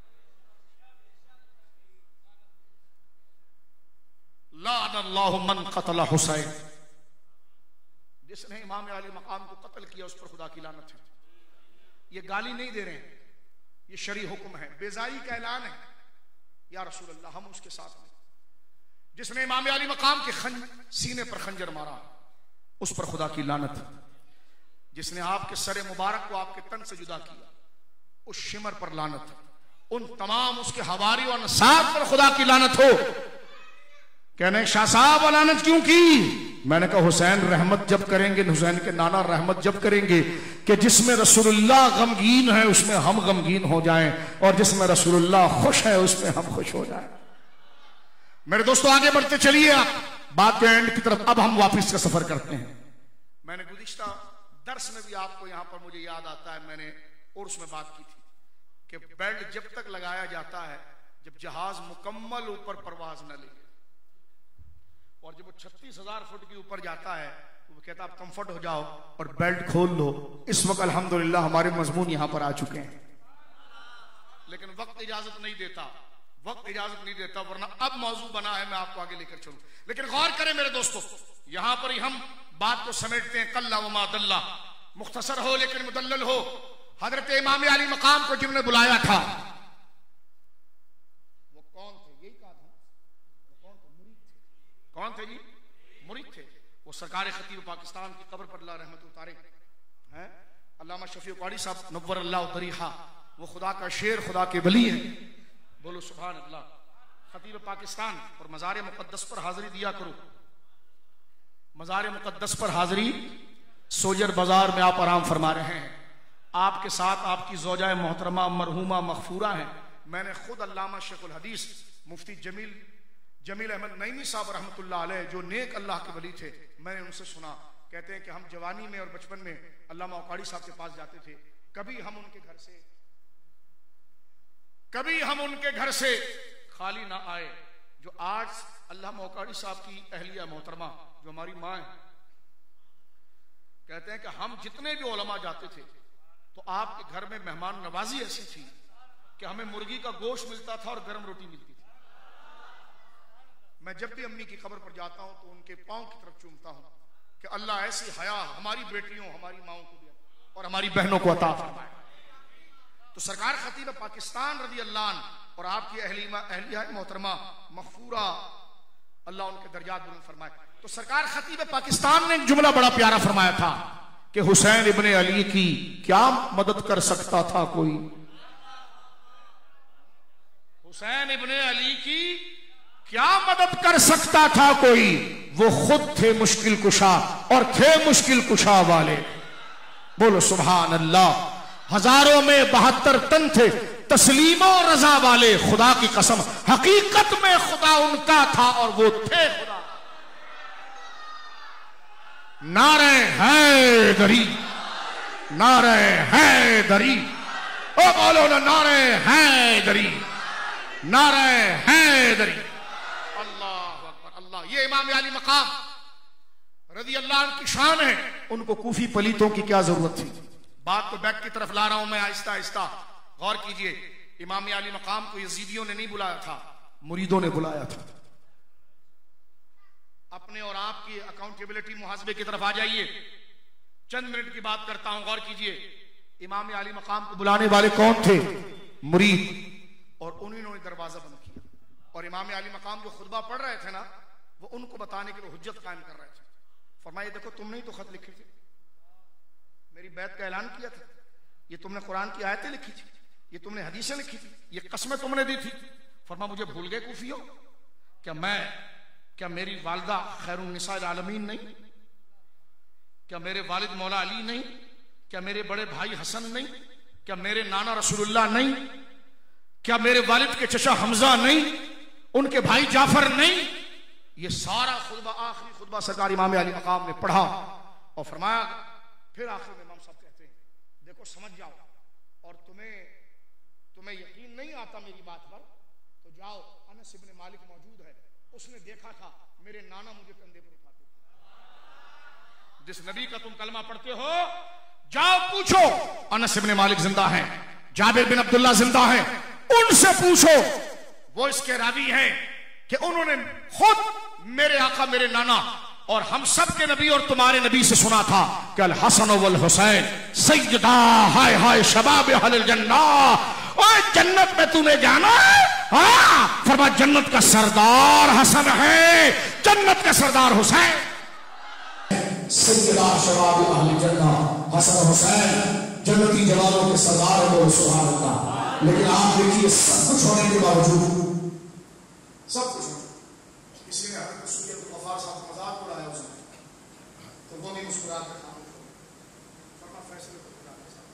लानल्लाहु मन क़तल हुसैन, जिसने इमाम अली मकाम को कत्ल किया उस पर खुदा की लानत है। ये गाली नहीं दे रहे हैं, ये शरी हुक्म है, बेजाई का ऐलान है। या रसूल अल्लाह हम उसके साथ में, जिसने इमाम अली मकाम के सीने पर खंजर मारा उस पर खुदा की लानत, जिसने आपके सरे मुबारक को आपके तन से जुदा किया उस शिमर पर लानत, उन तमाम उसके हवारी और अंसार पर खुदा की लानत हो। कहने शाह साहब लानत क्यों की? मैंने कहा हुसैन रहमत जब करेंगे, हुसैन के नाना रहमत जब करेंगे कि जिसमें रसूलुल्लाह गमगीन है उसमें हम गमगीन हो जाएं और जिसमें रसूलुल्लाह खुश है उसमें हम खुश हो जाएं। मेरे दोस्तों आगे बढ़ते चलिए आप बात के एंड की तरफ। अब हम वापस का सफर करते हैं। मैंने गुज़िश्ता दर्स में भी आपको यहां पर मुझे याद आता है, मैंने उर्स में बात की थी कि बेल्ट जब तक लगाया जाता है जब जहाज मुकम्मल ऊपर परवाज न ले, और जब वो 36,000 फुट के ऊपर जाता है तो वो कहता है आप कंफर्ट हो जाओ और बेल्ट खोल लो। इस वक्त अल्हम्दुलिल्लाह हमारे मजमून यहां पर आ चुके हैं, लेकिन वक्त इजाजत नहीं देता, वक्त इजाजत नहीं देता, वरना अब मौजू बना है मैं आपको आगे लेकर चलूं। लेकिन गौर करें मेरे दोस्तों, यहां पर ही हम बात को समेटते हैं। कल्ला व मा दल्ला, मुख्तसर हो लेकिन मुदल्लल हो। हजरत इमाम अली मकाम को जिन्होंने बुलाया था वो कौन थे? यही कहा था, वो कौन थे? मुरीद थे। कौन थे जी? मुरीद थे। वो सरकार खतीब पाकिस्तान की कब्र पर अल्लाह रहमत उतारे हैं, अल्लामा शफी क़ारी साहब नव्वर अल्लाह दरीहा, वो खुदा का शेर, खुदा के वली है। बोलो सुभान अल्लाह। खतीब पाकिस्तान और मज़ार मुक़द्दस पर हाजिरी दिया करो। मज़ार मुक़द्दस पर हाजिरी सोजर बाजार में आप आराम फरमा रहे हैं, आपके साथ आपकी ज़ौजा मोहतरमा मरहूमा मग़फ़ूरा है। मैंने खुद अल्लामा शेखुल हदीस मुफ्ती जमील अहमद नईमी साहब रहमतुल्लाह अलैह जो नेक अल्लाह के वली थे, मैंने उनसे सुना, कहते हैं कि हम जवानी में और बचपन में अल्लामा औकारी साहब के पास जाते थे। कभी हम उनके घर से खाली ना आए। जो आज अल्लामा औकारी साहब की अहलिया मोहतरमा जो हमारी माँ है, कहते हैं कि हम जितने भी उलमा जाते थे तो आपके घर में मेहमान नवाजी ऐसी थी कि हमें मुर्गी का गोश्त मिलता था और गर्म रोटी मिलती थी। मैं जब भी अम्मी की खबर पर जाता हूं तो उनके पांव की तरफ चूमता हूं कि अल्लाह ऐसी हया हमारी बेटियों, हमारी माओं को दिया और हमारी बहनों को अता फरमाए। तो सरकार खतीब पाकिस्तान रज़ी अल्लाह अन्हु और आपकी अहलिया मोहतरमा मग़फ़ूरा, अल्लाह उनके दर्जात बुलंद फरमाए। तो सरकार खतीब पाकिस्तान ने एक जुमला बड़ा प्यारा फरमाया था कि हुसैन इब्ने अली की क्या मदद कर सकता था कोई? हुसैन इब्ने अली की क्या मदद कर सकता था कोई? वो खुद थे मुश्किल कुशा और थे मुश्किल कुशा वाले। बोलो सुभान अल्लाह। हजारों में 72 तन थे, तस्लीमो रजा वाले। खुदा की कसम हकीकत में खुदा उनका था और वो थे खुदा। नारे हैदरी, नारे हैदरी, ओ बोलो ना नारे हैदरी, नारे हैदरी। अल्लाह अकबर, अल्लाह। ये इमाम अली मकाम रज़ी अल्लाह अन्हु की शान है। उनको कूफी पलीतों की क्या जरूरत थी? बात को बैक की तरफ ला रहा हूं मैं आहिस्ता आहिस्ता, गौर कीजिए। इमाम अली मकाम को यजीदियों ने नहीं बुलाया था, मुरीदों ने बुलाया था। अपने और आपकी अकाउंटेबिलिटी मुहासबे की तरफ आ जाइए। चंद मिनट की बात करता हूं, गौर कीजिए। इमाम अली मकाम को बुलाने वाले कौन थे? मुरीद। और उन्होंने दरवाजा बंद किया और इमाम अली मकाम जो खुतबा पढ़ रहे थे ना, वो उनको बताने के लिए हुज्जत कायम कर रहे थे। फरमाया देखो तुमने ही तो खत लिखे थे, मेरी बैत का ऐलान किया था, ये तुमने कुरान की आयतें लिखी थी, ये तुमने हदीसें लिखी थी, ये कस्में तुमने दी थी। फरमा मुझे भूल गए कूफियों? क्या मेरी वालिदा खैरुन्निसाइल आलमीन नहीं? क्या मेरे वालिद मौला अली नहीं? क्या मेरे बड़े भाई हसन नहीं? क्या मेरे नाना रसूलुल्लाह नहीं? क्या मेरे वालिद के चचा हमजा नहीं? उनके भाई जाफर नहीं? ये सारा खुतबा, आखिरी खुतबा सरकार इमाम अली मकाम ने पढ़ा और फरमाया, फिर आखिर में इमाम साहब कहते हैं देखो समझ जाओ, और तुम्हें यकीन नहीं आता मेरी बात पर तो जाओ, अनस इब्न मालिक मौजूद है, उसने देखा था मेरे नाना मुझे कंधे पर उठाते थे। जिस नबी का तुम कलमा पढ़ते हो, जाओ पूछो, अनस इब्न मालिक जिंदा हैं, जाबिर बिन अब्दुल्लाह जिंदा हैं, उनसे पूछो। वो इसके रावी हैं कि उन्होंने खुद मेरे आका मेरे नाना और हम सब के नबी और तुम्हारे नबी से सुना था कि अल हसन वल हुसैन सैयदा हाय हाय शबाब अहल जन्नत। ओए जन्नत में तूने जाना है? हाँ, फरमा जन्नत का सरदार हसन है, जन्नत का सरदार हुसैन। सैयदा शबाब अहल जन्नत हसन हुसैन जन्नती जवानों के सरदार है, सुभान अल्लाह। लेकिन आप देखिए सब कुछ होने के बावजूद, सब कुछ किसी ने हज़रत सुय्यद गफ़ार साहब मजाक उड़ाया उसने, तो वो भी मुस्कुरा कर खामोश हो गए। फरमा फैसले को खुदा के साथ,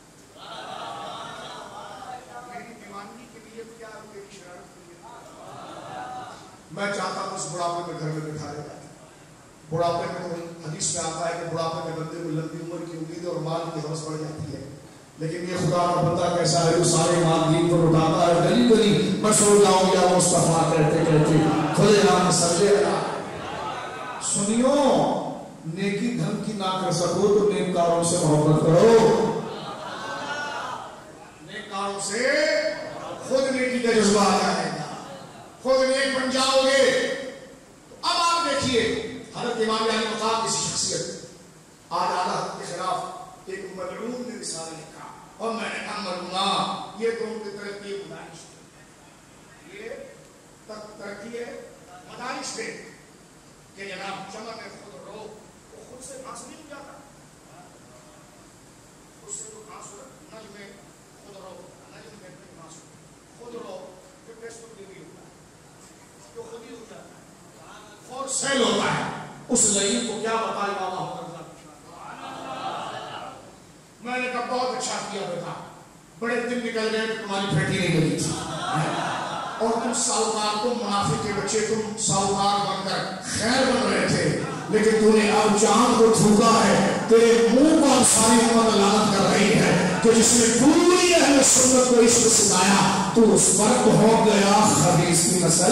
मेरी दीवानगी के लिए क्या, मेरी शरारत के लिए मैं चाहता हूं उस बुढ़ापे में घर में बिठा लेता। बुढ़ापे में तो हदीस में आता है कि बुढ़ापे में बंदे को लंबी उम्र की उम्मीद और माल की हवस बढ़ जाती है, लेकिन ये खुदा का बंदा कैसा है, वो सारे माल दीन पर उठाता है, गली गली मैं सो जाऊं या मुस्तफा कहते कहते खुले आम सजे। सुनियो, नेकी धन की ना कर सको तो नेककारों से मोहब्बत करो, नेककारों से खुद नेकी का जज्बा आ जाएगा, खुद नेक बन जाओगे। तो अब आप देखिए हज़रत इमाम अली मकाम की शख्सियत। आज आला के खिलाफ एक मलऊन ने रिसाला लिखा और मैंने कहा मलूना ये तो उनकी तरक्की मदारिश है, ये तरक्की है मदारिश पे कि जनाब चमन में खुद रो, वो खुद से घास नहीं हो जाता, खुद से तो घास नज में खुद रो, नज में घास खुद रो, फिर टेस्ट तो भी होता है, तो खुद ही हो जाता है और सेल होता है। उस लईन को क्या बताएगा मोहम्मद? मैंने कहा बहुत अच्छा किया बेटा, बड़े दिन निकल गए तुम्हारी फेटी नहीं गई थी, और तुम साहूकार, तुम मुनाफिक के बच्चे, तुम साहूकार बनकर खैर बन रहे थे, लेकिन तूने अब चांद को थूका है, तेरे मुंह पर सारी उम्र लानत कर रही है कि जिसने पूरी अहले सुन्नत को इश्क सिखाया तो उस पर हो गया खबीस की नस्ल,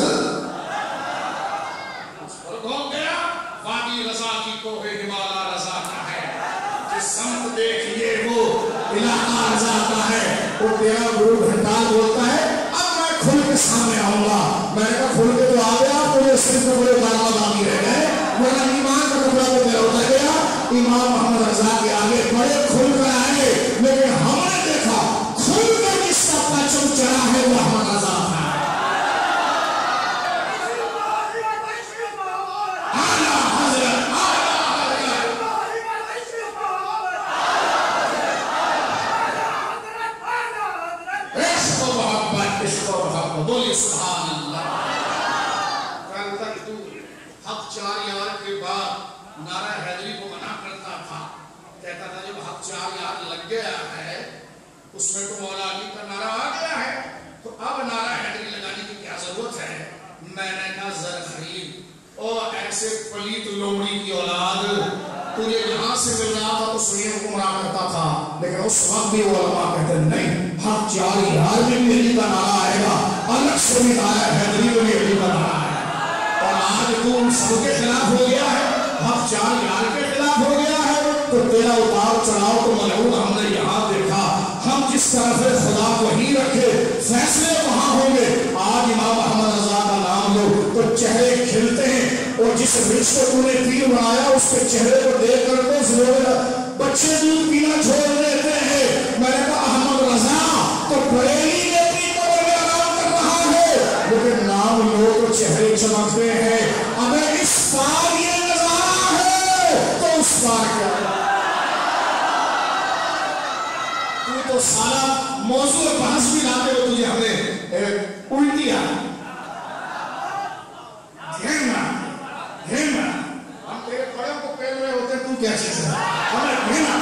उस पर हो गया वादी रजा की कोहे हिमालय रजा का है, जिस संत देखिए वो इलाका रजा का है, वो तेरा गुरु घंटाल बोलता है अब मैं खुल के सामने आऊंगा। मैंने कहा खुल के तो आ गया, मुझे सिर्फ बड़े बाबा बाकी रह गए, मेरा ईमान का कपड़ा तो मेरा उतर गया। इमाम मोहम्मद रजा के आगे बड़े खुल कर आए, लेकिन हमने देखा खुल कर किसका परचम चढ़ा है, वो मोहम्मद रजा था। बोलिए सुभान अल्लाह। कल तक तू हक 4 यार के बाद नारा हैदरी को मना करता था, कहता था जब हक 4 यार लग गया है उसमें तो मौला अली का नारा आ गया है, तो अब नारा हैदरी लगाने की क्या जरूरत है। मैंने कहा जर खरीद और ऐसे पलीत लोमड़ी की औलाद तुझे यहाँ से मिल रहा था तो सुनील गुमराह करता था, लेकिन उस वक्त भी वो उलमा कहते नहीं, हक 4 यार में भी अली का नारा आएगा, अलग से भी नारा हैदरी में भी अली का नारा आएगा। और आज तू उन सबके खिलाफ हो गया है, हक 4 यार के खिलाफ हो गया है, तो तेरा उतार चढ़ाव तो मलऊन हमने यहाँ देखा। हम जिस तरफ खुदा वहीं रखे, फैसले वहां होंगे। आज इमाम अहमद रजा का नाम लो तो चेहरे खिलते हैं, और जिस वृक्ष को तूने पीर बनाया उसके चेहरे को देख कर तो बच्चे दूध पीना छोड़ देते हैं। मैंने कहा अहमद रजा तो बरेली में पीर में आराम कर रहा है, लेकिन नाम लो तो चेहरे चमकते हैं। अगर इस बार ये नजारा है तो उस बार क्या, तू तो सारा मौजूद बहस भी लाते हो, तुझे हमने उल्टी आ हम तेरे बड़ों को पेल रहे होते, तू क्या चीज है? हमें घेना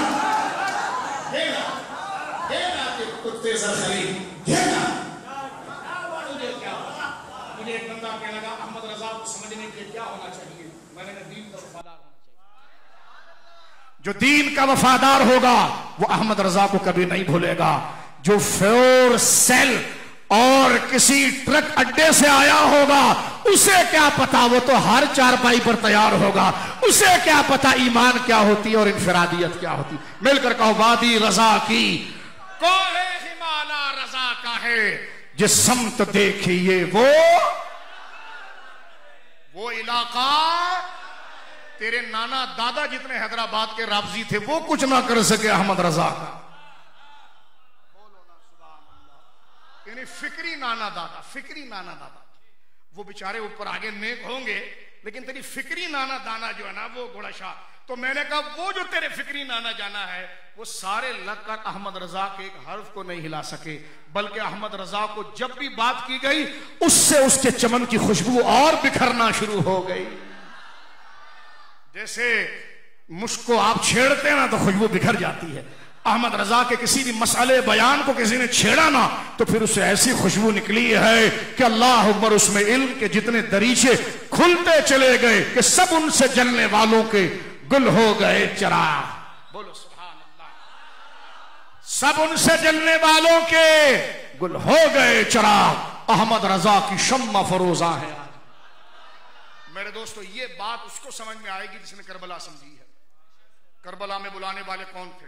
के कुत्ते सर खरीद घेना। मुझे क्या, मुझे एक बंदा कहने लगा अहमद रजा को समझने के लिए क्या होना चाहिए? मैंने कहा दीन का वफादार होना चाहिए। जो दीन का वफादार होगा वो अहमद रजा को कभी नहीं भूलेगा। जो फ्योर सेल और किसी ट्रक अड्डे से आया होगा उसे क्या पता, वो तो हर चारपाई पर तैयार होगा। उसे क्या पता ईमान क्या होती है और इनफरादियत क्या होती। मिलकर कहो वादी रजा की कोहे हिमाला रजा का है, जिस समत देखिए वो इलाका तेरे नाना दादा जितने हैदराबाद के राबजी थे वो कुछ ना कर सके अहमद रजा का। यानी फिक्री नाना दादा वो बेचारे ऊपर आगे नेक होंगे, लेकिन तेरी फिक्री नाना दाना जो है ना वो घोड़ाशाह। तो मैंने कहा वो जो तेरे फिक्री नाना जाना है वो सारे लगकर अहमद रजा के एक हर्फ को नहीं हिला सके, बल्कि अहमद रजा को जब भी बात की गई उससे उसके चमन की खुशबू और बिखरना शुरू हो गई। जैसे मुझको आप छेड़ते हैं ना तो खुशबू बिखर जाती है। अहमद रजा के किसी भी मसले बयान को किसी ने छेड़ा ना तो फिर उससे ऐसी खुशबू निकली है कि अल्लाह अकबर, उसमें इल्म के जितने दरीचे खुलते चले गए कि सब उनसे जलने वालों के गुल हो गए चिराग। बोलो सुभान अल्लाह। सब उनसे जलने वालों के गुल हो गए चिराग। अहमद रजा की शम्मा फरोजा है। मेरे दोस्तों ये बात उसको समझ में आएगी जिसने करबला समझी है। करबला में बुलाने वाले कौन थे?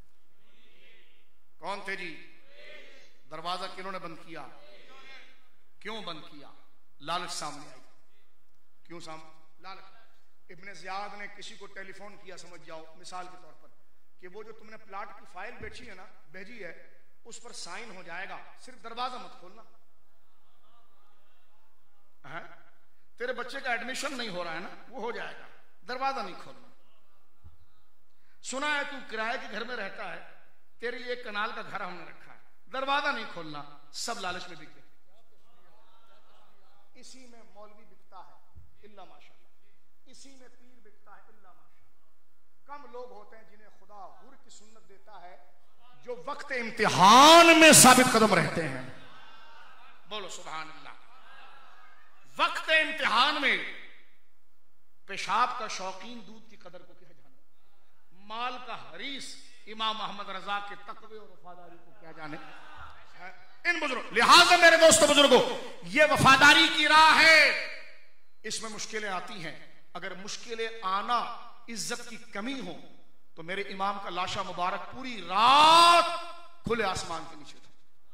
कौन थे जी? दरवाजा किन्होंने बंद किया? क्यों बंद किया? लालच सामने आई। क्यों सामने? लालच। इब्ने ज़ियाद ने किसी को टेलीफोन किया, समझ जाओ मिसाल के तौर पर, कि वो जो तुमने प्लाट की फाइल भेजी है ना, भेजी है, उस पर साइन हो जाएगा, सिर्फ दरवाजा मत खोलना है। तेरे बच्चे का एडमिशन नहीं हो रहा है ना, वो हो जाएगा, दरवाजा नहीं खोलना। सुना है तू किराए के घर में रहता है, तेरे लिए एक कनाल का घर हमने रखा है, दरवाजा नहीं खोलना। सब लालच में बिके। इसी में मौलवी बिकता है इल्ला माशाअल्लाह, इसी में पीर बिकता है इल्ला माशाअल्लाह। कम लोग होते हैं जिन्हें खुदा हुर की सुन्नत देता है, जो वक्त इम्तिहान में साबित कदम रहते हैं। बोलो सुभान अल्लाह। वक्त इम्तिहान में पेशाब का शौकीन दूध की कदर को क्या जाने, माल का हरीस इमाम अहमद रजा के तकवे और वफादारी को क्या जाने। इन बुजुर्ग, लिहाजा मेरे दोस्तों बुजुर्गों, ये वफादारी की राह है। इसमें मुश्किलें आती हैं। अगर मुश्किलें आना इज्जत की कमी हो तो मेरे इमाम का लाशा मुबारक पूरी रात खुले आसमान के नीचे था।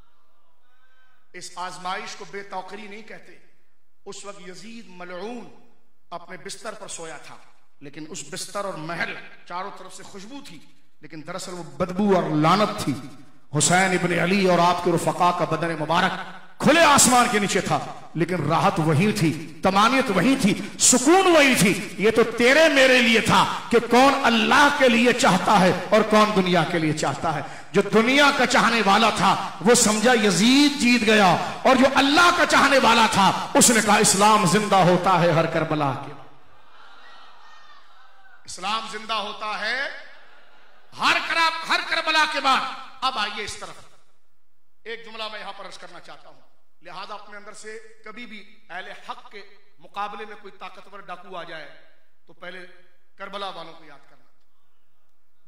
इस आजमाइश को बेतौकरी नहीं कहते। उस वक्त यजीद मलऊन अपने बिस्तर पर सोया था, लेकिन उस बिस्तर और महल चारों तरफ से खुशबू थी, लेकिन दरअसल वो बदबू और लानत थी। हुसैन इब्ने अली और आपके रुफका का बदन मुबारक खुले आसमान के नीचे था, लेकिन राहत वही थी, तमानियत वही थी, सुकून वही थी। ये तो तेरे मेरे लिए था कि कौन अल्लाह के लिए चाहता है और कौन दुनिया के लिए चाहता है। जो दुनिया का चाहने वाला था वो समझा यजीद जीत गया, और जो अल्लाह का चाहने वाला था उसने कहा इस्लाम जिंदा होता है हर करबला के, इस्लाम जिंदा होता है हर करबला के बाद। अब आइए इस तरफ, एक जुमला मैं यहां पर अर्ज करना चाहता हूं। लिहाजा अपने अंदर से कभी भी अहले हक के मुकाबले में कोई ताकतवर डाकू आ जाए तो पहले करबला वालों को याद करना।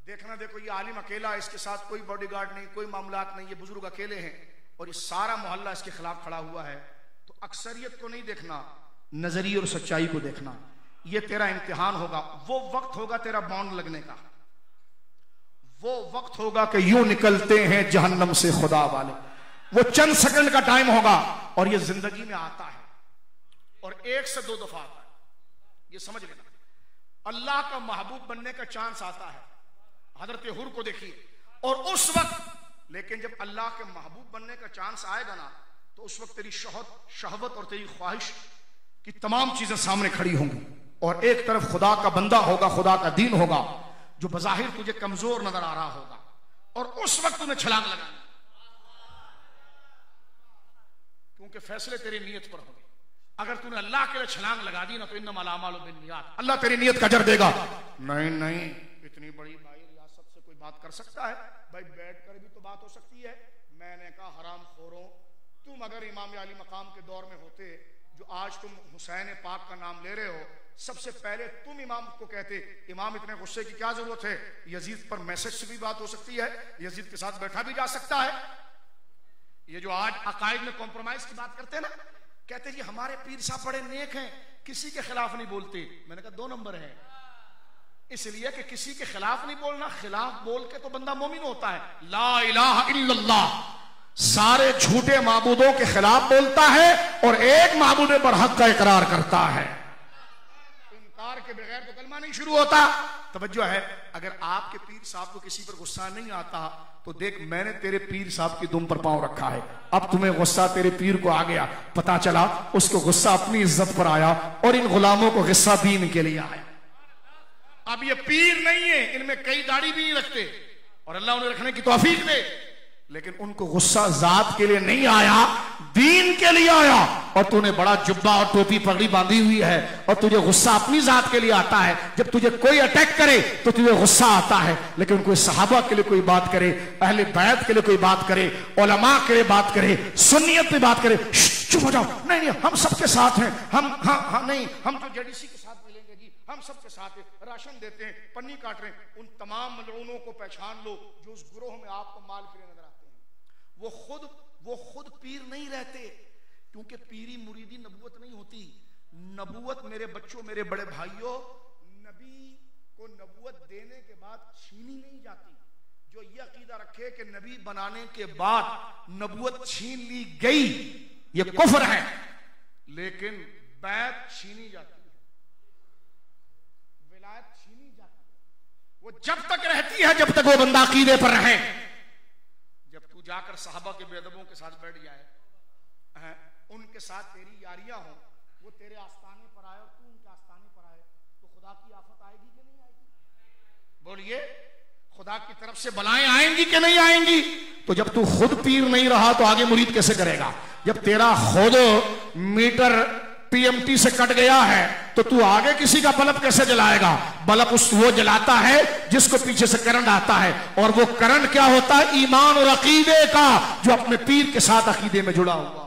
देखना देखो ये आलिम अकेला, इसके साथ कोई बॉडीगार्ड नहीं, कोई मामलात नहीं, ये बुजुर्ग अकेले हैं और ये सारा मोहल्ला इसके खिलाफ खड़ा हुआ है, तो अक्सरियत को नहीं देखना, नजरिए और सच्चाई को देखना। ये तेरा इम्तिहान होगा, वो वक्त होगा तेरा बॉन्ड लगने का, वो वक्त होगा कि यूं निकलते हैं जहन्नम से खुदा वाले, वो चंद सेकंड का टाइम होगा और ये जिंदगी में आता है और 1 से 2 दफा आता है, ये समझ लेना। अल्लाह का महबूब बनने का चांस आता है, हजरत हुर को देखिए, और उस वक्त, लेकिन जब अल्लाह के महबूब बनने का चांस आएगा ना, तो उस वक्त तेरी शहवत और तेरी ख्वाहिश की तमाम चीजें सामने खड़ी होंगी और एक तरफ खुदा का बंदा होगा, खुदा का दीन होगा जो बज़ाहिर तुझे कमजोर नजर आ रहा होगा, और उस वक्त तुम्हें छलांग लगानी, क्योंकि फैसले तेरी नीयत पर होंगे। अगर तूने अल्लाह के लिए छलांग लगा दी ना, तो इन्नमल आमालु बिन्नियात, अल्लाह तेरी नीयत का अजर देगा। नहीं, इतनी बड़ी भाई रियासत से कोई बात कर सकता है? भाई बैठ कर भी तो बात हो सकती है। मैंने कहा हराम खोरों, तुम अगर इमाम अली मकाम के दौर में होते, जो आज तुम हुसैन पाक का नाम ले रहे हो, सबसे पहले तुम इमाम को कहते, इमाम इतने गुस्से की क्या जरूरत है, यजीद पर मैसेज से भी बात हो सकती है, यजीद के साथ बैठा भी जा सकता है। ये जो आज अकायद में कॉम्प्रोमाइज की बात करते हैं ना, कहते जी हमारे पीर साहब बड़े नेक हैं, किसी के खिलाफ नहीं बोलते। मैंने कहा 2 नंबर है, इसलिए कि किसी के खिलाफ नहीं बोलना, खिलाफ बोल के तो बंदा मोमिन होता है। ला इलाहा इल्लल्लाह, सारे झूठे माबूदों के खिलाफ बोलता है और एक माबूद बरहक का इकरार करता है। इनकार के बगैर तो कलमा नहीं शुरू होता। तवज्जो है, अगर आपके पीर साहब को किसी पर गुस्सा नहीं आता, तो देख मैंने तेरे पीर साहब की दुम पर पांव रखा है, अब तुम्हें गुस्सा तेरे पीर को आ गया, पता चला उसको गुस्सा अपनी इज्जत पर आया और इन गुलामों को गुस्सा दीन के लिए आया। अब ये पीर नहीं है, इनमें कई दाढ़ी भी नहीं रखते और अल्लाह उन्हें रखने की तौफीक दे, लेकिन उनको गुस्सा जात के लिए नहीं आया, दीन के लिए आया। और तूने बड़ा जुब्बा और टोपी पगड़ी बांधी हुई है और तुझे गुस्सा अपनी जात के लिए आता है। जब तुझे कोई अटैक करे तो तुझे गुस्सा आता है, लेकिन कोई सहाबा के लिए कोई बात करे, अहले बैत के लिए कोई बात करे, उलमा के लिए बात करे, सुन्नियत पे बात करे, चुप हो जाओ, नहीं हम सबके साथ हैं, हम नहीं, हम तो जेडीसी के साथ मिलेंगे जी, हम सबके साथ हैं, राशन देते हैं, पन्नी काट रहे हैं। उन तमाम मलऊनों को पहचान लो जो उस गुरोह में आपको माल के लिए नजर आते हैं। वो खुद पीर नहीं रहते, क्योंकि पीरी मुरीदी नबूवत नहीं होती। नबूवत मेरे बच्चों, मेरे बड़े भाइयों, नबी को नबूवत देने के बाद छीनी नहीं जाती। जो ये अकीदा रखे कि नबी बनाने के बाद नबूवत छीन ली गई, ये कुफ्र है। लेकिन बैत छीनी जाती है, विलायत छीनी जाती है। वो जब तक रहती है जब तक वो बंदा अकीदे पर रहे। जब तू जाकर सहाबा के बेअदबों के साथ बैठ जाए, उनके साथ तेरी यारियां हो, वो तेरे आस्थाने पर आए और तू उनके आस्थाने पर आए, तो खुदा की आफत आएगी कि नहीं आएगी? बोलिए, खुदा की तरफ से बलाएं आएंगी कि नहीं आएंगी? तो जब तू खुद पीर नहीं रहा तो आगे मुरीद कैसे करेगा? जब तेरा खुद मीटर पीएमटी से कट गया है तो तू आगे किसी का बल्ब कैसे जलाएगा? बल्ब वो जलाता है जिसको पीछे से करंट आता है, और वो करंट क्या होता है? ईमान और अकीदे का, जो अपने पीर के साथ अकीदे में जुड़ा हुआ।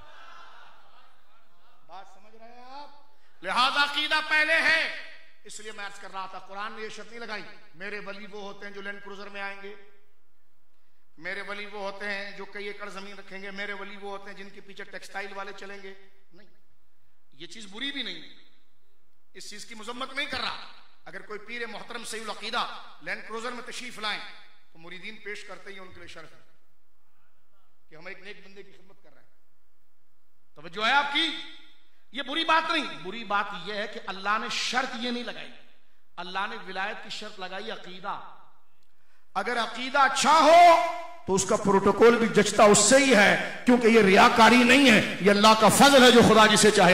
बात समझ रहे हैं आप? लिहाजा अकीदा पहले है। इसलिए मैं अर्ज कर रहा था, कुरान ने ये शर्त नहीं लगाई मेरे वली वो होते हैं जो लैंड क्रूजर में आएंगे, मेरे वली वो होते हैं जो कई एकड़ जमीन रखेंगे, मेरे वली वो होते हैं जिनके पीछे टेक्सटाइल वाले चलेंगे। नहीं, ये चीज बुरी भी नहीं, इस चीज की मजम्मत नहीं कर रहा। अगर कोई पीर मोहतरम सही अकीदा लैंड क्रूजर में तशरीफ लाएं तो मुरीदीन पेश करते ही उनके लिए शर्त है कि हम एक नेक बंदे की खिदमत कर रहे हैं। तवज्जो है आपकी? ये बुरी बात नहीं। बुरी बात यह है कि अल्लाह ने शर्त ये नहीं लगाई, अल्लाह ने विलायत की शर्त लगाई अकीदा। अगर अकीदा अच्छा हो तो उसका प्रोटोकॉल भी जचता उससे ही है, क्योंकि ये रियाकारी नहीं है, ये अल्लाह का फजल है जो खुदा जिसे चाहे।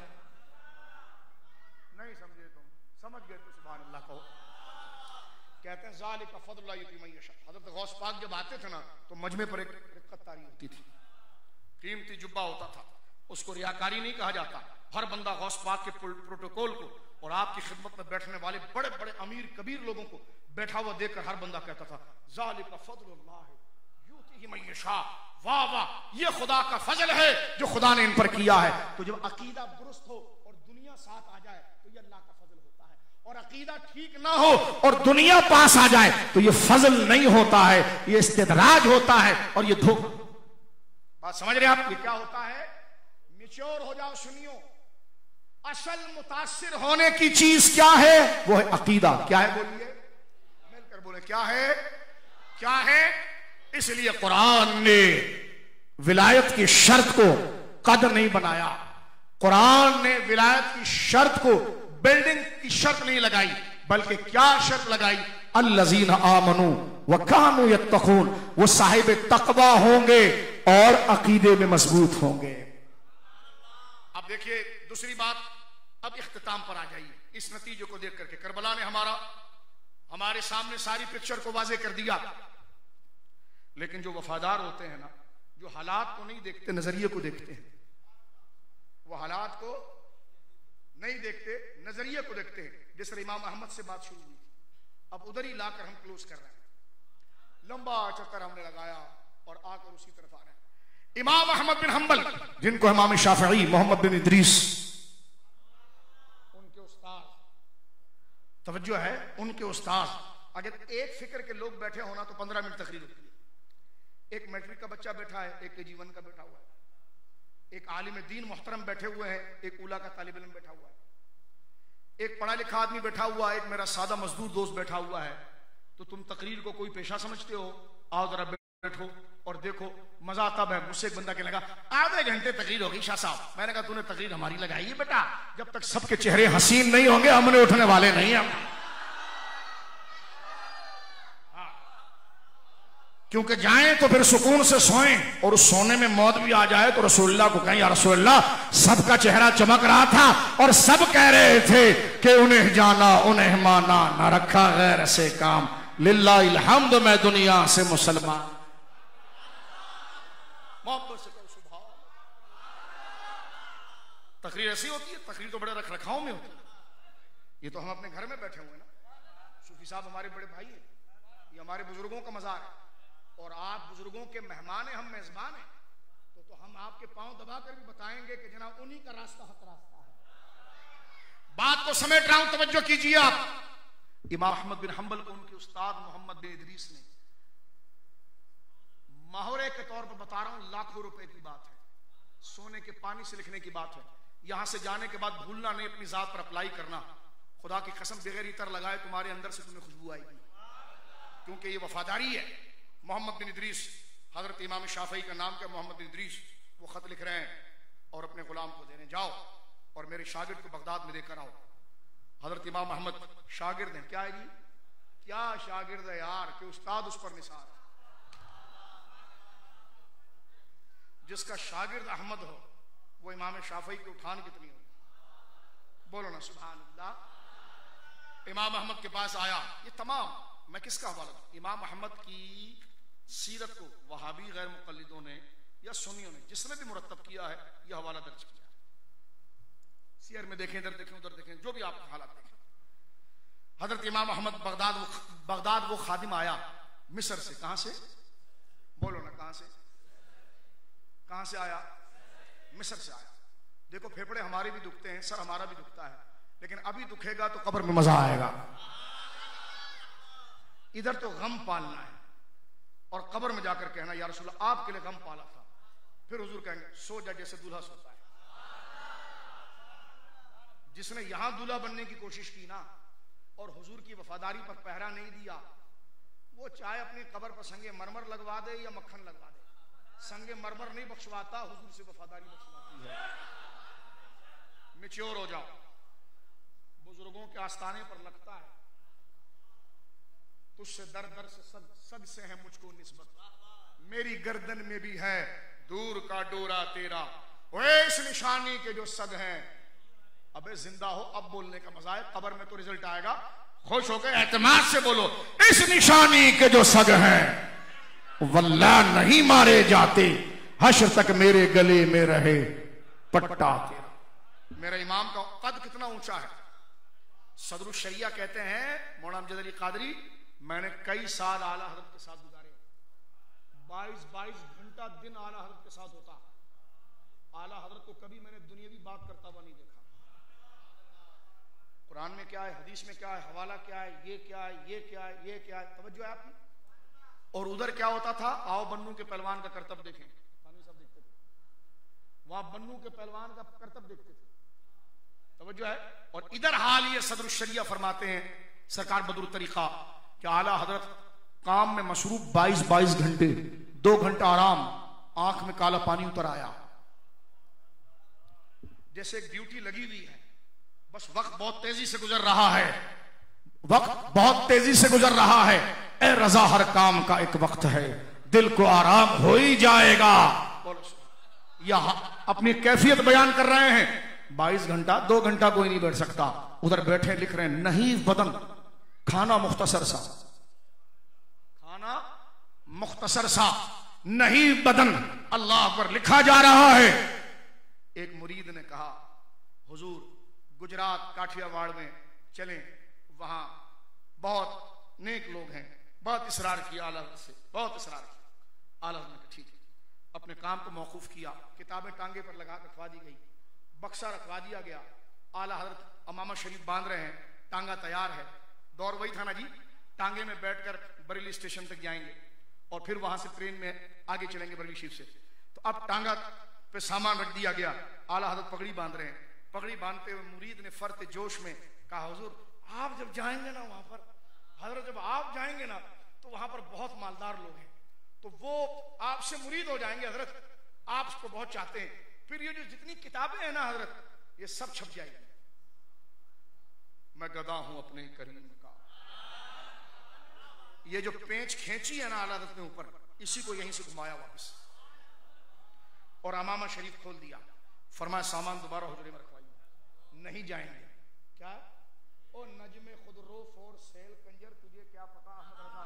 नहीं समझे तुम? समझ गए तो सुभान अल्लाह कहो। कहते हैं ज़ालिका फज़लुल्लाह युती मन यशा। हज़रत गौस पाक जब आते थे ना तो मजमे पर एक रिक्कत तारी होती थी, कीमती जुब्बा होता था, उसको रियाकारी नहीं कहा जाता। हर बंदा गौस पाक के प्रोटोकॉल को और आपकी खिदमत में बैठने वाले बड़े बड़े अमीर कबीर लोगों को बैठा हुआ देखकर हर बंदा कहता था ज़ालिका फज़लुल्लाह युती मन यशा। वाह वाह, ये खुदा का फजल है जो खुदा ने इन पर किया है। तो जब अकीदा दुरुस्त हो और दुनिया साथ आ जाए तो ये अल्लाह का फजल होता है। और और अकीदा ठीक ना हो और दुनिया पास आ जाए तो ये फजल नहीं होता है, ये इस्तिदराज होता है और ये धोखा। बात समझ रहे आप? ये क्या होता है? मिच्योर हो जाओ, सुनियो। असल मुतासिर होने की चीज क्या है? वो है अकीदा। क्या है? बोलिए, मिलकर बोले, क्या है? क्या है? इसलिए कुरान ने विलायत की शर्त को कद नहीं बनाया। कुरान ने विलायत की शर्त को बिल्डिंग की शर्त नहीं लगाई, बल्कि क्या शर्त लगाई? अल्लज़ीना आमनू व कानू यत्तकून, वो साहिब तकवा होंगे और अकीदे में मजबूत होंगे। अब देखिए दूसरी बात, अब इख्तिताम पर आ जाइए। इस नतीजे को देख करके करबला ने हमारे सामने सारी पिक्चर को वाजे कर दिया। लेकिन जो वफादार होते हैं ना, जो हालात को नहीं देखते, नजरिए को देखते हैं, वो हालात को नहीं देखते, नजरिए को देखते हैं। जिस तरह इमाम अहमद से बात शुरू हुई, अब उधर ही लाकर हम क्लोज कर रहे हैं। लंबा चक्कर हमने लगाया और आकर उसी तरफ आ रहे हैं। इमाम अहमद बिन हंबल, जिनको इमाम शाफई मोहम्मद बिन इदरीस, उनके उस्ताद, तवज्जो है, उनके उस्ताद, अगर एक फिक्र के लोग बैठे होना तो 15 मिनट तकरीर होती है। एक मैट्रिक का बच्चा बैठा है, एक KG1 का बैठा हुआ है, एक आलिम दीन मोहतरम बैठे हुए हैं, एक उला का तालिब इल्म बैठा हुआ है, एक पढ़ा लिखा आदमी बैठा हुआ है, एक मेरा सादा मजदूर दोस्त बैठा हुआ है। तो तुम तकरीर को कोई पेशा समझते हो? आओ जरा बैठो और देखो, मजा आता है। मुझसे एक बंदा कहने लगा, आधे घंटे तकरीर होगी शाह साहब। मैंने कहा तूने तकरीर हमारी लगाई है बेटा, जब तक सबके चेहरे हसीन नहीं होंगे हमने उठने वाले नहीं हम। क्योंकि जाएं तो फिर सुकून से सोएं, और उस सोने में मौत भी आ जाए तो रसूलुल्लाह को कहें, या रसूलुल्लाह, सबका चेहरा चमक रहा था और सब कह रहे थे कि उन्हें जाना उन्हें माना, ना रखा गैर से काम, लिल्लाहिल हम्द, मैं दुनिया से मुसलमान। मोहब्बत से कहो सुभान। तकरीर ऐसी होती है, तकरीर तो बड़े रख रखाव में होती है। ये तो हम अपने घर में बैठे हुए ना, सूफी साहब हमारे बड़े भाई हैं, ये हमारे बुजुर्गों का मज़ार है, और आप बुजुर्गों के मेहमान हैं, हम मेजबान हैं। तो हम आपके पांव दबाकर भी बताएंगे कि जनाब उन्हीं का रास्ता हक रास्ता है। बात को समेट रहा हूं, तवज्जो कीजिए आप। इमाम अहमद बिन हंबल को उनके उस्ताद मोहम्मद बिन इदरीस ने, माहौरे के तौर पर बता रहा हूं, लाखों रुपए की बात है, सोने के पानी से लिखने की बात है। यहां से जाने के बाद भूलना नहीं अपनी जात पर अप्लाई करना। खुदा की कसम, बगैर इतर लगाए तुम्हारे अंदर से तुम्हें खुशबू आएगी, क्योंकि ये वफादारी है। मोहम्मद बिन इदरीस, हजरत इमाम शाफई का नाम क्या? मोहम्मद बिन इदरीस। वो खत लिख रहे हैं और अपने गुलाम को दे रहे हैं, जाओ और मेरे शागिर्द को बगदाद में देकर आओ। हजरत इमाम अहमद शागिर्द हैं। क्या है जी? क्या शागिर्द है यार, कि उस्ताद उस पर निसार है। जिसका शागिर्द अहमद हो वो इमाम शाफई की उठान कितनी हो? बोलो ना सुभान अल्लाह। इमाम अहमद के पास आया, ये तमाम, मैं किसका हवाला दूं? इमाम अहमद की सीरत को वहाबी गैर मुक़ल्लिदों ने या सुन्नियों ने, जिसने भी मुरत्तब किया है, यह हवाला दर्ज किया। सीयर में देखें, इधर देखें, उधर देखें, जो भी आप हालात देखें। हजरत इमाम अहमद बगदाद वो खादिम आया मिस्र से। कहां से? बोलो ना, कहां से? कहां से आया? मिस्र से आया। देखो, फेफड़े हमारे भी दुखते हैं, सर हमारा भी दुखता है, लेकिन अभी दुखेगा तो कब्र में मजा आएगा। इधर तो गम पालना है और कब्र में जाकर कहना, या रसूलल्लाह आपके लिए गम पाला था। फिर हुजूर कहेंगे, सो जा जैसे दूल्हा सोता है। जिसने यहां दूल्हा बनने की कोशिश की ना और हुजूर की वफादारी पर पहरा नहीं दिया, वो चाहे अपनी कब्र पर संगे मरमर लगवा दे या मक्खन लगवा दे, संगे मरमर नहीं बख्शवाता, हुजूर से वफादारी बख्शवाती है। मैच्योर हो जाओ। बुजुर्गों के आस्थाने पर लगता है, तुझसे दर दर से सद से है मुझको निस्बत, मेरी गर्दन में भी है दूर का डोरा तेरा। ओए इस निशानी के जो सद हैं, अबे जिंदा हो अब बोलने का मजा है, कब्र में तो रिजल्ट आएगा। खुश होकर एतमाद से बोलो, इस निशानी के जो सद हैं वल्लाह नहीं मारे जाते, हश्र तक मेरे गले में रहे पट्टा तेरा। मेरे इमाम का कद कितना ऊंचा है। सदरुल शरिया कहते हैं मौलाना अमजद अली कादरी, मैंने कई साल आला हज़रत के साथ गुजारे, 22 घंटा दिन आला हज़रत के साथ होता। आला हज़रत को कभी मैंने दुनियावी बात करता हुआ नहीं देखा। कुरान में क्या है, हदीस में क्या है, हवाला क्या है, ये क्या है, ये क्या है, ये क्या है, तवज्जो है आपकी। और उधर क्या होता था, आओ बन्नू के पहलवान का करतब देखें, सब देखते थे, वहां बन्नू के पहलवान का करतब देखते थे, तवज्जो है। और इधर हाल ये सदर शरिया फरमाते हैं सरकार बदरुल तरीका कि आला हजरत काम में मसरूफ 22 घंटे, 2 घंटा आराम, आंख में काला पानी उतर आया, जैसे एक ड्यूटी लगी हुई है, बस वक्त बहुत तेजी से गुजर रहा है, वक्त बहुत तेजी से गुजर रहा है। ए रजा, हर काम का एक वक्त है, दिल को आराम हो ही जाएगा। यह अपनी कैफियत बयान कर रहे हैं। 22 घंटा, 2 घंटा कोई नहीं बैठ सकता। उधर बैठे लिख रहे हैं नहीं बदन, खाना मुख्तसर सा, खाना मुख्तसर सा, नहीं बदन, अल्लाह पर लिखा जा रहा है। एक मुरीद ने कहा हुजूर गुजरात काठियावाड़ में चलें, वहां बहुत नेक लोग हैं, बहुत इसरार किया आला से, बहुत इसरार किया। आला ने कहा ठीक है, अपने काम को मौकूफ किया, किताबें टांगे पर लगा रखवा दी गई, बक्सा रखवा दिया गया, आला हजरत अमामा शरीफ बांध रहे हैं, टांगा तैयार है। दौर वही था ना जी, टांगे में बैठकर बरेली स्टेशन तक जाएंगे और फिर वहां से ट्रेन में आगे चलेंगे बरेली शरीफ से। तो अब टांगा पे सामान रख दिया गया, आला हजरत पगड़ी बांध रहे हैं। पगड़ी बांधते हुए मुरीद ने फरते जोश में कहा हुजूर आप जब जाएंगे ना वहां पर, हजरत जब आप जाएंगे ना तो वहां पर बहुत मालदार लोग हैं, तो वो आपसे मुरीद हो जाएंगे हजरत, आप उसको बहुत चाहते हैं, फिर ये जो जितनी किताबें हैं ना हजरत, ये सब छप जाएगी। मैं गदा हूं अपने करीम का, ये जो पेंच खींची है ना आला हजरत ने ऊपर, इसी को यहीं से घुमाया वापस और अमामा शरीफ खोल दिया। फरमाया सामान दोबारा हुजरे में रखवाइए, नहीं जाएंगे। क्या ओ नजमे खुद रो फोर सेल कंजर, तुझे क्या पता अहमद रजा,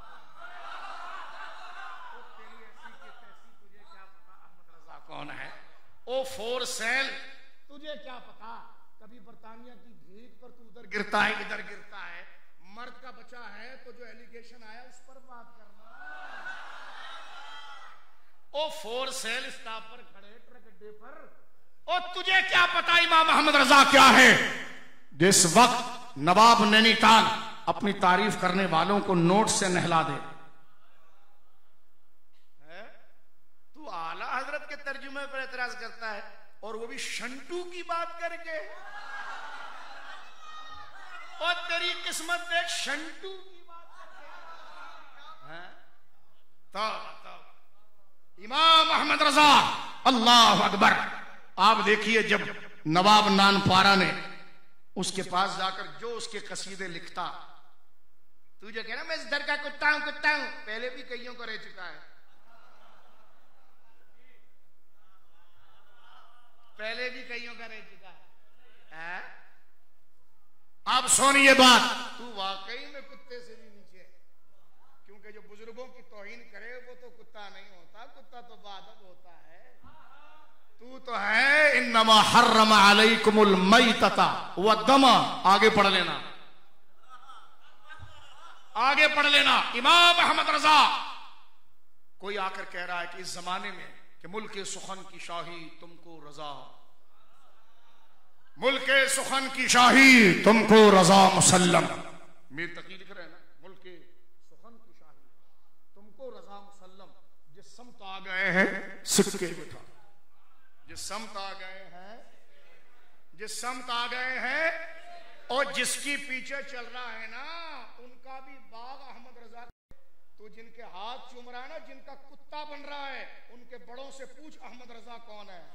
ओ तेरी ऐसी के तैसी, तुझे क्या पता अहमद रजा कौन है। ओ फोर सेल, तुझे क्या पता, कभी बरतानिया की भीख पर तू उधर गिरता है, इधर गिरता है, मर्द का बचा है तो जो एलिगेशन आया उस पर बात करना। ओ फोर सेल स्टॉप पर खड़े ट्रक अड्डे पर, ओ तुझे क्या पता इमाम अहमद रजा क्या है। जिस वक्त नवाब नैनीताल अपनी तारीफ करने वालों को नोट से नहला दे, तू आला हजरत के तर्जुमे पर एतराज करता है, और वो भी शंटू की बात करके। और तेरी किस्मत देख, शंटू की बात करके। तो इमाम अहमद रजा, अल्लाह अकबर। आप देखिए जब नवाब नानपारा ने उसके पास जाकर जो उसके कसीदे लिखता, तू जो कह रहा मैं इस दर का कुत्ता हूं, कुत्ता हूं, पहले भी कईयों को रह चुका है, पहले भी कईयों का रह चुका है। अब सुनिए बात, तू वाकई में कुत्ते से भी नीचे है, क्योंकि जो बुजुर्गों की तौहीन करे वो तो कुत्ता नहीं होता, कुत्ता तो बादब होता है। तू तो है इन्नमा हर्रम अलैकुमुल मैतता वद्दमा। आगे पढ़ लेना, आगे पढ़ लेना। इमाम अहमद रजा, कोई आकर कह रहा है कि इस जमाने में कि मुल्क सुखन की शाही तुमको रजा, मुल्क सुखन की शाही तुमको रजा मुसल्लम। मीर तकी लिख रहे हैं ना, मुल्क सुखन की शाही तुमको रजा मुसल्लम। जिस समत आ गए हैं सिक्के बिठा, जिस समत आ गए हैं, जिस समत आ गए हैं, और जिसकी पीछे चल रहा है ना उनका भी बाग अहमद रजा। तो जिनके हाथ चूम रहा है ना, जिनका कुत्ता बन रहा है, उनके बड़ों से पूछ अहमद रजा कौन है।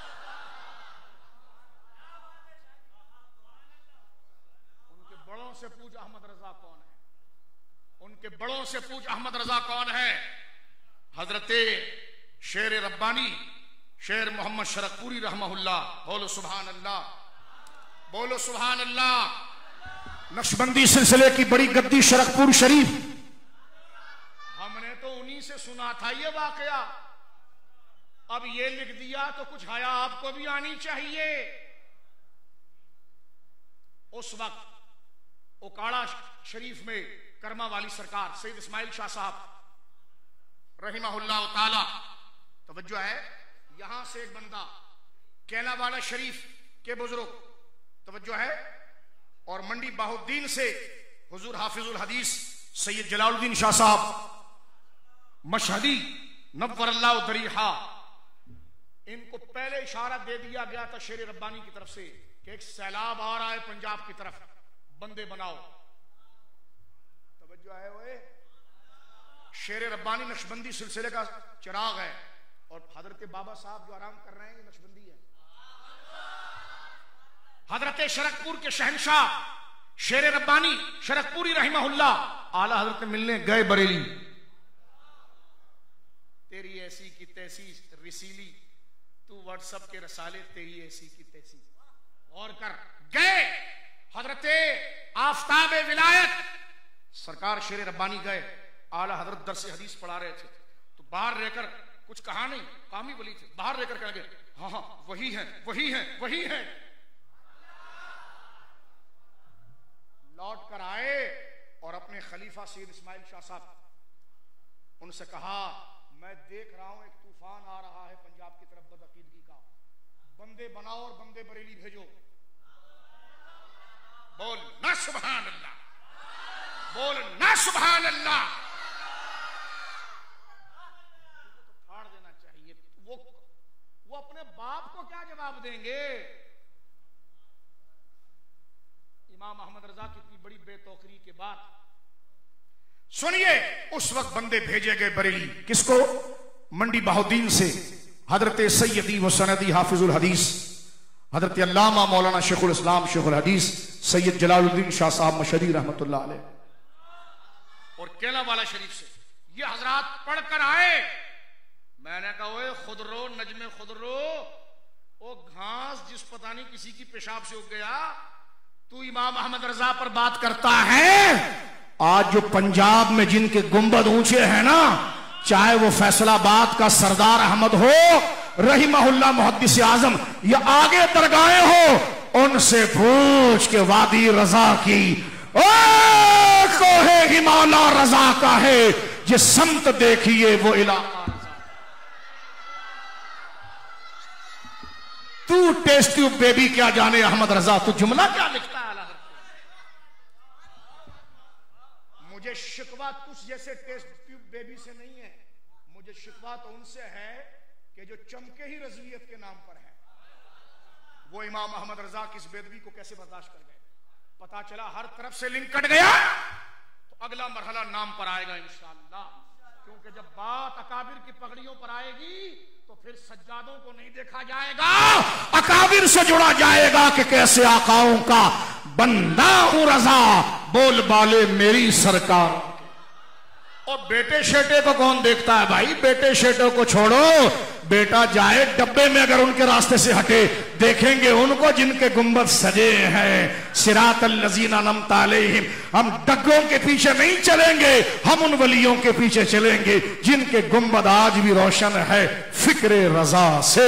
उनके बड़ों से पूछ अहमद रजा कौन है, उनके बड़ों से पूछ अहमद रजा कौन है। हजरते शेर रब्बानी शेर मोहम्मद शरकपुरी रहमहुल्लाह, बोलो सुभान अल्लाह, बोलो सुभान अल्लाह। नक्शबंदी सिलसिले की बड़ी गद्दी शरकपुर शरीफ, हमने तो उन्हीं से सुना था ये वाकया, अब ये लिख दिया तो कुछ हया आपको भी आनी चाहिए। उस वक्त ओकाड़ा शरीफ में कर्मा वाली सरकार सैयद इस्माइल शाह साहब रहिमहुल्लाह ताला, तवज्जो है, यहां से एक बंदा कैलावाला शरीफ के बुजुर्ग, तवज्जो है, और मंडी बाहुद्दीन से हुजूर हाफिजुल हदीस सैयद जलालुद्दीन शाह साहब मशहदी नव्वरल्लाहु दरीहा, इनको पहले इशारा दे दिया गया था शेर रब्बानी की तरफ से कि एक सैलाब आ रहा है पंजाब की तरफ, बंदे बनाओ। तवज्जो है वो शेर रब्बानी नक्शबंदी सिलसिले का चिराग है, और हजरत बाबा साहब जो आराम कर रहे हैं ये नक्शबंदी है। हजरत शरकपुर के शहंशाह शेर रब्बानी शरकपुरी रहमहुल्लाह आला हजरत मिलने गए बरेली। तेरी ऐसी की तैसी रिसीली, तू व्हाट्सएप के रसाले, तेरी ऐसी की तैसी। और कर गए हजरत आफताब विलायत सरकार शेर रब्बानी गए, आला हजरत दरस हदीस पढ़ा रहे थे, तो बाहर रहकर कुछ कहा नहीं, काम ही बोली थी, बाहर रहकर कह गए हाँ हाँ वही है वही है वही है। लौट कर आए और अपने खलीफा सैयद इस्माइल शाह साहब उनसे कहा, मैं देख रहा हूं एक तूफान आ रहा है पंजाब की तरफ बदअकीदगी का, बंदे बनाओ और बंदे बरेली भेजो। बोल ना सुभान अल्लाह, बोल ना सुभान अल्लाह। फाड़ देना चाहिए। वो अपने बाप को क्या जवाब देंगे? इमाम अहमद रजा की इतनी बड़ी बेतौकरी के बाद सुनिए, उस वक्त बंदे भेजे गए बरेली, किसको? मंडी बाहुद्दीन से हजरत सैयदी व सनदी हाफिजुल हदीस हजरत अल्लामा मौलाना शेखुल इस्लाम शेखुल हदीस सैयद जलालुद्दीन शाह साहब मशहदी रहमतुल्लाह अलैह, और केला वाला शरीफ से ये हजरात पढ़कर आए। मैंने कहा ओए खुद रो नजमे खुद रो, ओ घास जिस पता नहीं किसी की पेशाब से उग गया, तू इमाम अहमद रजा पर बात करता है। आज जो पंजाब में जिनके गुंबद ऊंचे हैं ना, चाहे वो फैसलाबाद का सरदार अहमद हो, रहीमहुल्लाह मुहद्दिस आजम, या आगे दरगाहें हो, उनसे पूछ के वादी रजा की कोहे हिमाला रजा का है, ये समत देखिए वो इलाका। तू टेस्ट ट्यूब बेबी क्या जाने अहमद रजा, तू जुमला क्या लिखता है? मुझे शिकवा तुझ जैसे टेस्ट ट्यूब बेबी से नहीं है, मुझे शिकवा तो उनसे है कि जो चमके ही रज़वियत के नाम पर है। वो इमाम अहमद रजा की इस बेदबी को कैसे बर्दाश्त कर गए? पता चला हर तरफ से लिंक कट गया, तो अगला मरहला नाम पर आएगा इंशाअल्लाह, क्योंकि जब बात अकाबिर की पगड़ियों पर आएगी तो फिर सज्जादों को नहीं देखा जाएगा, अकाबिर से जुड़ा जाएगा कि कैसे आकाओं का बंदा हूं रजा, बोल बाले मेरी सरकार। और बेटे शेटे को कौन देखता है भाई? बेटे शेटों को छोड़ो, बेटा जाए डब्बे में, अगर उनके रास्ते से हटे देखेंगे उनको जिनके गुंबद सजे हैं। सिरातल लजीना अनअमता अलैहिम, हम डग्गों के पीछे नहीं चलेंगे, हम उन वलियों के पीछे चलेंगे जिनके गुंबद आज भी रोशन है फिक्रे रजा से।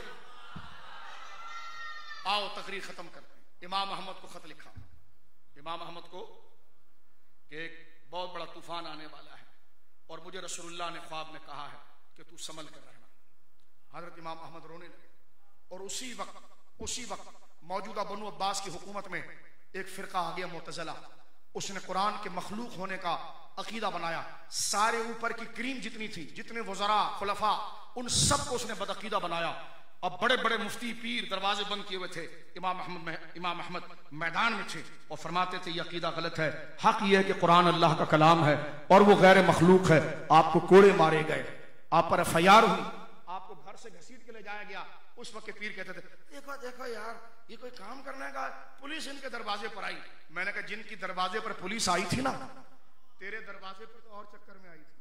आओ तकरीर खत्म करते हैं। इमाम अहमद को खत लिखा, इमाम अहमद को कि एक बहुत बड़ा तूफान आने वाला है और मुझे रसूलुल्लाह ने ख्वाब में कहा है कि तू संभल कर रहना। हजरत इमाम अहमद रोने लगे, और उसी वक्त मौजूदा बनु अब्बास की हुकूमत में एक फिरका आ गया मुतज़िला। उसने कुरान के मखलूक होने का अकीदा बनाया। सारे ऊपर की क्रीम जितनी थी, जितने वज़रा खुलफा, उन सबको उसने बदअकीदा बनाया। अब बड़े बड़े मुफ्ती पीर दरवाजे बंद किए हुए थे, इमाम अहमद मैदान में थे और फरमाते थे ये अकीदा गलत है, हक ये है कि कुरान अल्लाह का कलाम है और वो गैर मखलूक है। आपको कोड़े मारे गए, आप पर एफआईआर हुई, आपको घर से घसीट के ले जाया गया। उस वक्त के पीर कहते थे देखो देखो यार, ये कोई काम करने का, पुलिस इनके दरवाजे पर आई। मैंने कहा जिनकी दरवाजे पर पुलिस आई थी ना, तेरे दरवाजे पर तो और चक्कर में आई थी,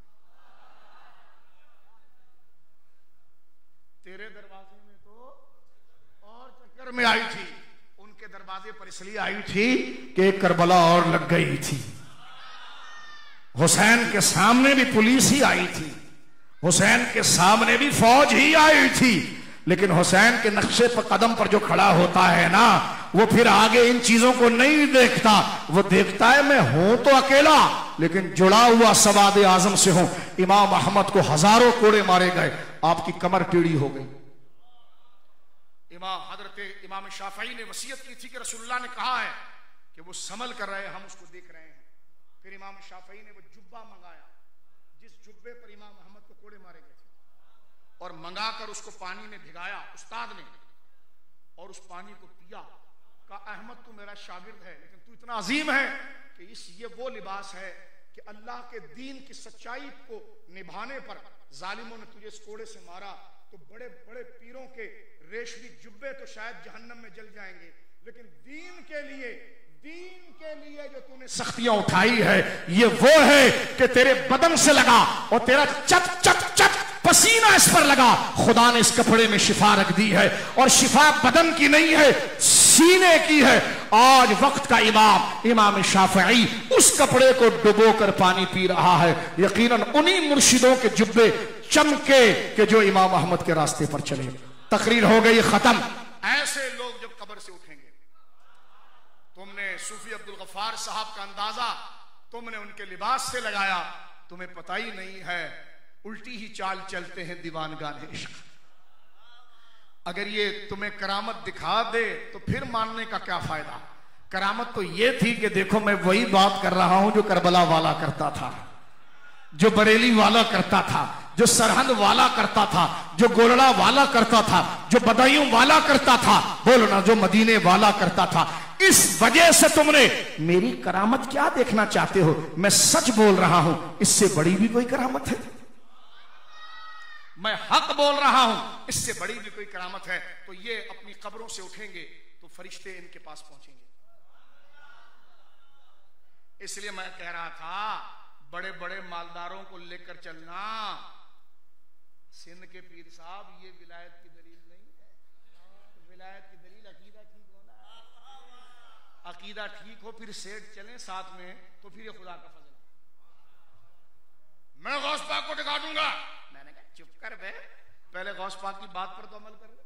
तेरे दरवाजे में तो और चक्कर में आई थी। उनके दरवाजे पर इसलिए आई थी कि करबला और लग गई थी। हुसैन के सामने भी पुलिस ही आई थी, हुसैन के सामने भी फौज ही आई थी, लेकिन हुसैन के नक्शे पर कदम पर जो खड़ा होता है ना, वो फिर आगे इन चीजों को नहीं देखता। वो देखता है मैं हूं तो अकेला, लेकिन जुड़ा हुआ सवाद आजम से हूं। इमाम अहमद को हजारों कोड़े मारे गए, आपकी कमर टेढ़ी हो गई। हजरत इमाम शाफई ने वसीयत की थी कि रसूलुल्लाह ने कहा है कि वो समल कर रहे हैं, हम उसको देख रहे हैं। फिर इमाम शाफई ने वो जुब्बा मंगाया जिस जुब्बे पर इमाम अहमद को कोड़े मारे गए थे, और मंगाकर उसको पानी में भिगाया उस्ताद ने, और उस पानी को पिया। कहा अहमद तू मेरा शागिर्द है, लेकिन तू इतना अजीम है कि ये वो लिबास है कि अल्लाह के दीन की सच्चाई को निभाने पर जालिमों ने तुझे इस कोड़े से मारा, तो बड़े बड़े पीरों के रेशमी जुब्बे तो शायद जहन्नम में जल जाएंगे, लेकिन दीन के लिए जो तूने सख्तियां उठाई है, ये वो है कि तेरे बदन से लगा और तेरा चट चट चट पसीना इस पर लगा, खुदा ने इस कपड़े में शिफा रख दी है, और शिफा बदन की नहीं है, सीने की है। आज वक्त का इमाम शाफई उस कपड़े को डुबो कर पानी पी रहा है। यकीनन उन्हीं मुर्शिदों के जुब्बे चमके कि जो इमाम अहमद के रास्ते पर चले। तकरीर हो गई खत्म। ऐसे लोग जब कब्र से उठेंगे, तुमने सूफी अब्दुल गफ्फार साहब का अंदाजा तुमने उनके लिबास से लगाया, तुम्हें पता ही नहीं है उल्टी ही चाल चलते हैं दीवानगान इश्क। अगर ये तुम्हें करामत दिखा दे तो फिर मानने का क्या फायदा। करामत तो ये थी कि देखो मैं वही बात कर रहा हूं जो करबला वाला करता था, जो बरेली वाला करता था, जो सरहंद वाला करता था, जो गोलड़ा वाला करता था, जो बदायूं वाला करता था, बोलो ना, जो मदीने वाला करता था। इस वजह से तुमने मेरी करामत क्या देखना चाहते हो? मैं सच बोल रहा हूं, इससे बड़ी भी कोई करामत है? मैं हक बोल रहा हूं, इससे बड़ी भी कोई करामत है? तो ये अपनी कब्रों से उठेंगे तो फरिश्ते इनके पास पहुंचेंगे। इसलिए मैं कह रहा था बड़े बड़े मालदारों को लेकर चलना। सिंध के पीर साहब, ये विलायत की दलील नहीं है। विलायत की दलील अकीदा ठीक होना। अकीदा ठीक हो फिर सेठ चले साथ में, तो फिर ये खुदा का फजल। मैं गौस पाक को दिखा दूंगा। मैंने कहा चुप कर बे, पहले गौस पाक की बात पर तो अमल कर ले।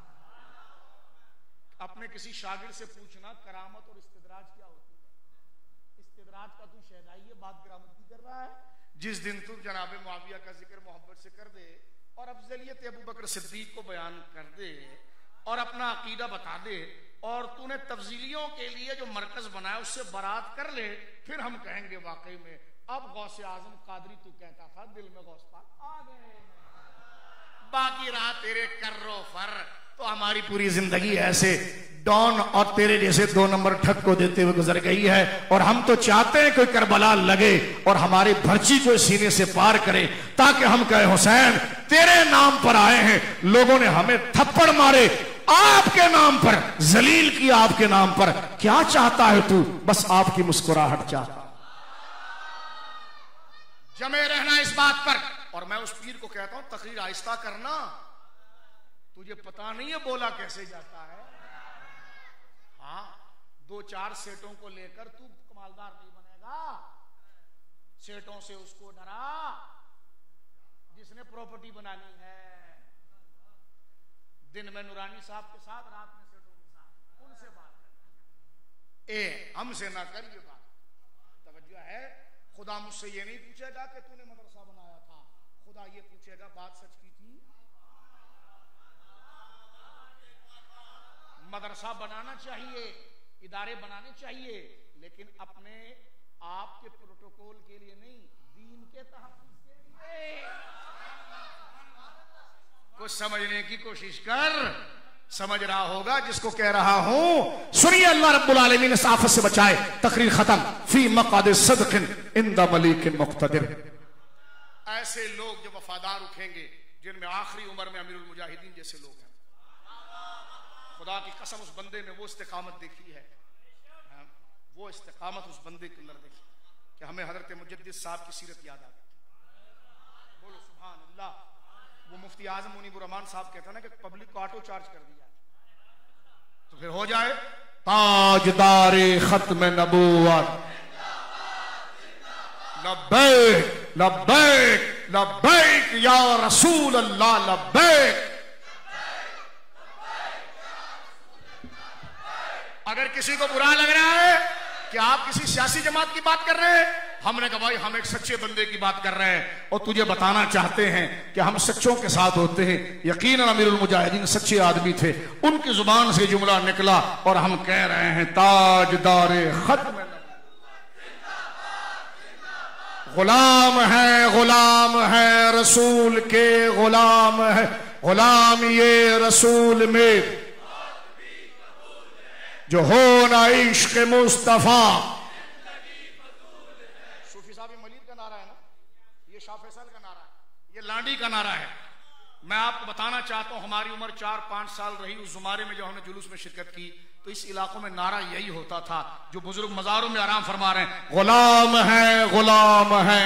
अपने किसी शागिर्द से पूछना करामत और इस्तिदराज क्या होती है। इस्तिदराज का तू शहनाई है, बात करामत की कर रहा है। जिस दिन तू जनाब मुआविया का जिक्र मोहब्बत से कर दे और अफजलियत अबू बकर सिद्दीक को बयान कर दे और अपना अकीदा बता दे, और तूने तफजीलियों के लिए जो मरकज बनाया उससे बरात कर ले, फिर हम कहेंगे वाकई में अब गौसे आजम कादरी तू कहता था, दिल में गौस पाक आ गए। बाकी रहा तेरे कर्रो फर, तो हमारी पूरी जिंदगी ऐसे डॉन और तेरे जैसे 2 नंबर ठग को देते हुए गुजर गई है। और हम तो चाहते हैं कोई करबला लगे और हमारी भर्ची को सीने से पार करे, ताकि हम कहे हुसैन तेरे नाम पर आए हैं, लोगों ने हमें थप्पड़ मारे आपके नाम पर, जलील किया आपके नाम पर, क्या चाहता है तू? बस आपकी मुस्कुराहट चाहता। जमे रहना इस बात पर। और मैं उस पीर को कहता हूं तकरीर आहिस्ता करना, तुझे पता नहीं है बोला कैसे जाता है। हाँ, 2-4 सेठों को लेकर तू कमालदार नहीं बनेगा। सेठों से उसको डरा जिसने प्रॉपर्टी बनानी है। दिन में नूरानी साहब के साथ, रात में सेठों के साथ, उनसे बात कर, हमसे ना कर ये बात। तवज्जो है, खुदा मुझसे ये नहीं पूछेगा कि तूने मदरसा बनाया था, खुदा ये पूछेगा बात सच की थी। मदरसा बनाना चाहिए, इदारे बनाने चाहिए, लेकिन अपने आप के प्रोटोकॉल के लिए नहीं, दीन के तहफ्फुज़ के लिए। कुछ समझने की कोशिश कर, समझ रहा होगा जिसको कह रहा हूं। सुनिए, अल्लाह रब्बुल आलमीन इस आफत से बचाए। तकरीर खत्म। फी मक़ाद सदक़िन इंदा मलीकिन मुक़तदिर। ऐसे लोग जो वफादार उठेंगे, जिनमें आखिरी उम्र में अमीरुल मुजाहिदीन जैसे लोग हैं। खुदा की कसम, उस बंदे में वो इस्तिकामत देखी है, वो इस्तिकामत उस बंदे के अंदर देखी कि हमें हजरत मुजद्दिद साहब की सीरत याद आ गई। बोलो सुभान अल्लाह। वो मुफ्ती आजम मुनीबुर रहमान साहब कहता ना कि पब्लिक को ऑटो चार्ज कर दिया तो फिर हो जाए ताजदारे खत्म नबूवत। लब्बैक लब्बैक लब्बैक या रसूल अल्लाह लब्बैक। अगर किसी को बुरा लग रहा है कि आप किसी सियासी जमात की बात कर रहे हैं, हमने कहा भाई हम एक सच्चे बंदे की बात कर रहे हैं और तुझे बताना चाहते हैं कि हम सच्चों के साथ होते हैं। यकीनन अमीरुल मुजाहिदीन सच्चे आदमी थे, उनकी जुबान से जुमला निकला और हम कह रहे हैं ताजदारे खत्म गुलाम है रसूल के, गुलाम है, गुलाम ये रसूल में जो हो ना इश्क मुस्तफा। सूफी साहब मलीद का नारा है ना, ये शाह फैसल का नारा है, ये लांडी का नारा है। मैं आपको बताना चाहता हूं हमारी उम्र 4-5 साल रही, उस जुमारे में जब हमने जुलूस में शिरकत की तो इस इलाकों में नारा यही होता था जो बुजुर्ग मज़ारों में आराम फरमा रहे हैं, गुलाम है, गुलाम है।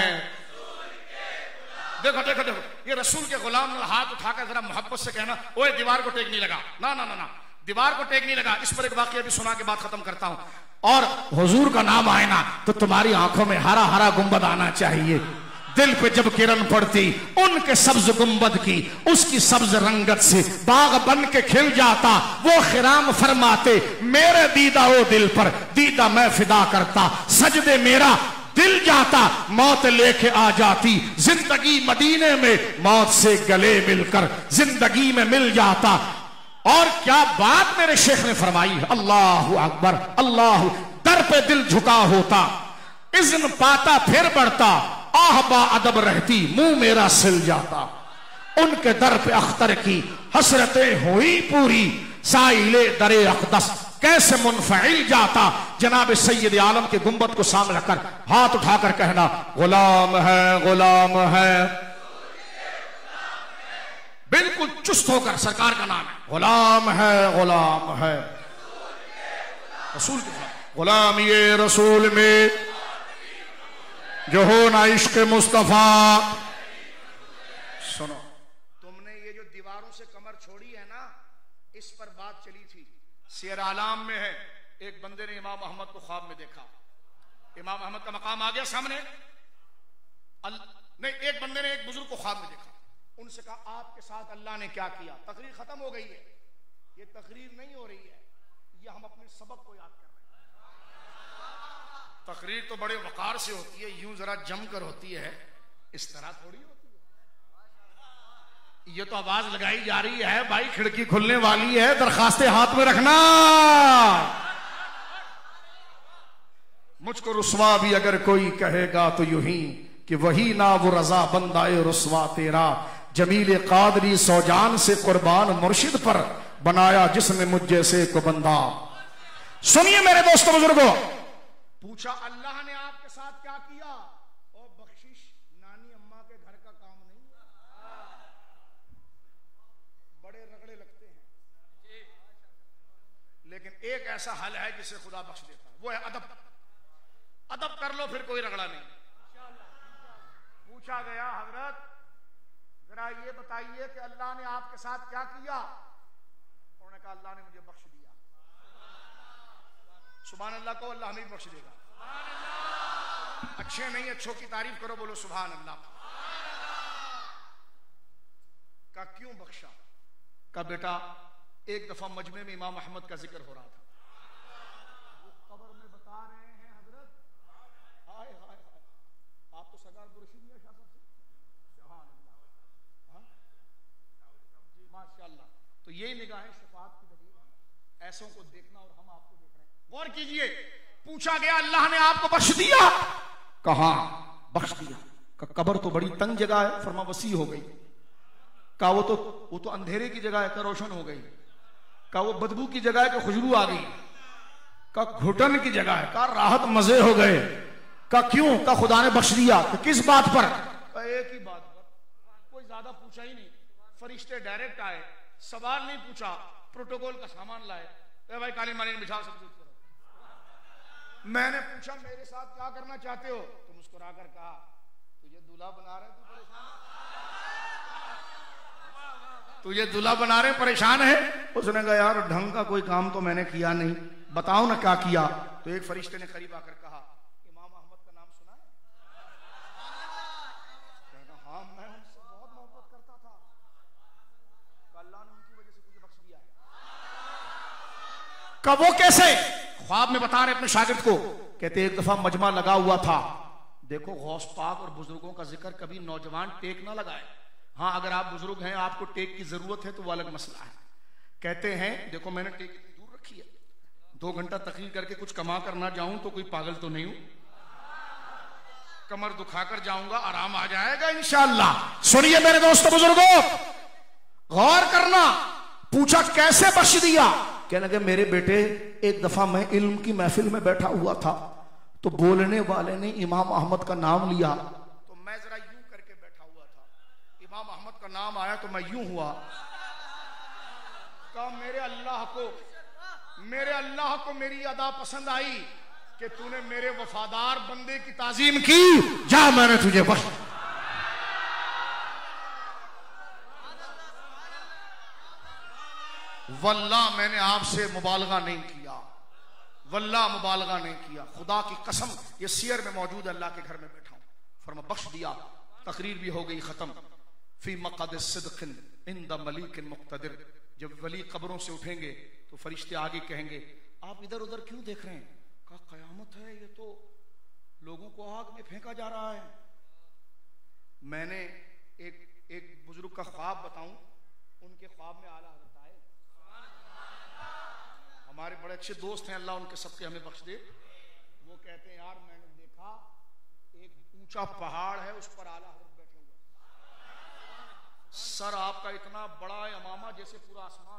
देखो देखो देखो, ये रसूल के गुलाम हाथ उठाकर जरा मोहब्बत से कहना, ओए दीवार को टेक नहीं लगा, ना ना ना ना, दीवार को टेक नहीं लगा। इस पर एक वाकया भी सुना के बाद खत्म करता हूं। और हुजूर का नाम आए ना तो तुम्हारी आंखों में हरा हरा गुंबद आना चाहिए। दिल पे जब किरण पड़ती उनके सब्ज गुंबद की, उसकी सब्ज रंगत से बाग बन के खिल जाता। वो खिराम फरमाते मेरे दीदा ओ दिल पर दीदा मैं फिदा करता, सजदे मेरा दिल जाता मौत लेके आ जाती, जिंदगी मदीने में मौत से गले मिलकर जिंदगी में मिल जाता। और क्या बात मेरे शेख ने फरमाई, अल्लाहु अकबर, अल्लाहु। दर पे दिल झुका होता, इज़्न पाता फिर बढ़ता, आह बा अदब रहती मुंह मेरा सिल जाता। उनके दर पे अख्तर की हसरतें हुई पूरी, साइले दरे अक़दस कैसे मुनफ़इल जाता। जनाब सैयद आलम के गुंबद को सामने रखकर हाथ उठाकर कहना, गुलाम है, गुलाम है। बिल्कुल चुस्त होकर सरकार का नाम है, गुलाम है, गुलाम है रसूल के साथ। गुलाम ये रसूल में जो हो ना इश्क मुस्तफा। सुनो, तुमने ये जो दीवारों से कमर छोड़ी है ना, इस पर बात चली थी, शेर आलाम में है। एक बंदे ने इमाम अहमद को ख्वाब में देखा, इमाम अहमद का मकाम आ गया सामने। नहीं, एक बंदे ने एक बुजुर्ग को ख्वाब में देखा, उनसे कहा आपके साथ अल्लाह ने क्या किया। तकरीर खत्म हो गई है, ये तकरीर नहीं हो रही है, ये हम अपने सबक को याद कर रहे हैं। तकरीर तो बड़े वकार से होती है, यूं जरा जम कर होती है, इस तरह थोड़ी होती है। ये तो आवाज लगाई जा रही है, भाई खिड़की खुलने वाली है, दरखास्तें हाथ में रखना। मुझको रुस्वा भी अगर कोई कहेगा तो यूं ही कि वही ना वो रजा बंदाए रुस्वा तेरा, जमील कादरी सौजान से कुर्बान मुर्शिद पर बनाया जिसने मुझ जैसे को बंदा। सुनिए मेरे दोस्तों बुजुर्गों, पूछा अल्लाह ने आपके साथ क्या किया? और बख्शिश नानी अम्मा के घर का काम नहीं, बड़े रगड़े लगते हैं, लेकिन एक ऐसा हल है जिसे खुदा बख्श देता है, वो है अदब। अदब कर लो फिर कोई रगड़ा नहीं। पूछा गया हजरत जरा ये बताइए कि अल्लाह ने आपके साथ क्या किया? उन्होंने कहा अल्लाह ने मुझे बख्श दिया। सुभान अल्लाह को, अल्लाह हमें बख्श देगा। अच्छे नहीं अच्छों की तारीफ करो, बोलो सुभान अल्लाह। का क्यों बख्शा? का बेटा एक दफा मजमे में इमाम अहमद का जिक्र हो रहा था, वो कब्र में बता रहे हैं हजरत, हाय हाय हाय, आप तो सरदार बुरशीद में शाह साहब से, सुभान अल्लाह, जी माशाअल्लाह। तो यही निगाहें शफाअत की दलील है, ऐसों को देखना और हम आपको देख रहे हैं। गौर कीजिए, पूछा गया अल्लाह ने आपको बख्श दिया? कहा बख्श दिया। का कब्र तो बड़ी तंग जगह है, फरमा वसी हो गई। का वो तो अंधेरे की जगह है, का रोशन हो गई। का वो बदबू की जगह है कि खुशबू आ गई। का घुटन की जगह है, का राहत मजे हो गए। का क्यों? का खुदा ने बख्श दिया। तो किस बात पर? एक ही बात पर, कोई ज्यादा पूछा ही नहीं। फरिश्ते डायरेक्ट आए, सवाल नहीं पूछा, प्रोटोकॉल का सामान लाए, भाई काली माली बिछा सकते। मैंने पूछा मेरे साथ क्या करना चाहते हो? तो मुस्कुरा कर कहा तुझे दूल्हा बना रहे, तू परेशान, तुझे दूल्हा बना रहे परेशान है। उसने कहा यार ढंग का कोई काम तो मैंने किया नहीं, बताओ ना क्या किया। तो एक फरिश्ते ने करीब आकर कहा इमाम अहमद का नाम सुना है? हाँ, मैं उनसे बहुत मोहब्बत करता था, अल्लाह ने उनकी वजह से तुझे बख्श दिया है। कब? वो कैसे? ख्वाब में बता रहे अपने शागिर्द को, कहते एक दफा मजमा लगा हुआ था, देखो गौस पाक और बुजुर्गों का जिक्र कभी नौजवान टेक ना लगाए। हाँ, अगर आप बुजुर्ग हैं, आपको टेक की जरूरत है तो वो अलग मसला है। कहते हैं देखो मैंने टेक इतनी दूर रखी है, 2 घंटा तकरीर करके कुछ कमा कर ना जाऊं तो कोई पागल तो नहीं हूं, कमर दुखाकर जाऊंगा, आराम आ जाएगा इंशाअल्लाह। सुनिए मेरे दोस्तों बुजुर्गों, गौर करना। पूछा कैसे बख्श दिया? कहने लगे मेरे बेटे, एक दफा मैं इल्म की महफिल में बैठा हुआ था तो बोलने वाले ने इमाम अहमद का नाम लिया तो मैं जरा यूं करके बैठा हुआ था, इमाम अहमद का नाम आया तो मैं यूं हुआ। कहा मेरे अल्लाह को मेरी अदा पसंद आई कि तूने मेरे वफादार बंदे की ताजीम की, जा मैंने तुझे बख्श। वल्लाह मैंने आपसे मुबालगा नहीं किया, वल्लाह मुबालगा नहीं किया, खुदा की कसम ये सियर में मौजूद अल्लाह के घर में बैठा हूं। फरमा बख्श दिया, तकरीर भी हो गई खत्म। फी मक़द सिद्क़िन इंद मलीकिन मुक़्तदिर। जब वली कब्रों से उठेंगे तो फरिश्ते आगे कहेंगे आप इधर उधर क्यों देख रहे हैं? कहा कयामत है, ये तो लोगों को आग में फेंका जा रहा है। मैंने एक बुजुर्ग का ख्वाब बताऊं, उनके ख्वाब में आला हज़रत आए, हमारे बड़े अच्छे दोस्त हैं, अल्लाह उनके सबके हमें बख्श दे। वो कहते हैं यार मैंने देखा एक ऊंचा पहाड़ है, उस पर आला हज़रत बैठे हुए, सर आपका इतना बड़ा है अमामा जैसे पूरा आसमान,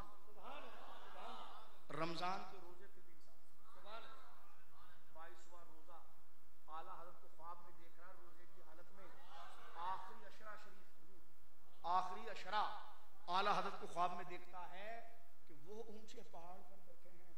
रमजान के रोजे के दिन 22वां रोजा, आला हज़रत को ख्वाब में देख रहा है रोजे की हालत में, आखिरी अशरा शरीफ, आखिरी अशरा आला हज़रत को ख्वाब में देखता है कि वो ऊंचे पहाड़ पर बैठे हैं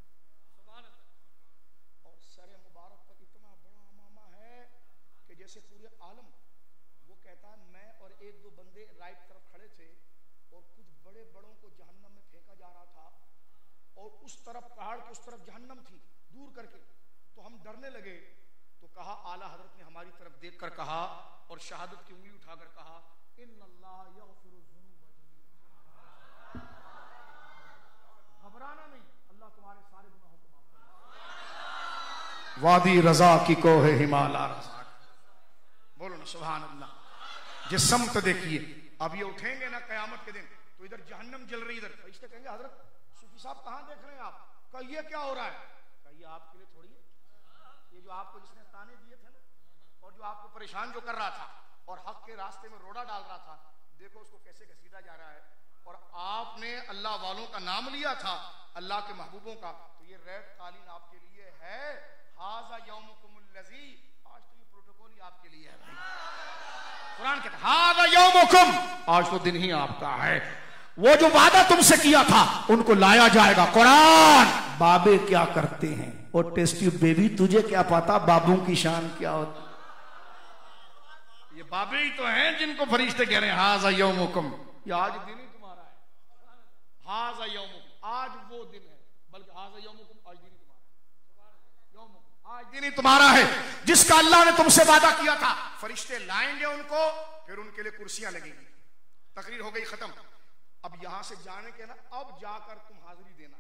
और सर मुबारक पर इतना बड़ा अमामा है कि जैसे पूरे आलम। वो कहता है मैं और 1-2 बंदे राइट तरफ खड़े थे और कुछ बड़े बड़ों को जहन्नम में फेंका जा रहा था और उस तरफ पहाड़ के उस तरफ जहन्नम थी दूर करके, तो हम डरने लगे। तो कहा आला हज़रत ने हमारी तरफ देखकर कहा और शहादत की उंगली उठाकर कहा इन्नल्लाह यग़फ़िरु ज़ुनूब जमीअन। घबराना नहीं, अल्लाह तुम्हारे सारे गुनाहों को माफ करेगा। वादी रजा की कोहे हिमालय रज़ा, बोलो ना सुभान अल्लाह। जिस समत देखिए, अब ये उठेंगे ना कयामत के दिन तो इधर जहन्नम जल रही, इधर फरिश्ते कहेंगे हज़रत सूफी साहब कहां देख रहे हैं आप? कहा ये क्या हो रहा है? कहा ये आपके लिए थोड़ी है, ये जो आपको जिसने ताने दिए थे ना और जो आपको परेशान जो कर रहा था और हक के रास्ते में रोड़ा डाल रहा था, देखो उसको कैसे घसीटा जा रहा है। और आपने अल्लाह वालों का नाम लिया था, अल्लाह के महबूबों का, तो ये रेड कालीन आपके लिए है। हाज़ा यौमुकुमुल्लज़ी, आज तो ये प्रोटोकॉल ही आपके लिए है भाई। कुरान कहता है हाज़ा यौमुकुम, आज तो दिन ही आपका है। वो जो वादा तुमसे किया था उनको लाया जाएगा। कुरान बाबे क्या करते हैं और टेस्ट ट्यूब बेबी, तुझे क्या पता बाबू की शान क्या होती? ये बाबे ही तो हैं जिनको फरिश्ते कह रहे हैं हाज़ा यौमुकुम, ये आज दिन ही तुम्हारा है। हाज़ा यौमुकुम, आज वो दिन है, बल्कि हाज़ा यौमुकुम, आज दिन ही तुम्हारा है। यौमुकुम, आज दिन ही तुम्हारा है जिसका अल्लाह ने तुमसे वादा किया था। फरिश्ते लाएंगे उनको, फिर उनके लिए कुर्सियां लगेंगी। तकरीर हो गई खत्म। अब यहां से जाने के ना, अब जाकर तुम हाजिरी देना,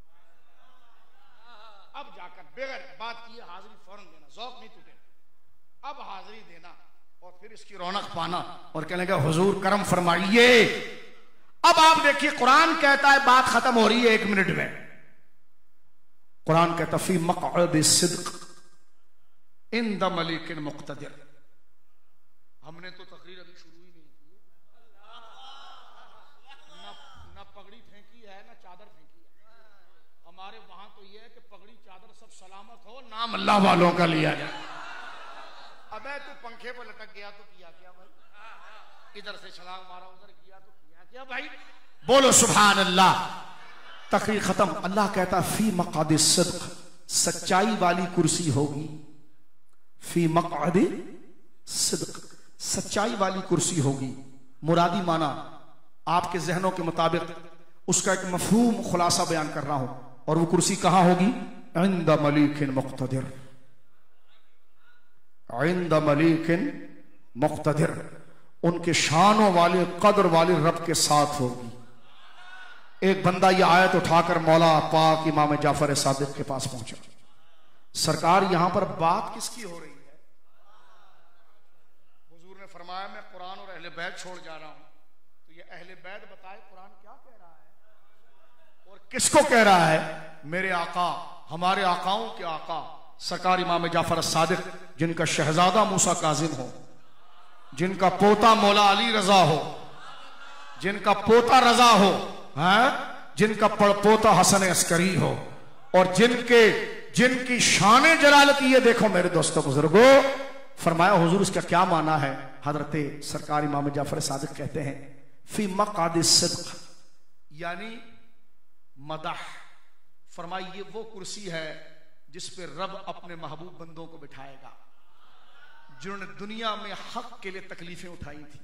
अब जाकर बगैर बात किए हाजिरी फौरन देना, ज़ौक़ नहीं टूटेगा। अब हाजिरी देना और फिर इसकी रौनक पाना और कहने का हुजूर करम फरमाइए। अब आप देखिए कुरान कहता है, बात खत्म हो रही है 1 मिनट में। कुरान कहता फी मक़अद सिद्क़ इंद मलीकिन मुक़्तदिर। हमने तो तकरीर अभी शुरू ही नहीं की, न पगड़ी फेंकी है न चादर फेंकी है। हमारे वहां तो यह है कि पगड़ी चादर सब सलामत हो, नाम अल्लाह वालों का लिया जाए। अबे तू पंखे पर लटक गया तो किया क्या भाई? इधर से छलांग मारा उधर किया तो किया क्या भाई? बोलो सुभान अल्लाह। तकरीर खत्म। अल्लाह कहता फी मक़अद सिद्क़, सच्चाई वाली कुर्सी होगी। फी मक़अद सिद्क़, सच्चाई वाली कुर्सी होगी। मुरादी माना आपके जहनों के मुताबिक उसका एक मफहूम खुलासा बयान कर रहा हूं। और वो कुर्सी कहां होगी? इंद मलीकिन मुक़्तदिर, इंद मलीकिन मुक़्तदिर, उनके शानों वाले कदर वाले रब के साथ होगी। एक बंदा ये आयत उठाकर मौला पाक इमाम जाफर सादिक के पास पहुंचा। सरकार यहां पर बात किसकी हो रही है? फरमाया मैं कुरान और अहले बैत छोड़ जा रहा हूं, तो ये अहले बैत बताए कुरान क्या कह रहा है और किसको कह रहा है? मेरे आका, हमारे आकाओं के आका सरकार इमाम जाफर सादिक, जिनका शहजादा मूसा काजिम हो, जिनका पोता मौला अली रजा हो, जिनका पोता रजा हो, जिनका पोता हसन अस्करी हो, और जिनकी शान जलालत ये देखो मेरे दोस्तों बुजुर्गो। फरमाया हुजूर इसका क्या माना है? हजरत सरकार इमाम जाफर सादिक कहते हैं फी मक़ादि सिद्क़, यानी मदह। फरमाया ये वो कुर्सी है जिस पे रब अपने महबूब बंदों को बिठाएगा जिन्होंने दुनिया में हक के लिए तकलीफें उठाई थी।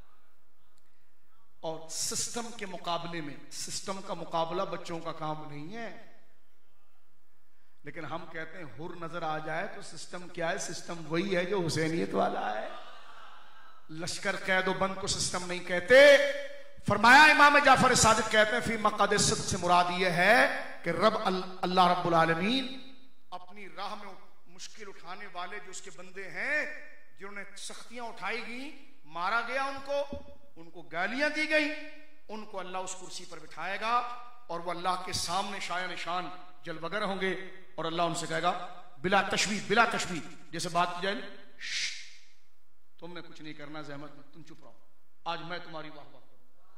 और सिस्टम के मुकाबले में, सिस्टम का मुकाबला बच्चों का काम नहीं है, लेकिन हम कहते हैं हुर नजर आ जाए तो सिस्टम क्या है? सिस्टम वही है जो हुसैनियत वाला है। लश्कर कैदो बंद को सिस्टम नहीं कहते। फरमाया इमाम जाफर सादिक कहते हैं फी मक़ाद सिद्क़ से मुराद ये है कि रब अल्लाह रब्बुल आलमीन अपनी राह में मुश्किल उठाने वाले जो उसके बंदे हैं, जिन्होंने सख्तियां उठाई गई, मारा गया उनको गालियां दी गई, उनको अल्लाह उस कुर्सी पर बिठाएगा और वो अल्लाह के सामने शाया निशान जलवगर होंगे और अल्लाह उनसे कहेगा बिला तशबीह, जैसे बात की जाए, तुमने कुछ नहीं करना, ज़हमत में तुम चुप रहो, आज मैं तुम्हारी वाह वाह।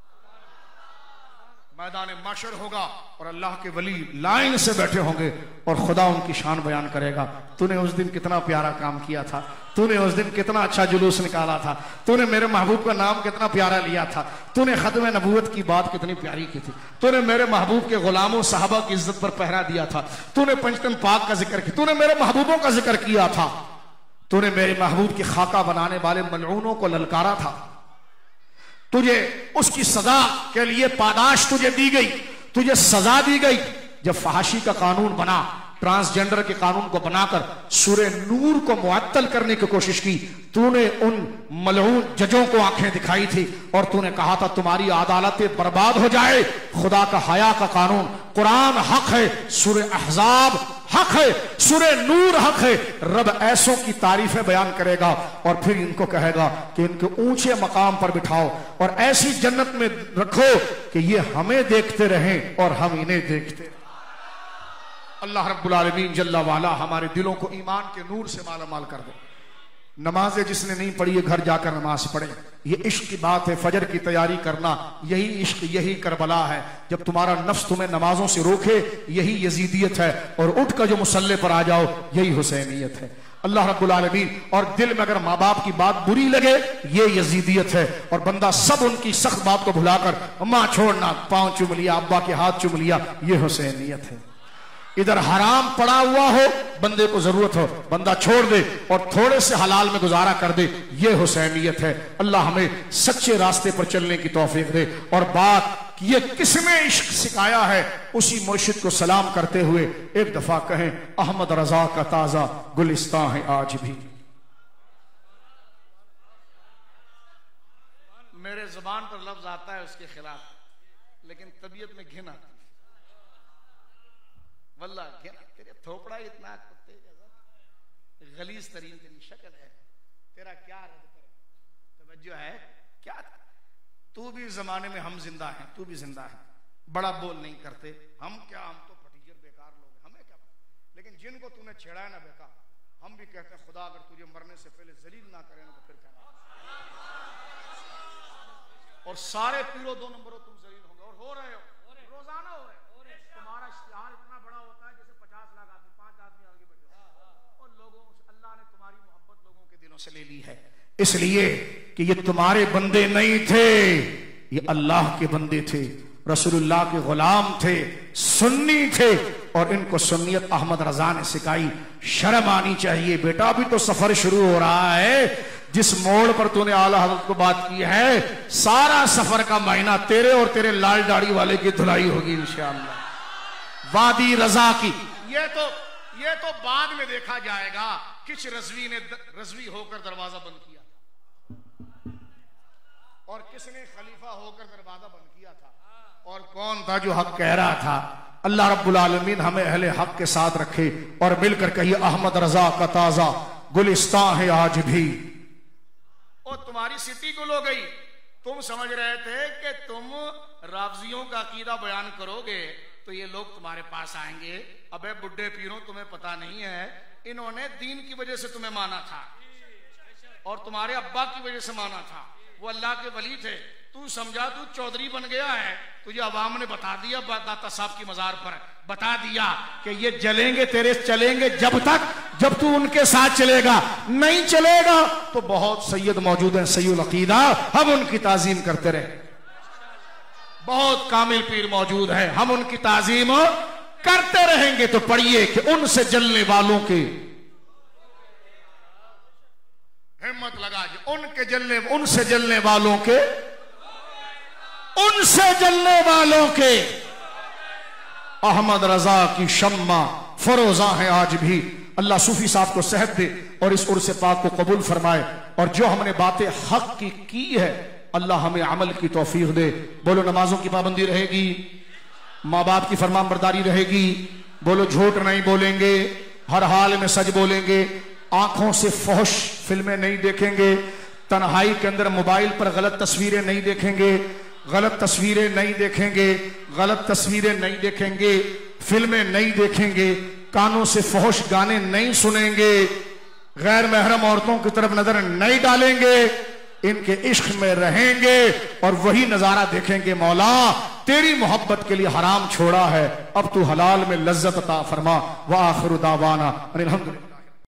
मैदान माशर होगा और अल्लाह के वली लाइन से बैठे होंगे और खुदा उनकी शान बयान करेगा, तूने उस दिन कितना प्यारा काम किया था, तूने उस दिन कितना अच्छा जुलूस निकाला था, तूने मेरे महबूब का नाम कितना प्यारा लिया था, तूने खत्म नबूवत की बात कितनी प्यारी की थी, तूने मेरे महबूब के गुलामों साहबा की इज्जत पर पहरा दिया था, तूने पंचतन पाक का जिक्र किया, तूने मेरे महबूबों का जिक्र किया था, तूने मेरे महबूब की खाका बनाने वाले मलऊनों को ललकारा था, तुझे उसकी सजा के लिए पादाश तुझे दी गई, तुझे सजा दी गई। जब फहाशी का कानून बना, ट्रांसजेंडर के कानून को बनाकर सूरे नूर को मुअत्तल करने की कोशिश की, तूने उन मलऊन जजों को आंखें दिखाई थी और तूने कहा था तुम्हारी अदालतें बर्बाद हो जाए। खुदा का हया का कानून, कुरान हक है, सूरे अहज़ाब हक है, सूरे नूर हक है। रब ऐसों की तारीफें बयान करेगा और फिर इनको कहेगा कि इनके ऊंचे मकाम पर बिठाओ और ऐसी जन्नत में रखो कि ये हमें देखते रहें और हम इन्हें देखते रहें। अल्लाह रब्बुल आलमीन जल्ला वाला हमारे दिलों को ईमान के नूर से मालामाल कर दे। नमाजें जिसने नहीं पढ़ी है घर जाकर नमाज पढ़े, ये इश्क की बात है। फजर की तैयारी करना, यही इश्क, यही करबला है। जब तुम्हारा नफ्स तुम्हें नमाजों से रोके, यही यजीदियत है, और उठ कर जो मुसल्ले पर आ जाओ, यही हुसैनियत है। अल्लाह रब्बुल आलमीन, और दिल में अगर माँ बाप की बात बुरी लगे, ये यजीदियत है, और बंदा सब उनकी सख्त बात को भुलाकर माँ छोड़ना, पाँव चूम लिया, अब्बा के हाथ चूम लिया, ये हुसैनियत है। इधर हराम पड़ा हुआ हो, बंदे को जरूरत हो, बंदा छोड़ दे और थोड़े से हलाल में गुजारा कर दे, ये हुसैनियत है। अल्लाह हमें सच्चे रास्ते पर चलने की तौफीक दे। और बात ये किसने इश्क सिखाया है, उसी मुर्शिद को सलाम करते हुए एक दफा कहें, अहमद रजा का ताजा गुलिस्तां है आज भी। मेरे जुबान पर लफ्ज आता है उसके खिलाफ, लेकिन तबीयत में घिन आती है। वल्लाह तेरे थोपड़ा इतना कुत्ते जैसा गलीज तरीन तेरी शक्ल है, तेरा क्या रद्द करे, तवज्जो है क्या? तू भी जमाने में हम जिंदा हैं, तू भी जिंदा है, बड़ा बोल नहीं करते हम क्या, हम तो फटीचर बेकार लोग हैं, हमें क्या पता। लेकिन जिनको तूने छेड़ा है ना बेकार, हम भी कहते हैं खुदा अगर तुझे मरने से पहले जलील ना करे ना तो फिर कहना। और सारे पीरो 2 नंबरों तुम जलील होंगे, और हो रहे हो, रोजाना हो रहे हो। तुम्हारा इश्तिहार इतना बड़ा होता है जैसे 50 लाख आदमी, 5 आदमी आगे बैठे हो, और लोगों से अल्लाह ने तुम्हारी मोहब्बत लोगों के दिलों से ले ली है, इसलिए कि ये तुम्हारे बंदे नहीं थे, ये अल्लाह के बंदे थे, रसूलुल्लाह के गुलाम थे, सुन्नी थे, और इनको सुन्नियत अहमद रजा ने सिखाई। शर्म आनी चाहिए बेटा, अभी तो सफर शुरू हो रहा है। जिस मोड़ पर तूने आला हज़रत को बात की है, सारा सफर का महीना तेरे और तेरे लाल दाढ़ी वाले की धुलाई होगी इंशाअल्लाह। वादी रजा की ये तो बाद में देखा जाएगा। किस रज़वी ने रज़वी होकर दरवाजा बंद किया था, और किसने खलीफा होकर दरवाजा बंद किया था, और कौन था जो हक कह रहा था। अल्लाह रब्बुल आलमीन हमें अहले हक के साथ रखे, और मिलकर कहिए अहमद रजा का ताजा गुलिस्तां है आज भी। वो तुम्हारी सिटी गुल हो गई। तुम समझ रहे थे कि तुम रावजियों का अकीदा बयान करोगे तो ये लोग तुम्हारे पास आएंगे। अबे बुड्ढे पीरों, तुम्हें पता नहीं है, इन्होंने दीन की वजह से तुम्हें माना था और तुम्हारे अब्बा की वजह से माना था। वो अल्लाह के वली थे। तू समझा तू चौधरी बन गया है, तुझे अवाम ने बता दिया, दाता साहब की मजार पर बता दिया कि ये जलेंगे तेरे चलेंगे जब तू उनके साथ चलेगा। नहीं चलेगा तो बहुत सैयद मौजूद हैं सैयद अकीदा, हम उनकी ताजीम करते रहे। बहुत कामिल पीर मौजूद है, हम उनकी ताजीम करते रहेंगे। तो पढ़िए कि उनसे जलने वालों की हिम्मत लगा, उनसे जलने वालों के अहमद रजा की शम्मा फरोजा है आज भी। अल्लाह सूफी साहब को सेहत दे और इस उर्स पाक को कबूल फरमाए। और जो हमने बातें हक की है अल्लाह हमें अमल की तौफीक दे। बोलो नमाजों की पाबंदी रहेगी, माँ बाप की फरमानबरदारी रहेगी। बोलो झूठ नहीं बोलेंगे, हर हाल में सच बोलेंगे। आंखों से फहश फिल्में नहीं देखेंगे। तन्हाई के अंदर मोबाइल पर गलत तस्वीरें नहीं देखेंगे, गलत तस्वीरें नहीं देखेंगे, फिल्में नहीं देखेंगे। कानों से फहश गाने नहीं सुनेंगे, गैर महरम औरतों की तरफ नजर नहीं डालेंगे, इनके इश्क में रहेंगे और वही नजारा देखेंगे। मौला तेरी मोहब्बत के लिए हराम छोड़ा है, अब तू हलाल में लज्जत अता फरमा। व आखिरु दावाना अनिल हम्दुलिल्लाह।